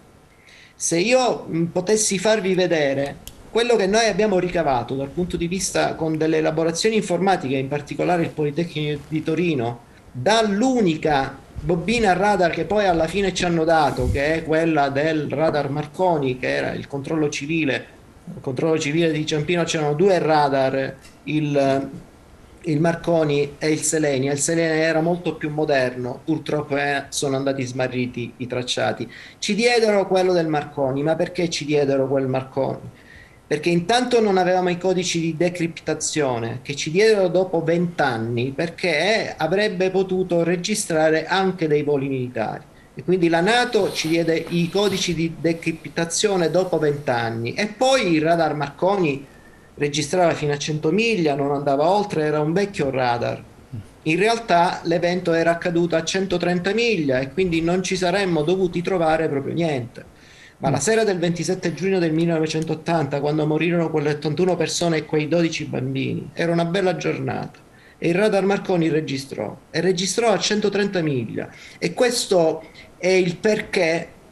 Se io mh, potessi farvi vedere quello che noi abbiamo ricavato dal punto di vista con delle elaborazioni informatiche, in particolare il Politecnico di Torino, dall'unica bobina radar che poi alla fine ci hanno dato, che è quella del radar Marconi, che era il controllo civile, il controllo civile di Ciampino, c'erano due radar, il, il Marconi e il Selenia. Il Selenia era molto più moderno, purtroppo eh, sono andati smarriti i tracciati. Ci diedero quello del Marconi, ma perché ci diedero quel Marconi? Perché intanto non avevamo i codici di decriptazione, che ci diedero dopo vent'anni, perché avrebbe potuto registrare anche dei voli militari. E quindi la NATO ci diede i codici di decriptazione dopo vent'anni. E poi il radar Marconi registrava fino a cento miglia, non andava oltre, era un vecchio radar. In realtà l'evento era accaduto a centotrenta miglia e quindi non ci saremmo dovuti trovare proprio niente. Ma la sera del ventisette giugno del millenovecentottanta, quando morirono quelle ottantuno persone e quei dodici bambini, era una bella giornata e il radar Marconi registrò e registrò a centotrenta miglia. E questo è il perché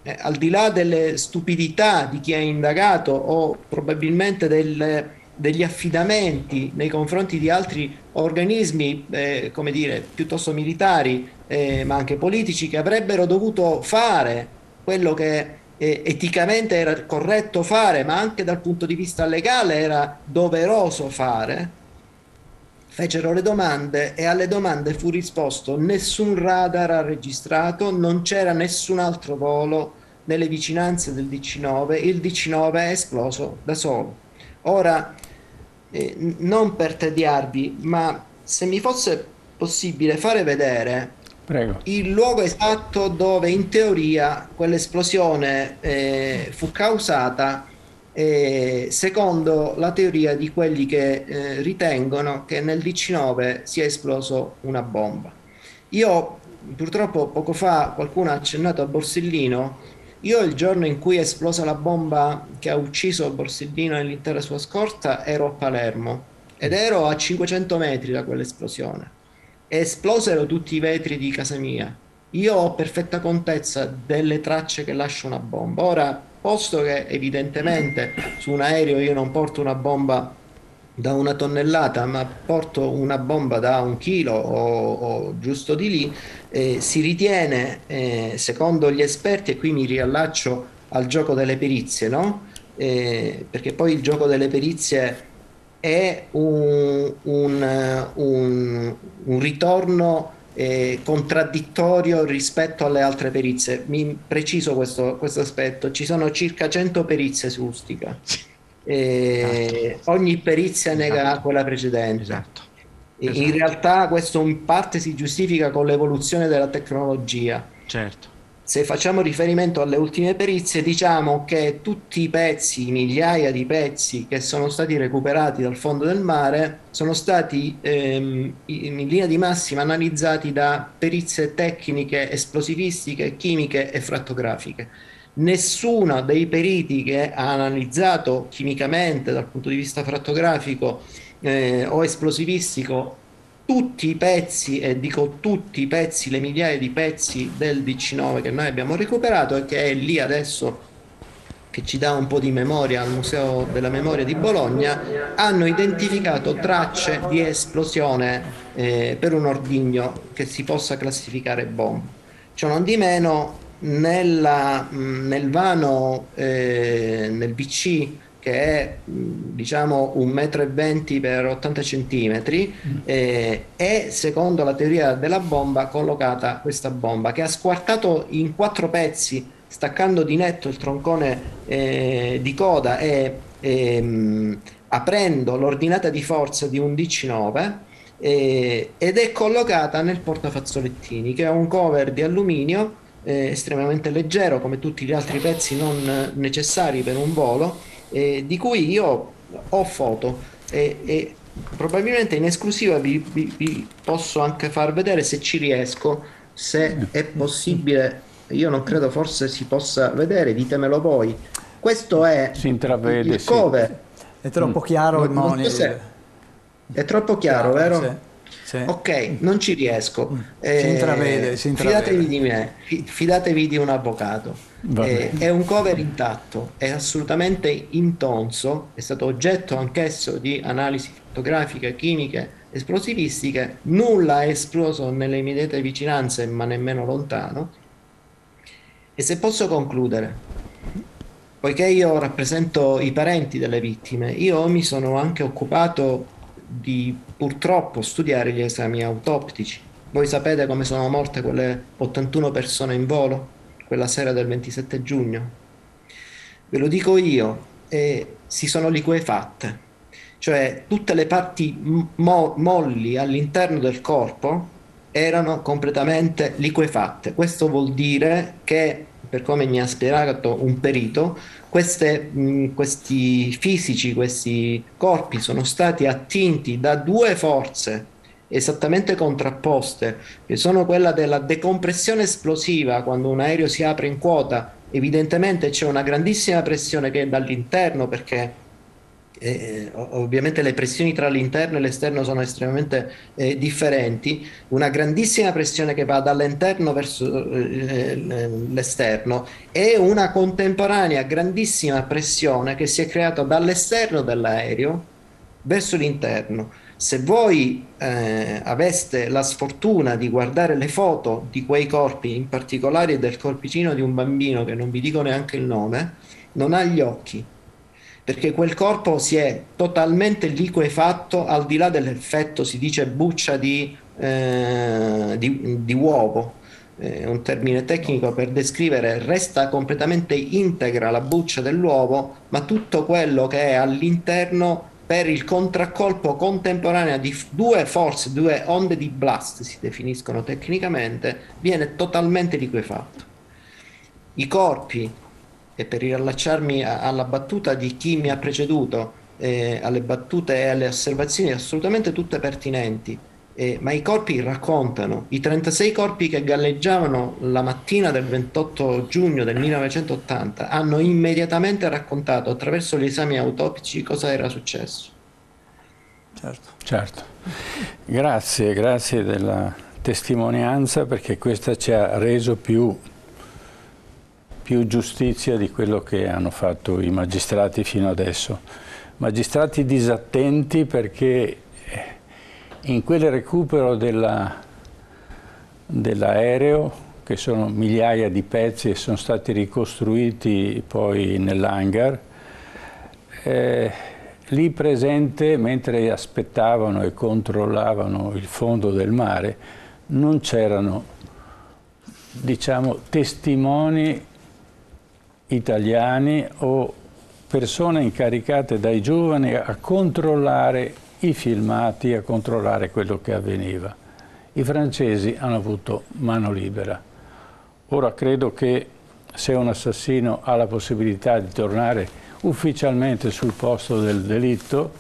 eh, al di là delle stupidità di chi ha indagato o probabilmente del, degli affidamenti nei confronti di altri organismi, eh, come dire, piuttosto militari, eh, ma anche politici, che avrebbero dovuto fare quello che eh, eticamente era corretto fare, ma anche dal punto di vista legale era doveroso fare, fecero le domande e alle domande fu risposto: nessun radar ha registrato, non c'era nessun altro volo nelle vicinanze del D C nove, il D C nove è esploso da solo. Ora, eh, non per tediarvi, ma se mi fosse possibile fare vedere Prego. il luogo esatto dove in teoria quell'esplosione eh, fu causata, eh, secondo la teoria di quelli che eh, ritengono che nel D C nove sia esploso una bomba. Io purtroppo poco fa qualcuno ha accennato a Borsellino. Io il giorno in cui è esplosa la bomba che ha ucciso Borsellino e l'intera sua scorta ero a Palermo ed ero a cinquecento metri da quell'esplosione. Esplosero tutti i vetri di casa mia. Io ho perfetta contezza delle tracce che lascia una bomba. Ora, posto che evidentemente su un aereo io non porto una bomba da una tonnellata, ma porto una bomba da un chilo o, o giusto di lì, eh, si ritiene, eh, secondo gli esperti, e qui mi riallaccio al gioco delle perizie, no? Eh, perché poi il gioco delle perizie è un, un, un, un ritorno eh, contraddittorio rispetto alle altre perizie. Mi preciso questo, questo aspetto: ci sono circa cento perizie su Ustica. Eh, esatto. Ogni perizia nega esatto. quella precedente. Esatto. Esatto. In esatto. realtà questo in parte si giustifica con l'evoluzione della tecnologia. Certo. Se facciamo riferimento alle ultime perizie, diciamo che tutti i pezzi, migliaia di pezzi che sono stati recuperati dal fondo del mare, sono stati ehm, in linea di massima analizzati da perizie tecniche, esplosivistiche, chimiche e frattografiche. Nessuno dei periti che ha analizzato chimicamente dal punto di vista frattografico eh, o esplosivistico tutti i pezzi, e dico tutti i pezzi, le migliaia di pezzi del D C nove che noi abbiamo recuperato e che è lì adesso, che ci dà un po' di memoria al Museo della Memoria di Bologna, hanno identificato tracce di esplosione eh, per un ordigno che si possa classificare bomba. Ciò non di meno, nella, nel vano, eh, nel B C, che è diciamo un metro e venti per ottanta centimetri, eh, è, secondo la teoria della bomba, collocata questa bomba che ha squartato in quattro pezzi, staccando di netto il troncone eh, di coda e ehm, aprendo l'ordinata di forza di un D C nove, eh, ed è collocata nel portafazzolettini, che è un cover di alluminio eh, estremamente leggero, come tutti gli altri pezzi non necessari per un volo, Eh, di cui io ho foto e, e probabilmente in esclusiva vi, vi, vi posso anche far vedere, se ci riesco, se è possibile. Io non credo forse si possa vedere, ditemelo voi. Questo è si intravede, il cover. Sì. È troppo chiaro il monitor. È troppo chiaro, chiaro, vero? Sì. Sì. Ok, non ci riesco. Eh, si intravede, si intravede. Fidatevi di me, fidatevi di un avvocato. Eh, è un cover intatto, è assolutamente intonso, è stato oggetto anch'esso di analisi fotografiche, chimiche, esplosivistiche, nulla è esploso nelle immediate vicinanze, ma nemmeno lontano. E se posso concludere, poiché io rappresento i parenti delle vittime, io mi sono anche occupato di purtroppo studiare gli esami autoptici. Voi sapete come sono morte quelle ottantuno persone in volo quella sera del ventisette giugno? Ve lo dico io, eh, si sono liquefatte, cioè tutte le parti mo molli all'interno del corpo erano completamente liquefatte. Questo vuol dire che, per come mi ha spiegato un perito, queste, mh, questi fisici, questi corpi sono stati attinti da due forze esattamente contrapposte, che sono quella della decompressione esplosiva. Quando un aereo si apre in quota, evidentemente c'è una grandissima pressione che è dall'interno, perché Eh, ovviamente le pressioni tra l'interno e l'esterno sono estremamente eh, differenti. Una grandissima pressione che va dall'interno verso eh, l'esterno e una contemporanea grandissima pressione che si è creata dall'esterno dell'aereo verso l'interno. Se voi eh, aveste la sfortuna di guardare le foto di quei corpi, in particolare del corpicino di un bambino che non vi dico neanche il nome, non ha gli occhi, perché quel corpo si è totalmente liquefatto, al di là dell'effetto, si dice buccia di, eh, di, di uovo, è un termine tecnico per descrivere, resta completamente integra la buccia dell'uovo, ma tutto quello che è all'interno, per il contraccolpo contemporaneo di due forze, due onde di blast si definiscono tecnicamente, viene totalmente liquefatto. I corpi, e per riallacciarmi alla battuta di chi mi ha preceduto, eh, alle battute e alle osservazioni assolutamente tutte pertinenti, eh, ma i corpi raccontano. I trentasei corpi che galleggiavano la mattina del ventotto giugno del millenovecentottanta hanno immediatamente raccontato attraverso gli esami autopsici cosa era successo. Certo. Certo. Grazie, grazie della testimonianza, perché questa ci ha reso più più giustizia di quello che hanno fatto i magistrati fino adesso. Magistrati disattenti, perché in quel recupero dell'aereo, che sono migliaia di pezzi e sono stati ricostruiti poi nell'hangar, eh, lì presente, mentre aspettavano e controllavano il fondo del mare, non c'erano, diciamo, testimoni italiani o persone incaricate dai giovani a controllare i filmati, a controllare quello che avveniva. I francesi hanno avuto mano libera. Ora credo che se un assassino ha la possibilità di tornare ufficialmente sul posto del delitto,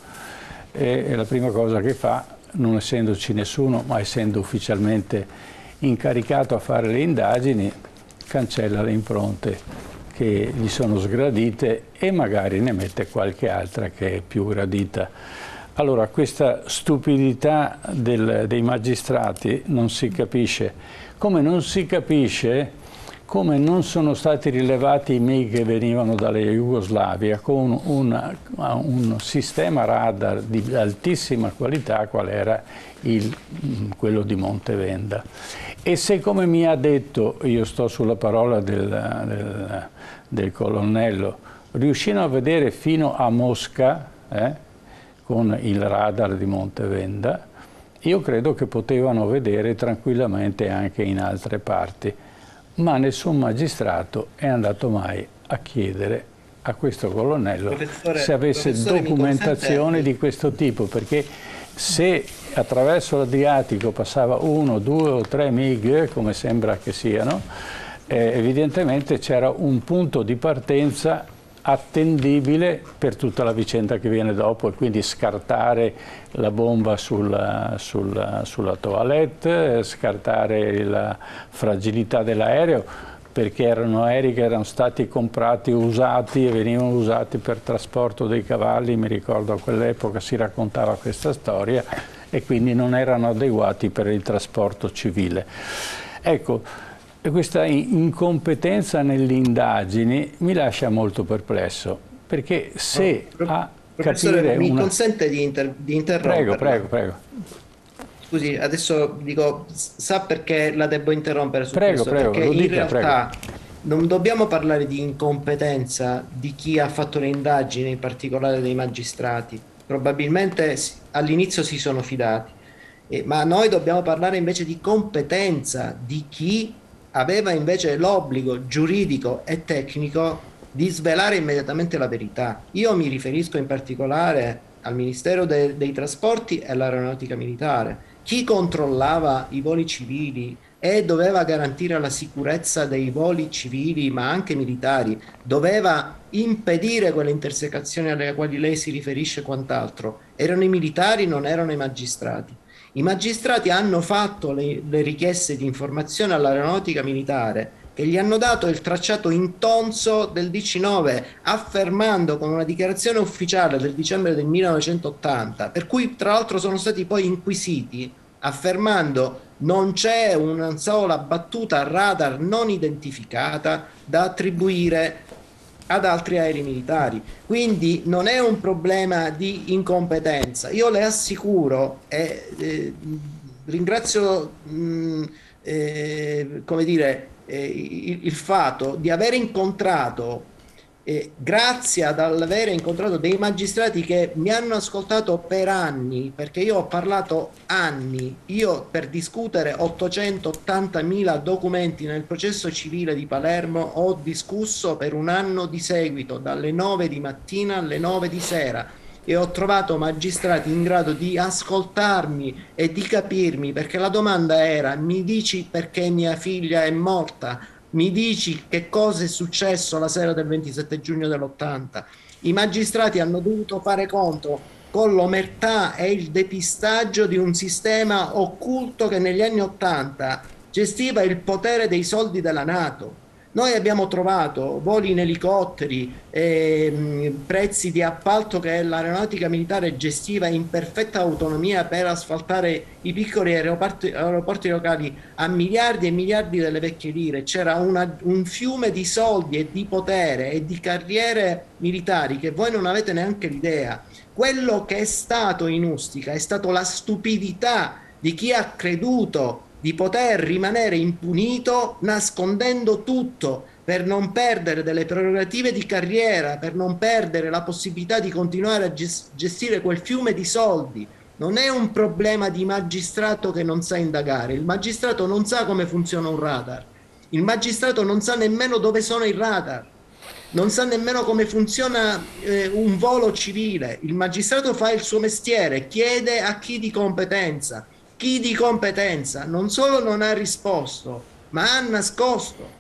è la prima cosa che fa, non essendoci nessuno, ma essendo ufficialmente incaricato a fare le indagini, cancella le impronte che gli sono sgradite e magari ne mette qualche altra che è più gradita. Allora, questa stupidità del, dei magistrati non si capisce, come non si capisce come non sono stati rilevati i M I G che venivano dalla Jugoslavia con una, un sistema radar di altissima qualità, qual era il, quello di Montevenda. E se, come mi ha detto, io sto sulla parola del, del, del colonnello, riuscino a vedere fino a Mosca eh, con il radar di Montevenda, io credo che potevano vedere tranquillamente anche in altre parti, ma nessun magistrato è andato mai a chiedere a questo colonnello professore, se avesse documentazione di questo tipo, perché se attraverso l'Adriatico passava uno, due o tre M I G, come sembra che siano, eh, evidentemente c'era un punto di partenza attendibile per tutta la vicenda che viene dopo, e quindi scartare la bomba sulla, sulla, sulla toilette, scartare la fragilità dell'aereo, perché erano aerei che erano stati comprati, usati e venivano usati per trasporto dei cavalli, mi ricordo a quell'epoca si raccontava questa storia, e quindi non erano adeguati per il trasporto civile. Ecco, questa incompetenza nelle indagini mi lascia molto perplesso, perché se no, a capire mi una... consente di, inter di interrompere. Prego, prego, prego. Scusi, adesso dico, sa perché la devo interrompere su prego, questo? Prego, perché lo in dica, realtà prego. non dobbiamo parlare di incompetenza di chi ha fatto le indagini, in particolare dei magistrati. Probabilmente all'inizio si sono fidati, eh, ma noi dobbiamo parlare invece di competenza di chi aveva invece l'obbligo giuridico e tecnico di svelare immediatamente la verità. Io mi riferisco in particolare al Ministero de dei Trasporti e all'Aeronautica Militare. Chi controllava i voli civili e doveva garantire la sicurezza dei voli civili ma anche militari, doveva impedire quelle intersecazioni alle quali lei si riferisce e quant'altro, erano i militari, non erano i magistrati. I magistrati hanno fatto le, le richieste di informazione all'aeronautica militare che gli hanno dato il tracciato intonso del D C nove, affermando con una dichiarazione ufficiale del dicembre del millenovecentottanta, per cui tra l'altro sono stati poi inquisiti, affermando non c'è una sola battuta radar non identificata da attribuire ad altri aerei militari. Quindi non è un problema di incompetenza. Io le assicuro e eh, ringrazio mh, eh, come dire, eh, il, il fatto di aver incontrato, eh, grazie ad aver incontrato dei magistrati che mi hanno ascoltato per anni, perché io ho parlato anni, io per discutere ottocentottantamila documenti nel processo civile di Palermo ho discusso per un anno di seguito, dalle nove di mattina alle nove di sera, e ho trovato magistrati in grado di ascoltarmi e di capirmi, perché la domanda era: mi dici perché mia figlia è morta? Mi dici che cosa è successo la sera del ventisette giugno dell'ottanta? I magistrati hanno dovuto fare conto con l'omertà e il depistaggio di un sistema occulto che negli anni ottanta gestiva il potere dei soldi della NATO. Noi abbiamo trovato voli in elicotteri, eh, prezzi di appalto che l'aeronautica militare gestiva in perfetta autonomia per asfaltare i piccoli aeroporti, aeroporti locali a miliardi e miliardi delle vecchie lire. C'era una, un fiume di soldi e di potere e di carriere militari che voi non avete neanche l'idea. Quello che è stato in Ustica è stato la stupidità di chi ha creduto di poter rimanere impunito nascondendo tutto per non perdere delle prerogative di carriera, per non perdere la possibilità di continuare a gestire quel fiume di soldi. Non è un problema di magistrato che non sa indagare, il magistrato non sa come funziona un radar, il magistrato non sa nemmeno dove sono i radar, non sa nemmeno come funziona eh, un volo civile. Il magistrato fa il suo mestiere, chiede a chi di competenza. Chi di competenza non solo non ha risposto, ma ha nascosto.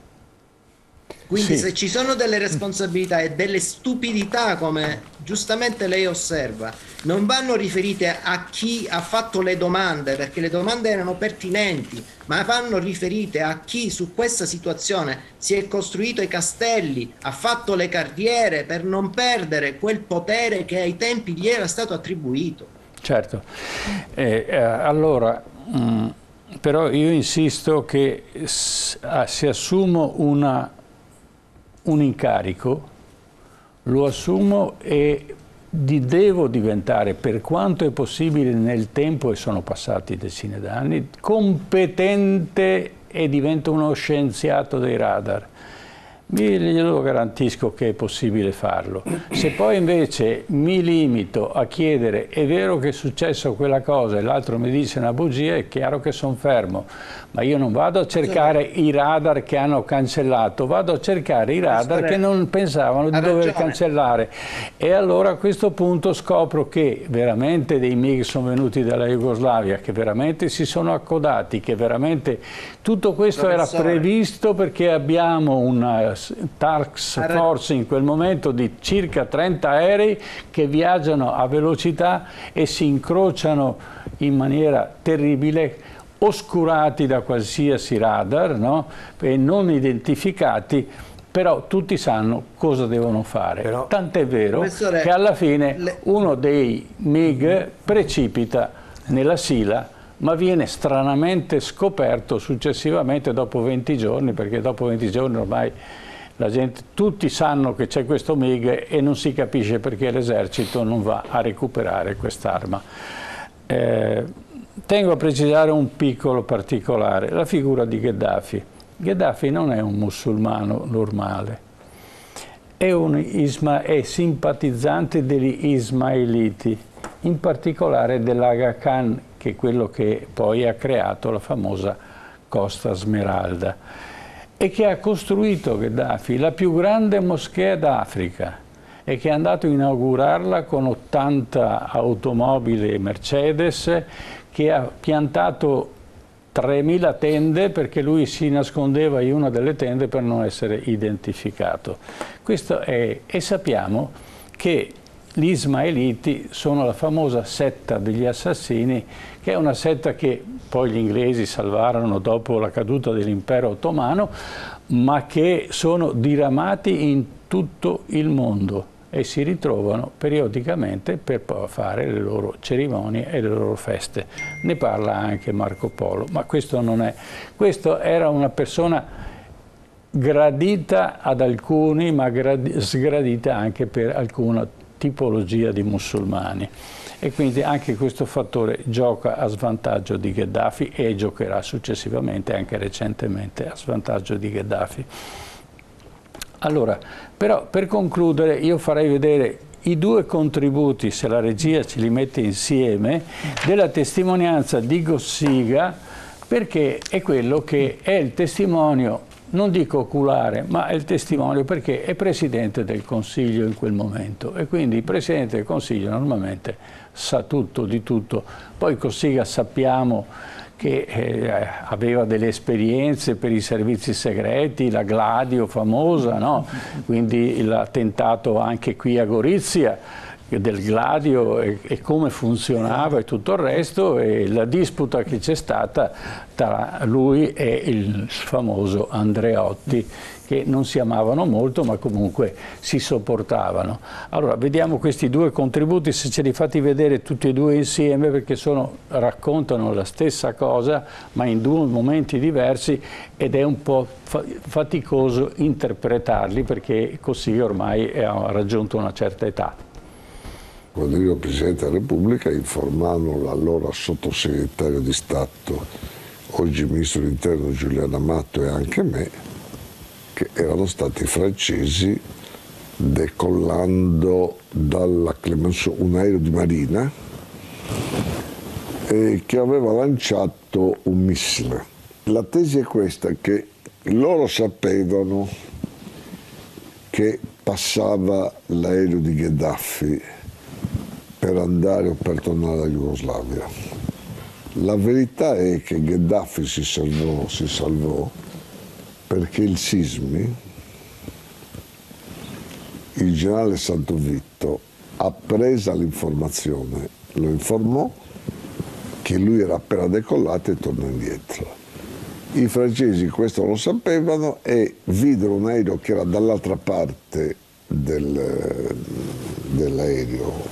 Quindi sì, se ci sono delle responsabilità e delle stupidità, come giustamente lei osserva, non vanno riferite a chi ha fatto le domande, perché le domande erano pertinenti, ma vanno riferite a chi su questa situazione si è costruito i castelli, ha fatto le carriere per non perdere quel potere che ai tempi gli era stato attribuito. Certo, eh, eh, allora, mh, però io insisto che s se assumo una, un incarico, lo assumo e di, devo diventare, per quanto è possibile nel tempo, e sono passati decine d'anni, competente e divento uno scienziato dei radar. Glielo garantisco che è possibile farlo. Se poi invece mi limito a chiedere è vero che è successo quella cosa e l'altro mi dice una bugia, è chiaro che sono fermo, ma io non vado a cercare i radar che hanno cancellato, vado a cercare i radar che non pensavano di dover cancellare. E allora a questo punto scopro che veramente dei MiG sono venuti dalla Jugoslavia, che veramente si sono accodati, che veramente tutto questo Professore. era previsto, perché abbiamo una task force in quel momento di circa trenta aerei che viaggiano a velocità e si incrociano in maniera terribile, oscurati da qualsiasi radar, no? E non identificati, però tutti sanno cosa devono fare. Tant'è vero che alla fine le... uno dei MiG precipita nella Sila, ma viene stranamente scoperto successivamente dopo venti giorni, perché dopo venti giorni ormai la gente, tutti sanno che c'è questo MiG e non si capisce perché l'esercito non va a recuperare quest'arma. Eh, tengo a precisare un piccolo particolare, la figura di Gheddafi. Gheddafi non è un musulmano normale, è un isma, è simpatizzante degli ismailiti, in particolare dell'Aga Khan, che è quello che poi ha creato la famosa Costa Smeralda, e che ha costruito Gheddafi la più grande moschea d'Africa e che è andato a inaugurarla con ottanta automobili Mercedes, che ha piantato tremila tende perché lui si nascondeva in una delle tende per non essere identificato. Questo è, e sappiamo che gli ismaeliti sono la famosa setta degli assassini, che è una setta che poi gli inglesi salvarono dopo la caduta dell'impero ottomano, ma che sono diramati in tutto il mondo e si ritrovano periodicamente per fare le loro cerimonie e le loro feste. Ne parla anche Marco Polo, ma questo non è. Questo era una persona gradita ad alcuni, ma sgradita anche per alcuna tipologia di musulmani. E quindi anche questo fattore gioca a svantaggio di Gheddafi e giocherà successivamente, anche recentemente, a svantaggio di Gheddafi. Allora, però per concludere io farei vedere i due contributi, se la regia ce li mette insieme, della testimonianza di Cossiga, perché è quello che è il testimonio, non dico oculare, ma è il testimonio perché è Presidente del Consiglio in quel momento e quindi il Presidente del Consiglio normalmente sa tutto di tutto. Poi Cossiga sappiamo che eh, aveva delle esperienze per i servizi segreti, la Gladio famosa, no? Quindi l'attentato anche qui a Gorizia del Gladio e, e come funzionava e tutto il resto, e la disputa che c'è stata tra lui e il famoso Andreotti, che non si amavano molto ma comunque si sopportavano. Allora vediamo questi due contributi, se ce li fate vedere tutti e due insieme, perché sono, raccontano la stessa cosa ma in due momenti diversi ed è un po' faticoso interpretarli perché così ormai ha raggiunto una certa età. Quando io ero Presidente della Repubblica informarono l'allora sottosegretario di Stato, oggi Ministro dell'Interno Giuliano Amato e anche me, che erano stati i francesi, decollando dalla Clemenceau un aereo di marina e che aveva lanciato un missile. La tesi è questa, che loro sapevano che passava l'aereo di Gheddafi per andare o per tornare alla Jugoslavia. La verità è che Gheddafi si salvò, si salvò perché il Sismi, il generale Santovitto, appresa l'informazione, lo informò che lui era appena decollato e tornò indietro. I francesi questo lo sapevano e videro un aereo che era dall'altra parte del, dell'aereo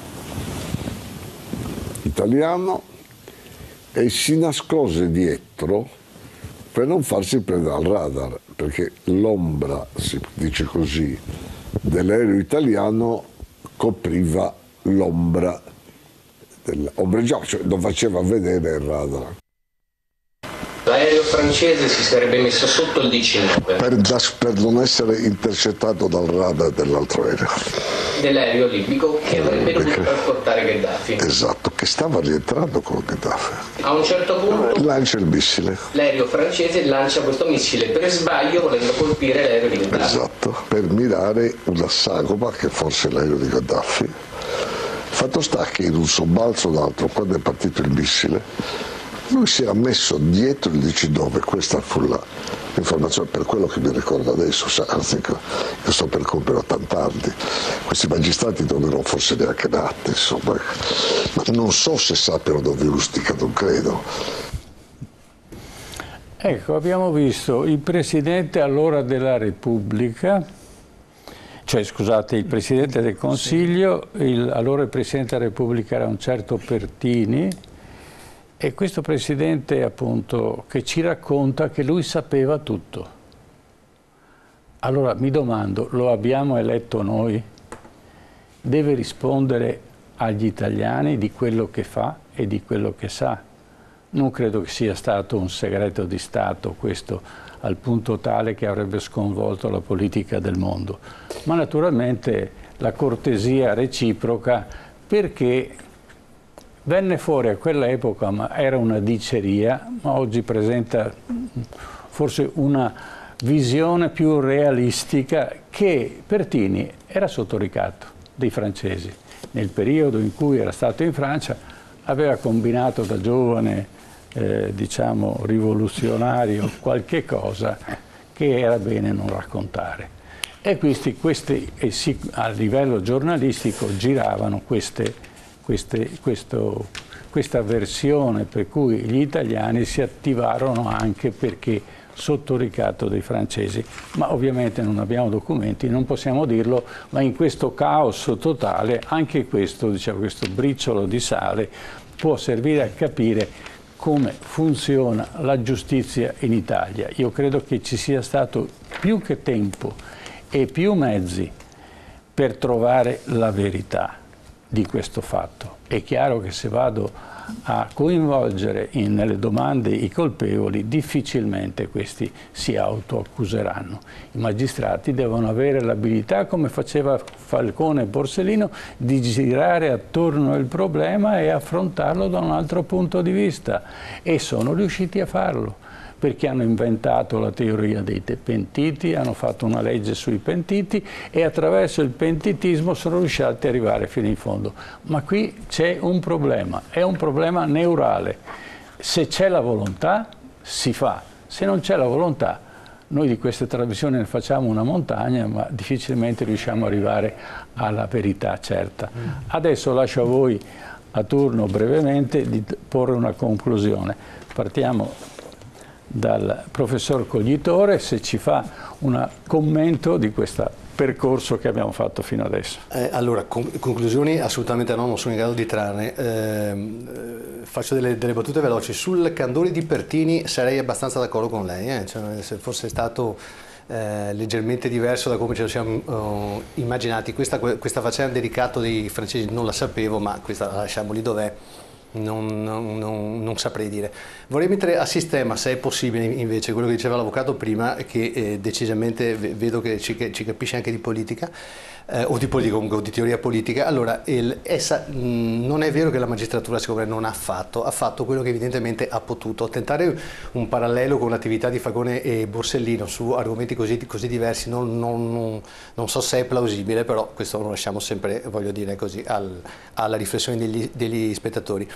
italiano e si nascose dietro per non farsi prendere al radar, perché l'ombra, si dice così, dell'aereo italiano copriva l'ombra dell'ombreggiato, cioè non faceva vedere il radar. L'aereo francese si sarebbe messo sotto il diciannove. Per, da, per non essere intercettato dal radar dell'altro aereo. Dell'aereo libico che avrebbe dovuto trasportare Gheddafi. Esatto, che stava rientrando con Gheddafi. A un certo punto lancia il missile. L'aereo francese lancia questo missile per sbaglio volendo colpire l'aereo di Gheddafi. Esatto, per mirare una sagoma che fosse l'aereo di Gheddafi. Fatto sta che in un sobbalzo d'altro, quando è partito il missile, lui si era messo dietro il diciannove, questa fu l'informazione, per quello che mi ricordo adesso, anzi io sto per compiere ottanta anni, questi magistrati non erano forse neanche nati, insomma, ma non so se sappiano dove Ustica, non credo. Ecco, abbiamo visto il Presidente allora della Repubblica, cioè scusate, il Presidente del Consiglio, il, allora il Presidente della Repubblica era un certo Pertini, e questo Presidente appunto che ci racconta che lui sapeva tutto. Allora mi domando, lo abbiamo eletto noi? Deve rispondere agli italiani di quello che fa e di quello che sa. Non credo che sia stato un segreto di Stato questo, al punto tale che avrebbe sconvolto la politica del mondo. Ma naturalmente la cortesia reciproca, perché venne fuori a quell'epoca, ma era una diceria, ma oggi presenta forse una visione più realistica, che Pertini era sotto ricatto dei francesi. Nel periodo in cui era stato in Francia aveva combinato da giovane, eh, diciamo, rivoluzionario qualche cosa che era bene non raccontare. E questi, questi e si, a livello giornalistico giravano queste, queste, questo, questa versione per cui gli italiani si attivarono anche perché sotto ricatto dei francesi, ma ovviamente non abbiamo documenti, non possiamo dirlo, ma in questo caos totale anche questo, diciamo, questo briciolo di sale può servire a capire come funziona la giustizia in Italia. Io credo che ci sia stato più che tempo e più mezzi per trovare la verità di questo fatto. È chiaro che se vado a coinvolgere in, nelle domande i colpevoli, difficilmente questi si autoaccuseranno. I magistrati devono avere l'abilità, come faceva Falcone e Borsellino, di girare attorno al problema e affrontarlo da un altro punto di vista, e sono riusciti a farlo, perché hanno inventato la teoria dei pentiti, hanno fatto una legge sui pentiti e attraverso il pentitismo sono riusciti ad arrivare fino in fondo. Ma qui c'è un problema, è un problema neurale. Se c'è la volontà, si fa. Se non c'è la volontà, noi di queste trasmissioni ne facciamo una montagna, ma difficilmente riusciamo ad arrivare alla verità certa. Adesso lascio a voi a turno brevemente di porre una conclusione. Partiamo dal professor Coglitore, se ci fa un commento di questo percorso che abbiamo fatto fino adesso. Eh, allora, con, conclusioni assolutamente no, non sono in grado di trarne. Eh, faccio delle, delle battute veloci. Sul candore di Pertini sarei abbastanza d'accordo con lei, eh? Cioè, se fosse stato eh, leggermente diverso da come ce lo siamo uh, immaginati. Questa, questa faccenda del ricatto dei francesi non la sapevo, ma questa la lasciamo lì dov'è. Non, non, non, non saprei dire. Vorrei mettere a sistema, se è possibile, invece quello che diceva l'avvocato prima, che eh, decisamente vedo che ci, che ci capisce anche di politica, eh, o di politica comunque, o di teoria politica. Allora, il, essa, mh, non è vero che la magistratura secondo me non ha fatto, ha fatto quello che evidentemente ha potuto. Tentare un parallelo con l'attività di Falcone e Borsellino su argomenti così, così diversi non, non, non, non so se è plausibile, però questo lo lasciamo sempre, voglio dire così, al, alla riflessione degli, degli spettatori.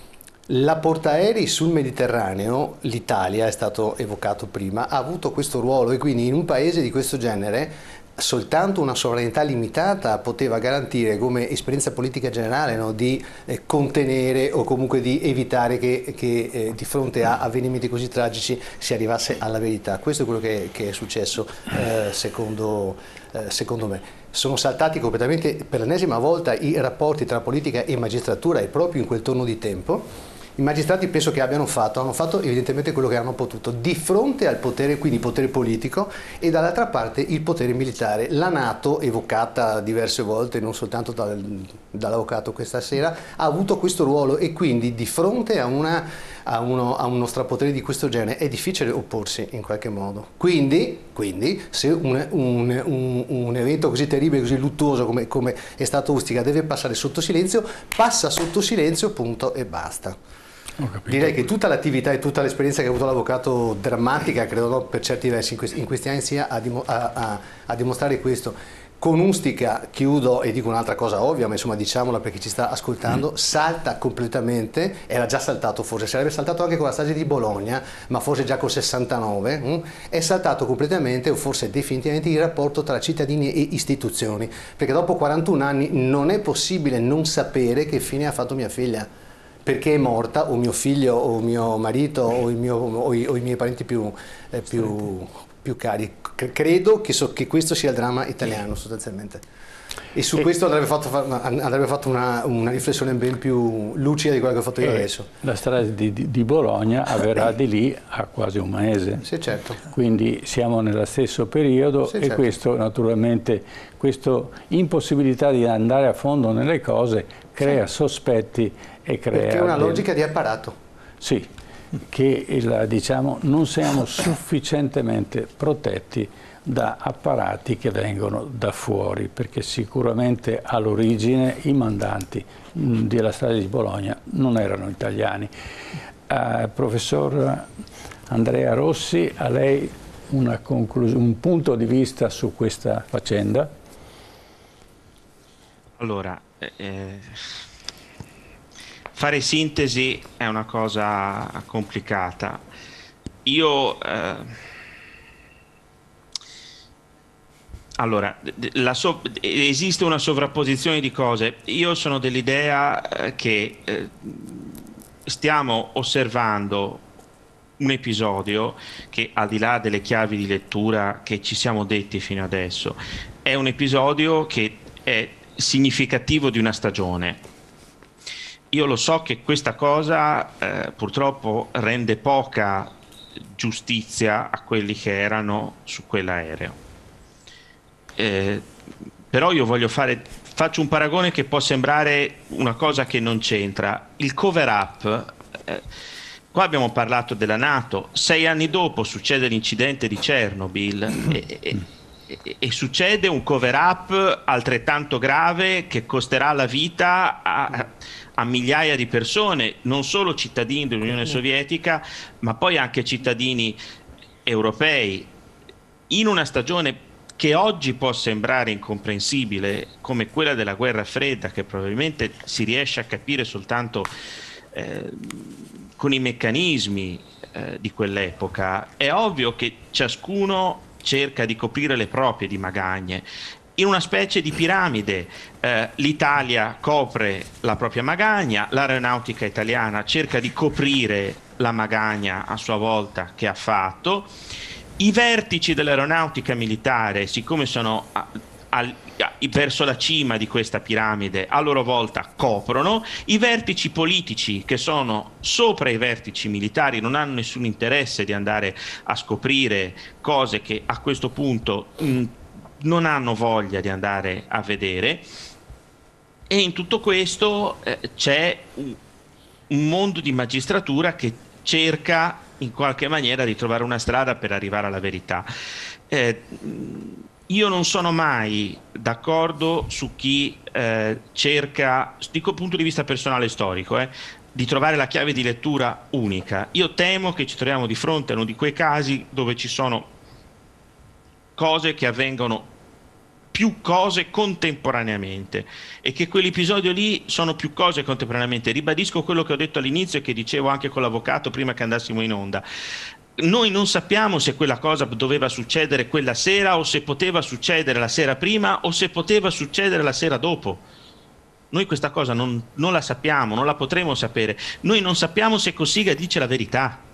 La portaerei sul Mediterraneo, l'Italia, è stato evocato prima, ha avuto questo ruolo, e quindi in un paese di questo genere soltanto una sovranità limitata poteva garantire, come esperienza politica generale, no, di eh, contenere o comunque di evitare che, che eh, di fronte a avvenimenti così tragici si arrivasse alla verità. Questo è quello che, che è successo eh, secondo, eh, secondo me. Sono saltati completamente per l'ennesima volta i rapporti tra politica e magistratura, e proprio in quel torno di tempo i magistrati penso che abbiano fatto, hanno fatto evidentemente quello che hanno potuto di fronte al potere, quindi potere politico, e dall'altra parte il potere militare. La NATO, evocata diverse volte, non soltanto dal, dall'avvocato questa sera, ha avuto questo ruolo, e quindi di fronte a, una, a, uno, a uno strapotere di questo genere è difficile opporsi in qualche modo. Quindi, quindi se un, un, un, un evento così terribile, così luttuoso come, come è stato Ustica, deve passare sotto silenzio, passa sotto silenzio, punto e basta. Direi che tutta l'attività e tutta l'esperienza che ha avuto l'avvocato, drammatica, credo, no, per certi versi in questi, in questi anni, sia a, dim a, a, a dimostrare questo. Con Ustica, chiudo e dico un'altra cosa ovvia, ma insomma diciamola per chi ci sta ascoltando, mm. salta completamente, era già saltato forse, sarebbe saltato anche con la strage di Bologna, ma forse già col sessantanove, mm, è saltato completamente, o forse definitivamente, il rapporto tra cittadini e istituzioni, perché dopo quarantuno anni non è possibile non sapere che fine ha fatto mia figlia, perché è morta, o mio figlio, o mio marito, o, il mio, o, i, o i miei parenti più, eh, più, più cari. Credo che, so, che questo sia il dramma italiano sostanzialmente. E su e questo andrebbe fatto, andrebbe fatto una, una riflessione ben più lucida di quella che ho fatto io adesso. La strage di, di, di Bologna avverrà di lì a quasi un mese. Sì, certo. Quindi siamo nello stesso periodo, sì, e certo. Questo naturalmente, questa impossibilità di andare a fondo nelle cose crea sì. sospetti e crea... Perché è una del... logica di apparato. Sì, che il, diciamo, non siamo sufficientemente protetti da apparati che vengono da fuori, perché sicuramente all'origine i mandanti mh, della strage di Bologna non erano italiani. Uh, professor Andrea Rossi, a lei una un punto di vista su questa faccenda? Allora, eh, fare sintesi è una cosa complicata. Io... Eh, allora, la so esiste una sovrapposizione di cose. Io sono dell'idea eh, che eh, stiamo osservando un episodio che, al di là delle chiavi di lettura che ci siamo detti fino adesso, è un episodio che è significativo di una stagione. Io lo so che questa cosa eh, purtroppo rende poca giustizia a quelli che erano su quell'aereo. Eh, però io voglio fare, faccio un paragone che può sembrare una cosa che non c'entra. Il cover up, eh, qua abbiamo parlato della NATO, sei anni dopo succede l'incidente di Chernobyl e, e, e, e succede un cover up altrettanto grave che costerà la vita a, a migliaia di persone, non solo cittadini dell'Unione Sovietica ma poi anche cittadini europei, in una stagione che oggi può sembrare incomprensibile come quella della guerra fredda, che probabilmente si riesce a capire soltanto eh, con i meccanismi eh, di quell'epoca. È ovvio che ciascuno cerca di coprire le proprie di magagne. In una specie di piramide eh, l'Italia copre la propria magagna, l'aeronautica italiana cerca di coprire la magagna a sua volta che ha fatto. I vertici dell'aeronautica militare, siccome sono a, a, a, verso la cima di questa piramide, a loro volta coprono. I vertici politici, che sono sopra i vertici militari, non hanno nessun interesse di andare a scoprire cose che a questo punto mh, non hanno voglia di andare a vedere. E in tutto questo eh, c'è un, un mondo di magistratura che cerca in qualche maniera di trovare una strada per arrivare alla verità. Eh, io non sono mai d'accordo su chi eh, cerca, dico dal punto di vista personale e storico, eh, di trovare la chiave di lettura unica. Io temo che ci troviamo di fronte a uno di quei casi dove ci sono cose che avvengono più cose contemporaneamente e che quell'episodio lì sono più cose contemporaneamente. Ribadisco quello che ho detto all'inizio e che dicevo anche con l'avvocato prima che andassimo in onda. Noi non sappiamo se quella cosa doveva succedere quella sera o se poteva succedere la sera prima o se poteva succedere la sera dopo. Noi questa cosa non, non la sappiamo, non la potremo sapere. Noi non sappiamo se Cossiga dice la verità.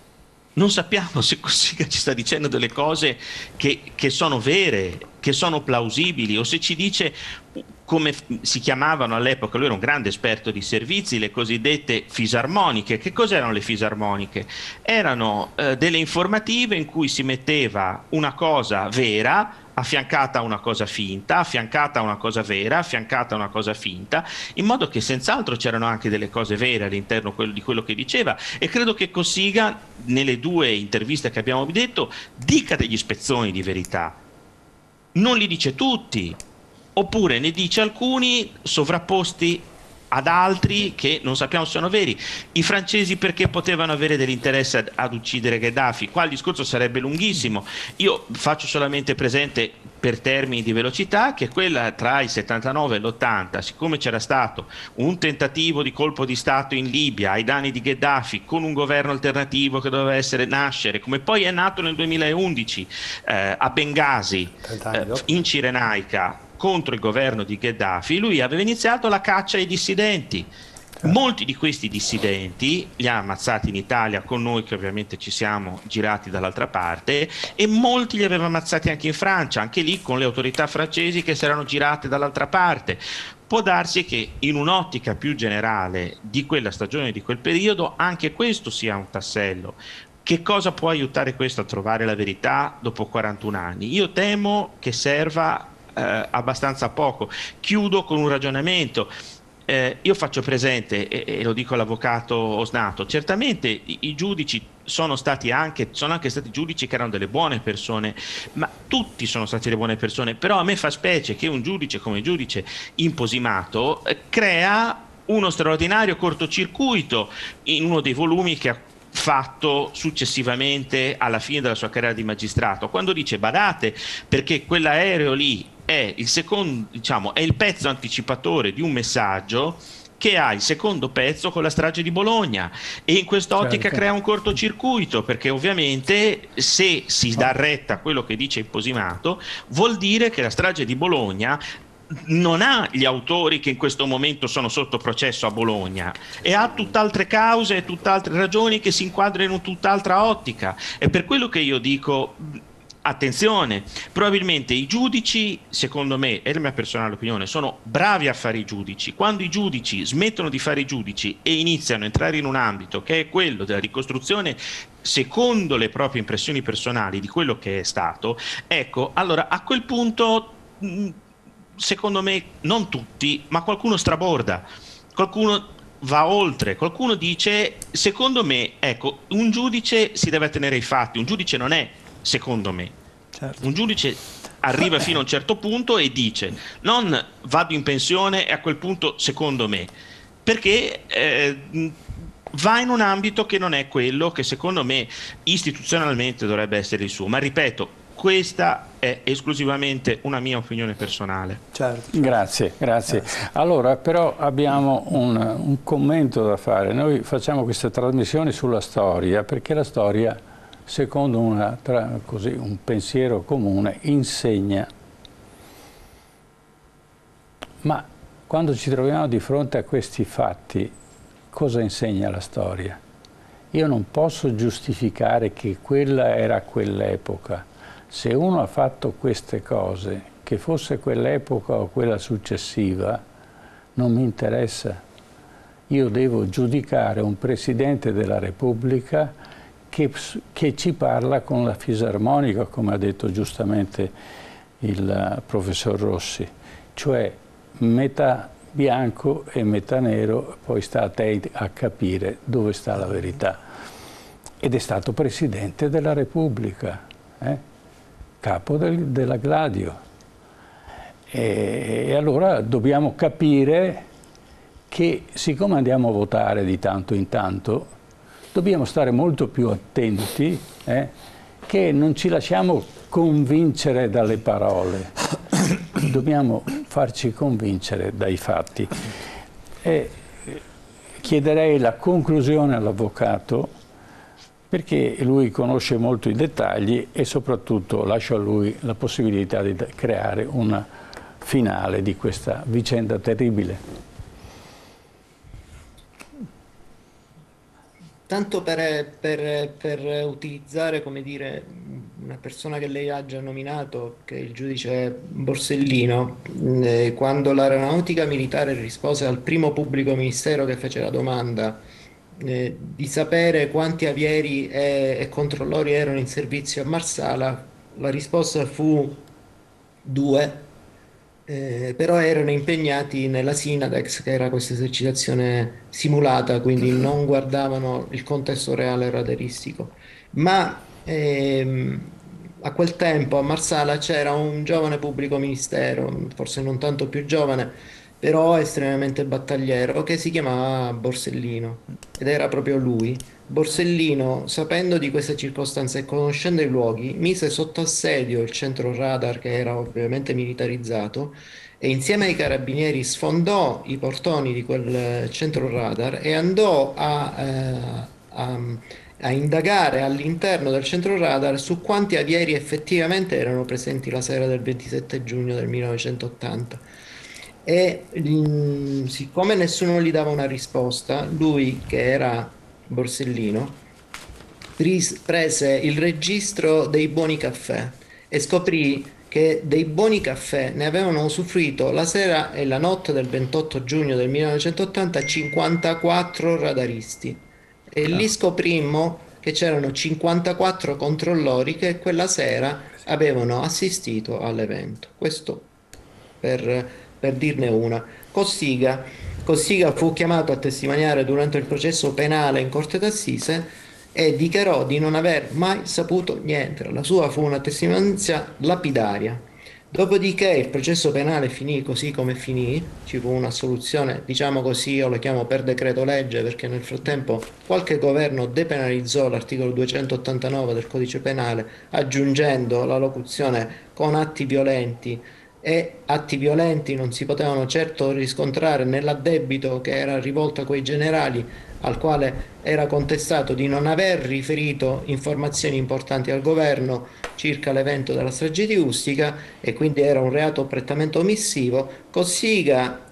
Non sappiamo se Cossiga ci sta dicendo delle cose che, che sono vere, che sono plausibili, o se ci dice, come si chiamavano all'epoca, lui era un grande esperto di servizi, le cosiddette fisarmoniche. Che cos'erano le fisarmoniche? Erano eh, delle informative in cui si metteva una cosa vera affiancata a una cosa finta, affiancata a una cosa vera, affiancata a una cosa finta, in modo che senz'altro c'erano anche delle cose vere all'interno di quello che diceva. E credo che Cossiga, nelle due interviste che abbiamo detto, dica degli spezzoni di verità. Non li dice tutti, oppure ne dice alcuni sovrapposti ad altri che non sappiamo se sono veri. I francesi perché potevano avere dell'interesse ad, ad uccidere Gheddafi? Qua il discorso sarebbe lunghissimo. Io faccio solamente presente, per termini di velocità, che quella tra il settantanove e l'ottanta, siccome c'era stato un tentativo di colpo di Stato in Libia ai danni di Gheddafi, con un governo alternativo che doveva essere nascere, come poi è nato nel duemilaundici eh, a Bengasi, eh, in Cirenaica, contro il governo di Gheddafi, lui aveva iniziato la caccia ai dissidenti. Molti di questi dissidenti li ha ammazzati in Italia, con noi che ovviamente ci siamo girati dall'altra parte, e molti li aveva ammazzati anche in Francia, anche lì con le autorità francesi che si erano girate dall'altra parte. Può darsi che in un'ottica più generale di quella stagione, di quel periodo, anche questo sia un tassello. Che cosa può aiutare questo a trovare la verità dopo quarantuno anni? Io temo che serva eh, abbastanza poco. Chiudo con un ragionamento. Eh, io faccio presente, e, e lo dico all'avvocato Osnato, certamente i, i giudici sono stati anche, sono anche stati giudici che erano delle buone persone, ma tutti sono stati delle buone persone, però a me fa specie che un giudice come il giudice Imposimato eh, crea uno straordinario cortocircuito in uno dei volumi che ha fatto successivamente alla fine della sua carriera di magistrato, quando dice: badate, perché quell'aereo lì è il secondo, diciamo, è il pezzo anticipatore di un messaggio che ha il secondo pezzo con la strage di Bologna, e in quest'ottica certo. crea un cortocircuito, perché ovviamente se si dà retta a quello che dice Imposimato vuol dire che la strage di Bologna non ha gli autori che in questo momento sono sotto processo a Bologna, e ha tutt'altre cause e tutt'altre ragioni che si inquadrano in tutt'altra ottica. È per quello che io dico: attenzione, probabilmente i giudici, secondo me, è la mia personale opinione, sono bravi a fare i giudici. Quando i giudici smettono di fare i giudici e iniziano a entrare in un ambito che è quello della ricostruzione secondo le proprie impressioni personali di quello che è stato, ecco, allora a quel punto, secondo me, non tutti, ma qualcuno straborda, qualcuno va oltre, qualcuno dice, secondo me, ecco, un giudice si deve attenere ai fatti, un giudice non è secondo me. Certo. Un giudice arriva fino a un certo punto e dice: non vado in pensione e a quel punto secondo me, perché eh, va in un ambito che non è quello che secondo me istituzionalmente dovrebbe essere il suo. Ma ripeto, questa è esclusivamente una mia opinione personale. Certo. Grazie, grazie. Grazie. Allora, però abbiamo un, un commento da fare. Noi facciamo queste trasmissioni sulla storia perché la storia, secondo una, tra, così, un pensiero comune, insegna. Ma quando ci troviamo di fronte a questi fatti, cosa insegna la storia? Io non posso giustificare che quella era quell'epoca. Se uno ha fatto queste cose, che fosse quell'epoca o quella successiva, non mi interessa. Io devo giudicare un Presidente della Repubblica Che, che ci parla con la fisarmonica, come ha detto giustamente il professor Rossi, cioè metà bianco e metà nero, poi sta a te a capire dove sta la verità. Ed è stato Presidente della Repubblica, eh? capo del, della Gladio. E, e allora dobbiamo capire che, siccome andiamo a votare di tanto in tanto, dobbiamo stare molto più attenti, eh, che non ci lasciamo convincere dalle parole, dobbiamo farci convincere dai fatti. E chiederei la conclusione all'avvocato, perché lui conosce molto i dettagli e soprattutto lascio a lui la possibilità di creare una finale di questa vicenda terribile. Tanto per, per, per utilizzare, come dire, una persona che lei ha già nominato, che è il giudice Borsellino, eh, quando l'aeronautica militare rispose al primo pubblico ministero che fece la domanda eh, di sapere quanti avieri e, e controllori erano in servizio a Marsala, la risposta fu due. Eh, però erano impegnati nella Sinadex, che era questa esercitazione simulata, quindi non guardavano il contesto reale radaristico. Ma ehm, a quel tempo a Marsala c'era un giovane pubblico ministero, forse non tanto più giovane, però estremamente battagliero, che si chiamava Borsellino, ed era proprio lui. Borsellino, sapendo di queste circostanze e conoscendo i luoghi, mise sotto assedio il centro radar, che era ovviamente militarizzato, e insieme ai carabinieri sfondò i portoni di quel centro radar e andò a, eh, a, a indagare all'interno del centro radar su quanti avieri effettivamente erano presenti la sera del ventisette giugno del millenovecentottanta. E mh, siccome nessuno gli dava una risposta, lui, che era Borsellino, prese il registro dei buoni caffè e scoprì che dei buoni caffè ne avevano usufruito la sera e la notte del ventotto giugno del millenovecentottanta cinquantaquattro radaristi, e lì scoprimmo che c'erano cinquantaquattro controllori che quella sera avevano assistito all'evento. Questo per, per dirne una. Cossiga Cossiga fu chiamato a testimoniare durante il processo penale in corte d'assise e dichiarò di non aver mai saputo niente. La sua fu una testimonianza lapidaria. Dopodiché il processo penale finì così come finì, ci fu un'assoluzione, diciamo così, io lo chiamo per decreto legge, perché nel frattempo qualche governo depenalizzò l'articolo duecentottantanove del codice penale, aggiungendo la locuzione con atti violenti e atti violenti non si potevano certo riscontrare nell'addebito che era rivolto a quei generali, al quale era contestato di non aver riferito informazioni importanti al governo circa l'evento della strage di Ustica, e quindi era un reato prettamente omissivo. Cossiga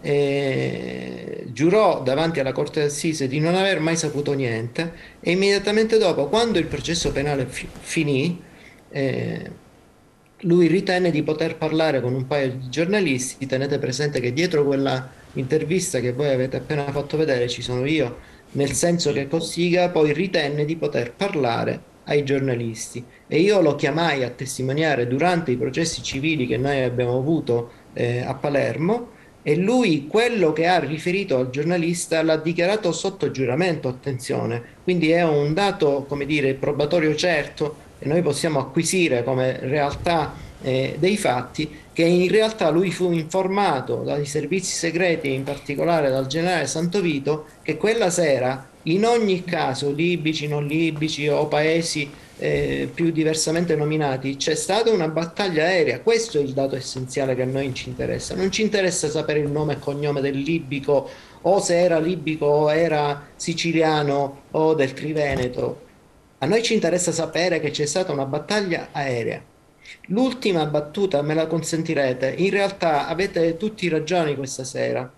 eh, giurò davanti alla Corte d'Assise di non aver mai saputo niente, e immediatamente dopo, quando il processo penale fi- finì, eh, lui ritenne di poter parlare con un paio di giornalisti. Tenete presente che dietro quella intervista che voi avete appena fatto vedere ci sono io, nel senso che Cossiga poi ritenne di poter parlare ai giornalisti, e io lo chiamai a testimoniare durante i processi civili che noi abbiamo avuto eh, a Palermo, e lui quello che ha riferito al giornalista l'ha dichiarato sotto giuramento, attenzione, quindi è un dato, come dire, probatorio certo, e noi possiamo acquisire come realtà eh, dei fatti, che in realtà lui fu informato dai servizi segreti, in particolare dal generale Santovito, che quella sera, in ogni caso, libici, non libici o paesi eh, più diversamente nominati, c'è stata una battaglia aerea. Questo è il dato essenziale che a noi ci interessa. Non ci interessa sapere il nome e cognome del libico, o se era libico o era siciliano o del Triveneto. A noi ci interessa sapere che c'è stata una battaglia aerea. L'ultima battuta, me la consentirete, in realtà avete tutti ragioni questa sera.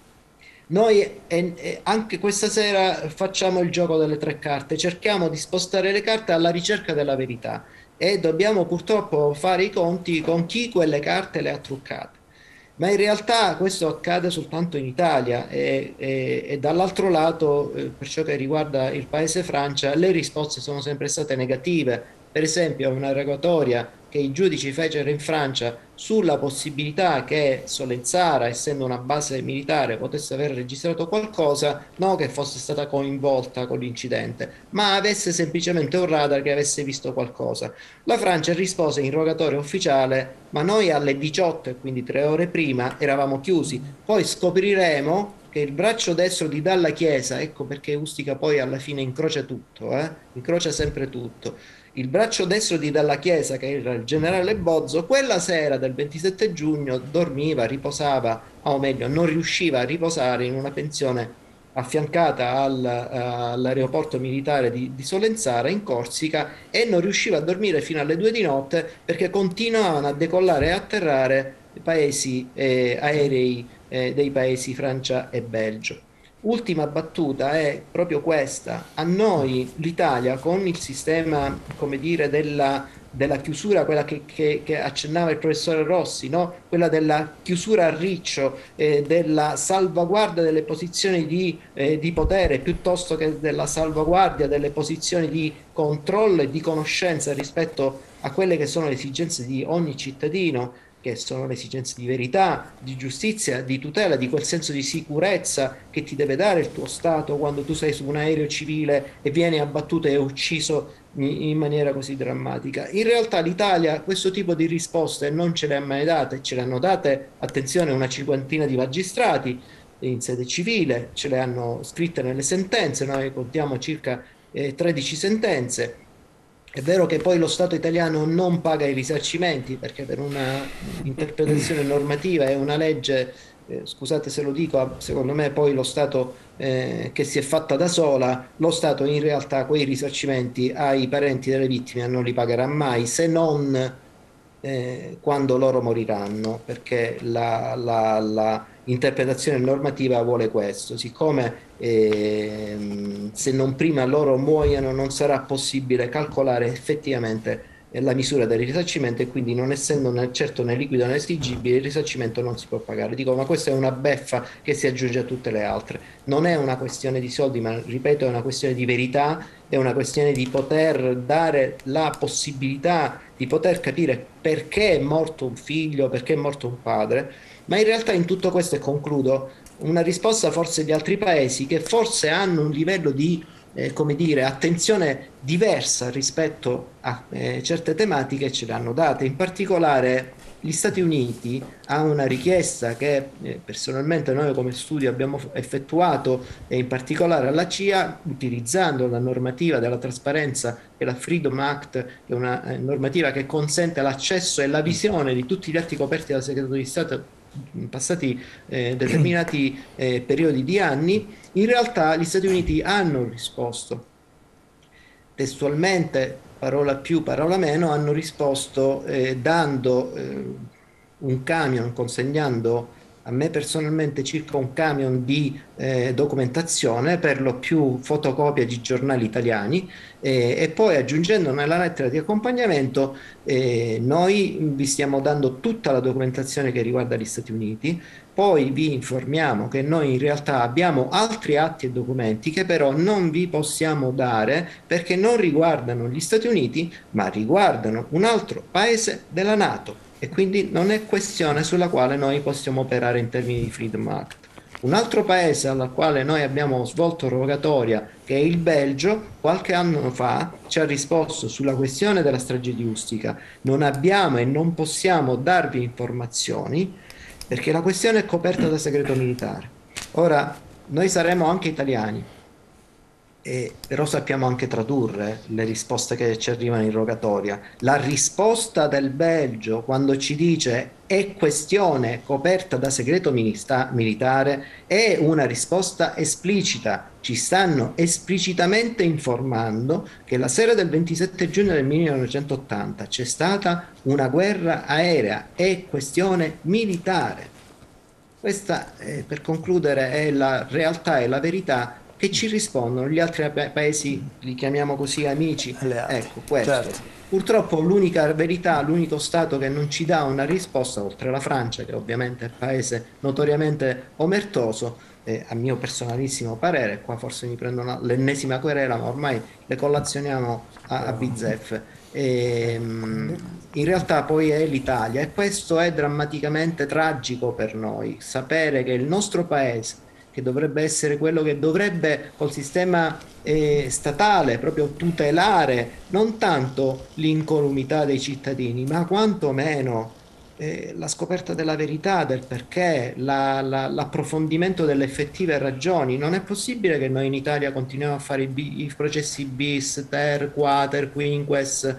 Noi eh, eh, anche questa sera facciamo il gioco delle tre carte, cerchiamo di spostare le carte alla ricerca della verità, e dobbiamo purtroppo fare i conti con chi quelle carte le ha truccate. Ma in realtà questo accade soltanto in Italia, e, e, e dall'altro lato, eh, per ciò che riguarda il paese Francia, le risposte sono sempre state negative. Per esempio, una rogatoria che i giudici fecero in Francia sulla possibilità che Solenzara, essendo una base militare, potesse aver registrato qualcosa, non che fosse stata coinvolta con l'incidente, ma avesse semplicemente un radar che avesse visto qualcosa. La Francia rispose in rogatoria ufficiale: ma noi alle diciotto, e quindi tre ore prima, eravamo chiusi. Poi scopriremo che il braccio destro di Dalla Chiesa, ecco perché Ustica poi alla fine incrocia tutto, eh? incrocia sempre tutto. Il braccio destro di Dalla Chiesa, che era il generale Bozzo, quella sera del ventisette giugno dormiva, riposava, o meglio, non riusciva a riposare in una pensione affiancata al, all'aeroporto militare di, di Solenzara in Corsica, e non riusciva a dormire fino alle due di notte perché continuavano a decollare e atterrare i paesi eh, aerei eh, dei paesi Francia e Belgio. Ultima battuta è proprio questa: a noi l'Italia, con il sistema, come dire, della, della chiusura, quella che, che, che accennava il professore Rossi, no? Quella della chiusura a riccio, eh, della salvaguardia delle posizioni di, eh, di potere, piuttosto che della salvaguardia delle posizioni di controllo e di conoscenza rispetto a quelle che sono le esigenze di ogni cittadino, che sono le esigenze di verità, di giustizia, di tutela, di quel senso di sicurezza che ti deve dare il tuo Stato quando tu sei su un aereo civile e vieni abbattuto e ucciso in maniera così drammatica. In realtà l'Italia questo tipo di risposte non ce le ha mai date. Ce le hanno date, attenzione, una cinquantina di magistrati in sede civile, ce le hanno scritte nelle sentenze, noi contiamo circa eh, tredici sentenze. È vero che poi lo Stato italiano non paga i risarcimenti, perché per una interpretazione normativa è una legge, eh, scusate se lo dico, secondo me poi lo Stato eh, che si è fatta da sola, lo Stato in realtà quei risarcimenti ai parenti delle vittime non li pagherà mai, se non eh, quando loro moriranno, perché la, la, la interpretazione normativa vuole questo. Siccome eh, se non prima loro muoiono non sarà possibile calcolare effettivamente eh, la misura del risarcimento, e quindi, non essendo né, certo né liquido né esigibile, il risarcimento non si può pagare. Dico, ma questa è una beffa che si aggiunge a tutte le altre. Non è una questione di soldi, ma ripeto, è una questione di verità, è una questione di poter dare la possibilità di poter capire perché è morto un figlio, perché è morto un padre. Ma in realtà in tutto questo, e concludo, una risposta forse di altri paesi che forse hanno un livello di eh, come dire, attenzione diversa rispetto a eh, certe tematiche ce le hanno date. In particolare Gli Stati Uniti ha una richiesta che eh, personalmente noi come studio abbiamo effettuato, e in particolare alla C I A, utilizzando la normativa della trasparenza e la Freedom Act, che è una eh, normativa che consente l'accesso e la visione di tutti gli atti coperti dal segreto di Stato passati eh, determinati eh, periodi di anni. In realtà gli Stati Uniti hanno risposto testualmente, parola più, parola meno, hanno risposto eh, dando eh, un camion, consegnando a me personalmente circa un camion di eh, documentazione, per lo più fotocopie di giornali italiani, eh, e poi aggiungendo nella lettera di accompagnamento eh, noi vi stiamo dando tutta la documentazione che riguarda gli Stati Uniti. Poi vi informiamo che noi in realtà abbiamo altri atti e documenti che però non vi possiamo dare perché non riguardano gli Stati Uniti, ma riguardano un altro paese della NATO, e quindi non è questione sulla quale noi possiamo operare in termini di Freedom Act. Un altro paese al quale noi abbiamo svolto rogatoria, che è il Belgio, qualche anno fa ci ha risposto sulla questione della strage di Ustica: non abbiamo e non possiamo darvi informazioni perché la questione è coperta da segreto militare. Ora, noi saremo anche italiani, e però sappiamo anche tradurre le risposte che ci arrivano in rogatoria. La risposta del Belgio, quando ci dice è questione coperta da segreto militare, è una risposta esplicita. Ci stanno esplicitamente informando che la sera del ventisette giugno del millenovecentottanta c'è stata una guerra aerea, è questione militare. Questa, eh, per concludere, è la realtà e la verità che ci rispondono gli altri pa paesi, li chiamiamo così amici. Ecco, questo. Certo. Purtroppo l'unica verità, l'unico Stato che non ci dà una risposta, oltre alla Francia, che ovviamente è il paese notoriamente omertoso, eh, a mio personalissimo parere, qua forse mi prendo l'ennesima querela, ma ormai le collazioniamo a, a bizzeffe. E, in realtà poi è l'Italia, e questo è drammaticamente tragico per noi, sapere che il nostro paese, che dovrebbe essere quello che dovrebbe col sistema eh, statale proprio tutelare non tanto l'incolumità dei cittadini, ma quantomeno eh, la scoperta della verità, del perché, la, la, l'approfondimento delle effettive ragioni. Non è possibile che noi in Italia continuiamo a fare i, i processi bis, ter, quater, quinques.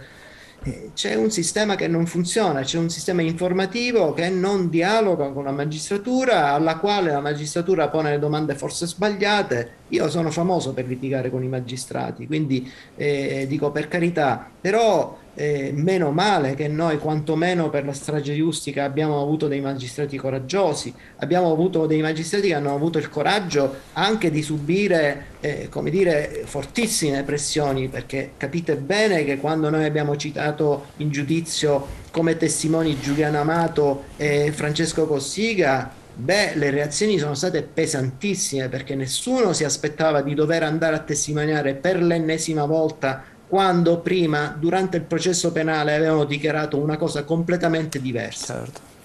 C'è un sistema che non funziona, c'è un sistema informativo che non dialoga con la magistratura, alla quale la magistratura pone le domande forse sbagliate. Io sono famoso per litigare con i magistrati, quindi eh, dico, per carità, però eh, meno male che noi quantomeno per la strage di Ustica abbiamo avuto dei magistrati coraggiosi, abbiamo avuto dei magistrati che hanno avuto il coraggio anche di subire eh, come dire, fortissime pressioni, perché capite bene che quando noi abbiamo citato in giudizio come testimoni Giuliano Amato e Francesco Cossiga, beh, le reazioni sono state pesantissime, perché nessuno si aspettava di dover andare a testimoniare per l'ennesima volta quando prima, durante il processo penale, avevano dichiarato una cosa completamente diversa.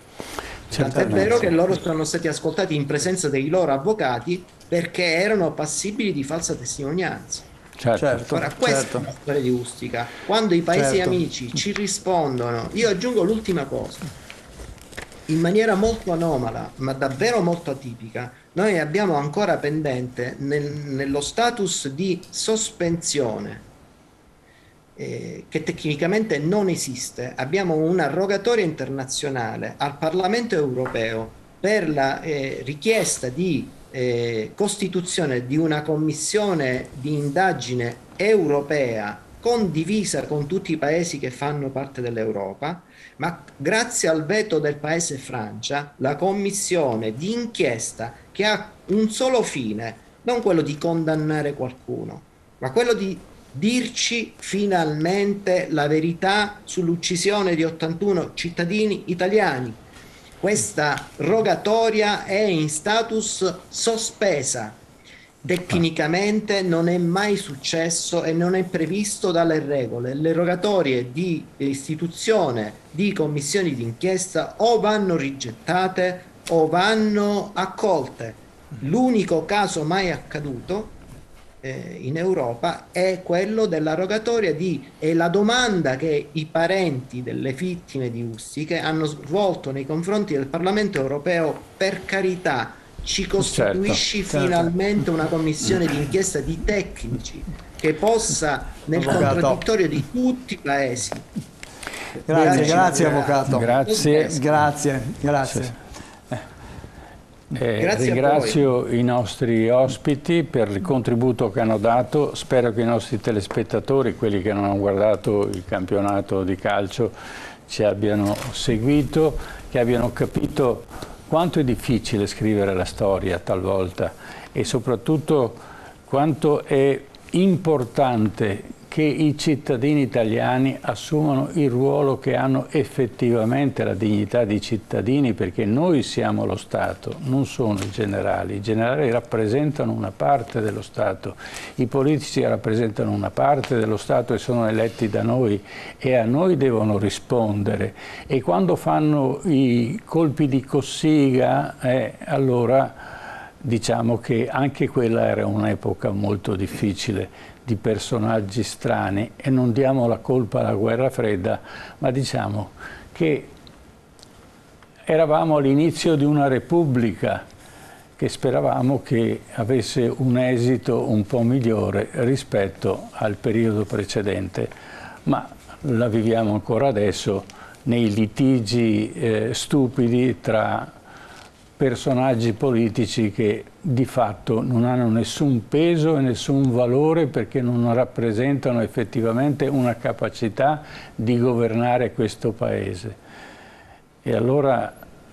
Certo. Tant'è vero che loro sono stati ascoltati in presenza dei loro avvocati perché erano passibili di falsa testimonianza. Certo. Ora, questa certo. è la storia di Ustica. Quando i paesi Certo. amici ci rispondono, io aggiungo l'ultima cosa, in maniera molto anomala, ma davvero molto atipica, noi abbiamo ancora pendente nel, nello status di sospensione, eh, che tecnicamente non esiste, abbiamo una rogatoria internazionale al Parlamento europeo per la eh, richiesta di eh, costituzione di una commissione di indagine europea condivisa con tutti i paesi che fanno parte dell'Europa, ma grazie al veto del paese Francia, la commissione di inchiesta, che ha un solo fine, non quello di condannare qualcuno, ma quello di dirci finalmente la verità sull'uccisione di ottantuno cittadini italiani. Questa rogatoria è in status sospesa. Tecnicamente non è mai successo e non è previsto dalle regole. Le rogatorie di istituzione di commissioni d'inchiesta o vanno rigettate o vanno accolte. L'unico caso mai accaduto eh, in Europa è quello della rogatoria di, è la domanda che i parenti delle vittime di Ustica hanno svolto nei confronti del Parlamento europeo: per carità, ci costituisci certo, finalmente certo. una commissione d'inchiesta di tecnici che possa, nel Avvocato. contraddittorio di tutti i paesi. Grazie, Grazie, grazie Avvocato. Grazie. Grazie, grazie. Eh, Grazie ringrazio i nostri ospiti per il contributo che hanno dato. Spero che i nostri telespettatori, quelli che non hanno guardato il campionato di calcio, ci abbiano seguito, che abbiano capito quanto è difficile scrivere la storia talvolta e soprattutto quanto è importante che i cittadini italiani assumano il ruolo che hanno effettivamente, la dignità di cittadini, perché noi siamo lo Stato, non sono i generali. I generali rappresentano una parte dello Stato, i politici rappresentano una parte dello Stato e sono eletti da noi e a noi devono rispondere. E quando fanno i colpi di Cossiga, eh, allora diciamo che anche quella era un'epoca molto difficile, di personaggi strani, e non diamo la colpa alla guerra fredda, ma diciamo che eravamo all'inizio di una repubblica che speravamo che avesse un esito un po' migliore rispetto al periodo precedente, ma la viviamo ancora adesso nei litigi eh, stupidi tra personaggi politici che di fatto non hanno nessun peso e nessun valore, perché non rappresentano effettivamente una capacità di governare questo Paese. E allora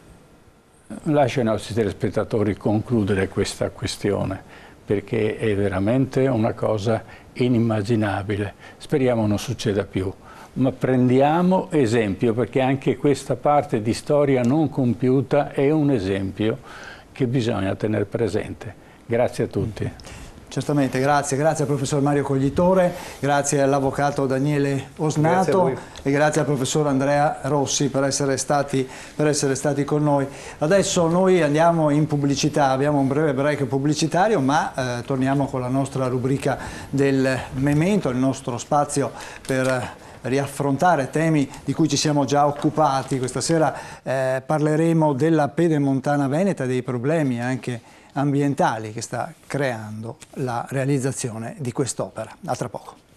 lascio ai nostri telespettatori concludere questa questione, perché è veramente una cosa inimmaginabile. Speriamo non succeda più. Ma prendiamo esempio, perché anche questa parte di storia non compiuta è un esempio che bisogna tenere presente. Grazie a tutti. Certamente, grazie. Grazie al professor Mario Coglitore, grazie all'avvocato Daniele Osnato Grazie e grazie al professor Andrea Rossi per essere stati, per essere stati con noi. Adesso noi andiamo in pubblicità, abbiamo un breve break pubblicitario, ma eh, torniamo con la nostra rubrica del Memento, il nostro spazio per riaffrontare temi di cui ci siamo già occupati. Questa sera eh, parleremo della Pedemontana Veneta e dei problemi anche ambientali che sta creando la realizzazione di quest'opera. A tra poco.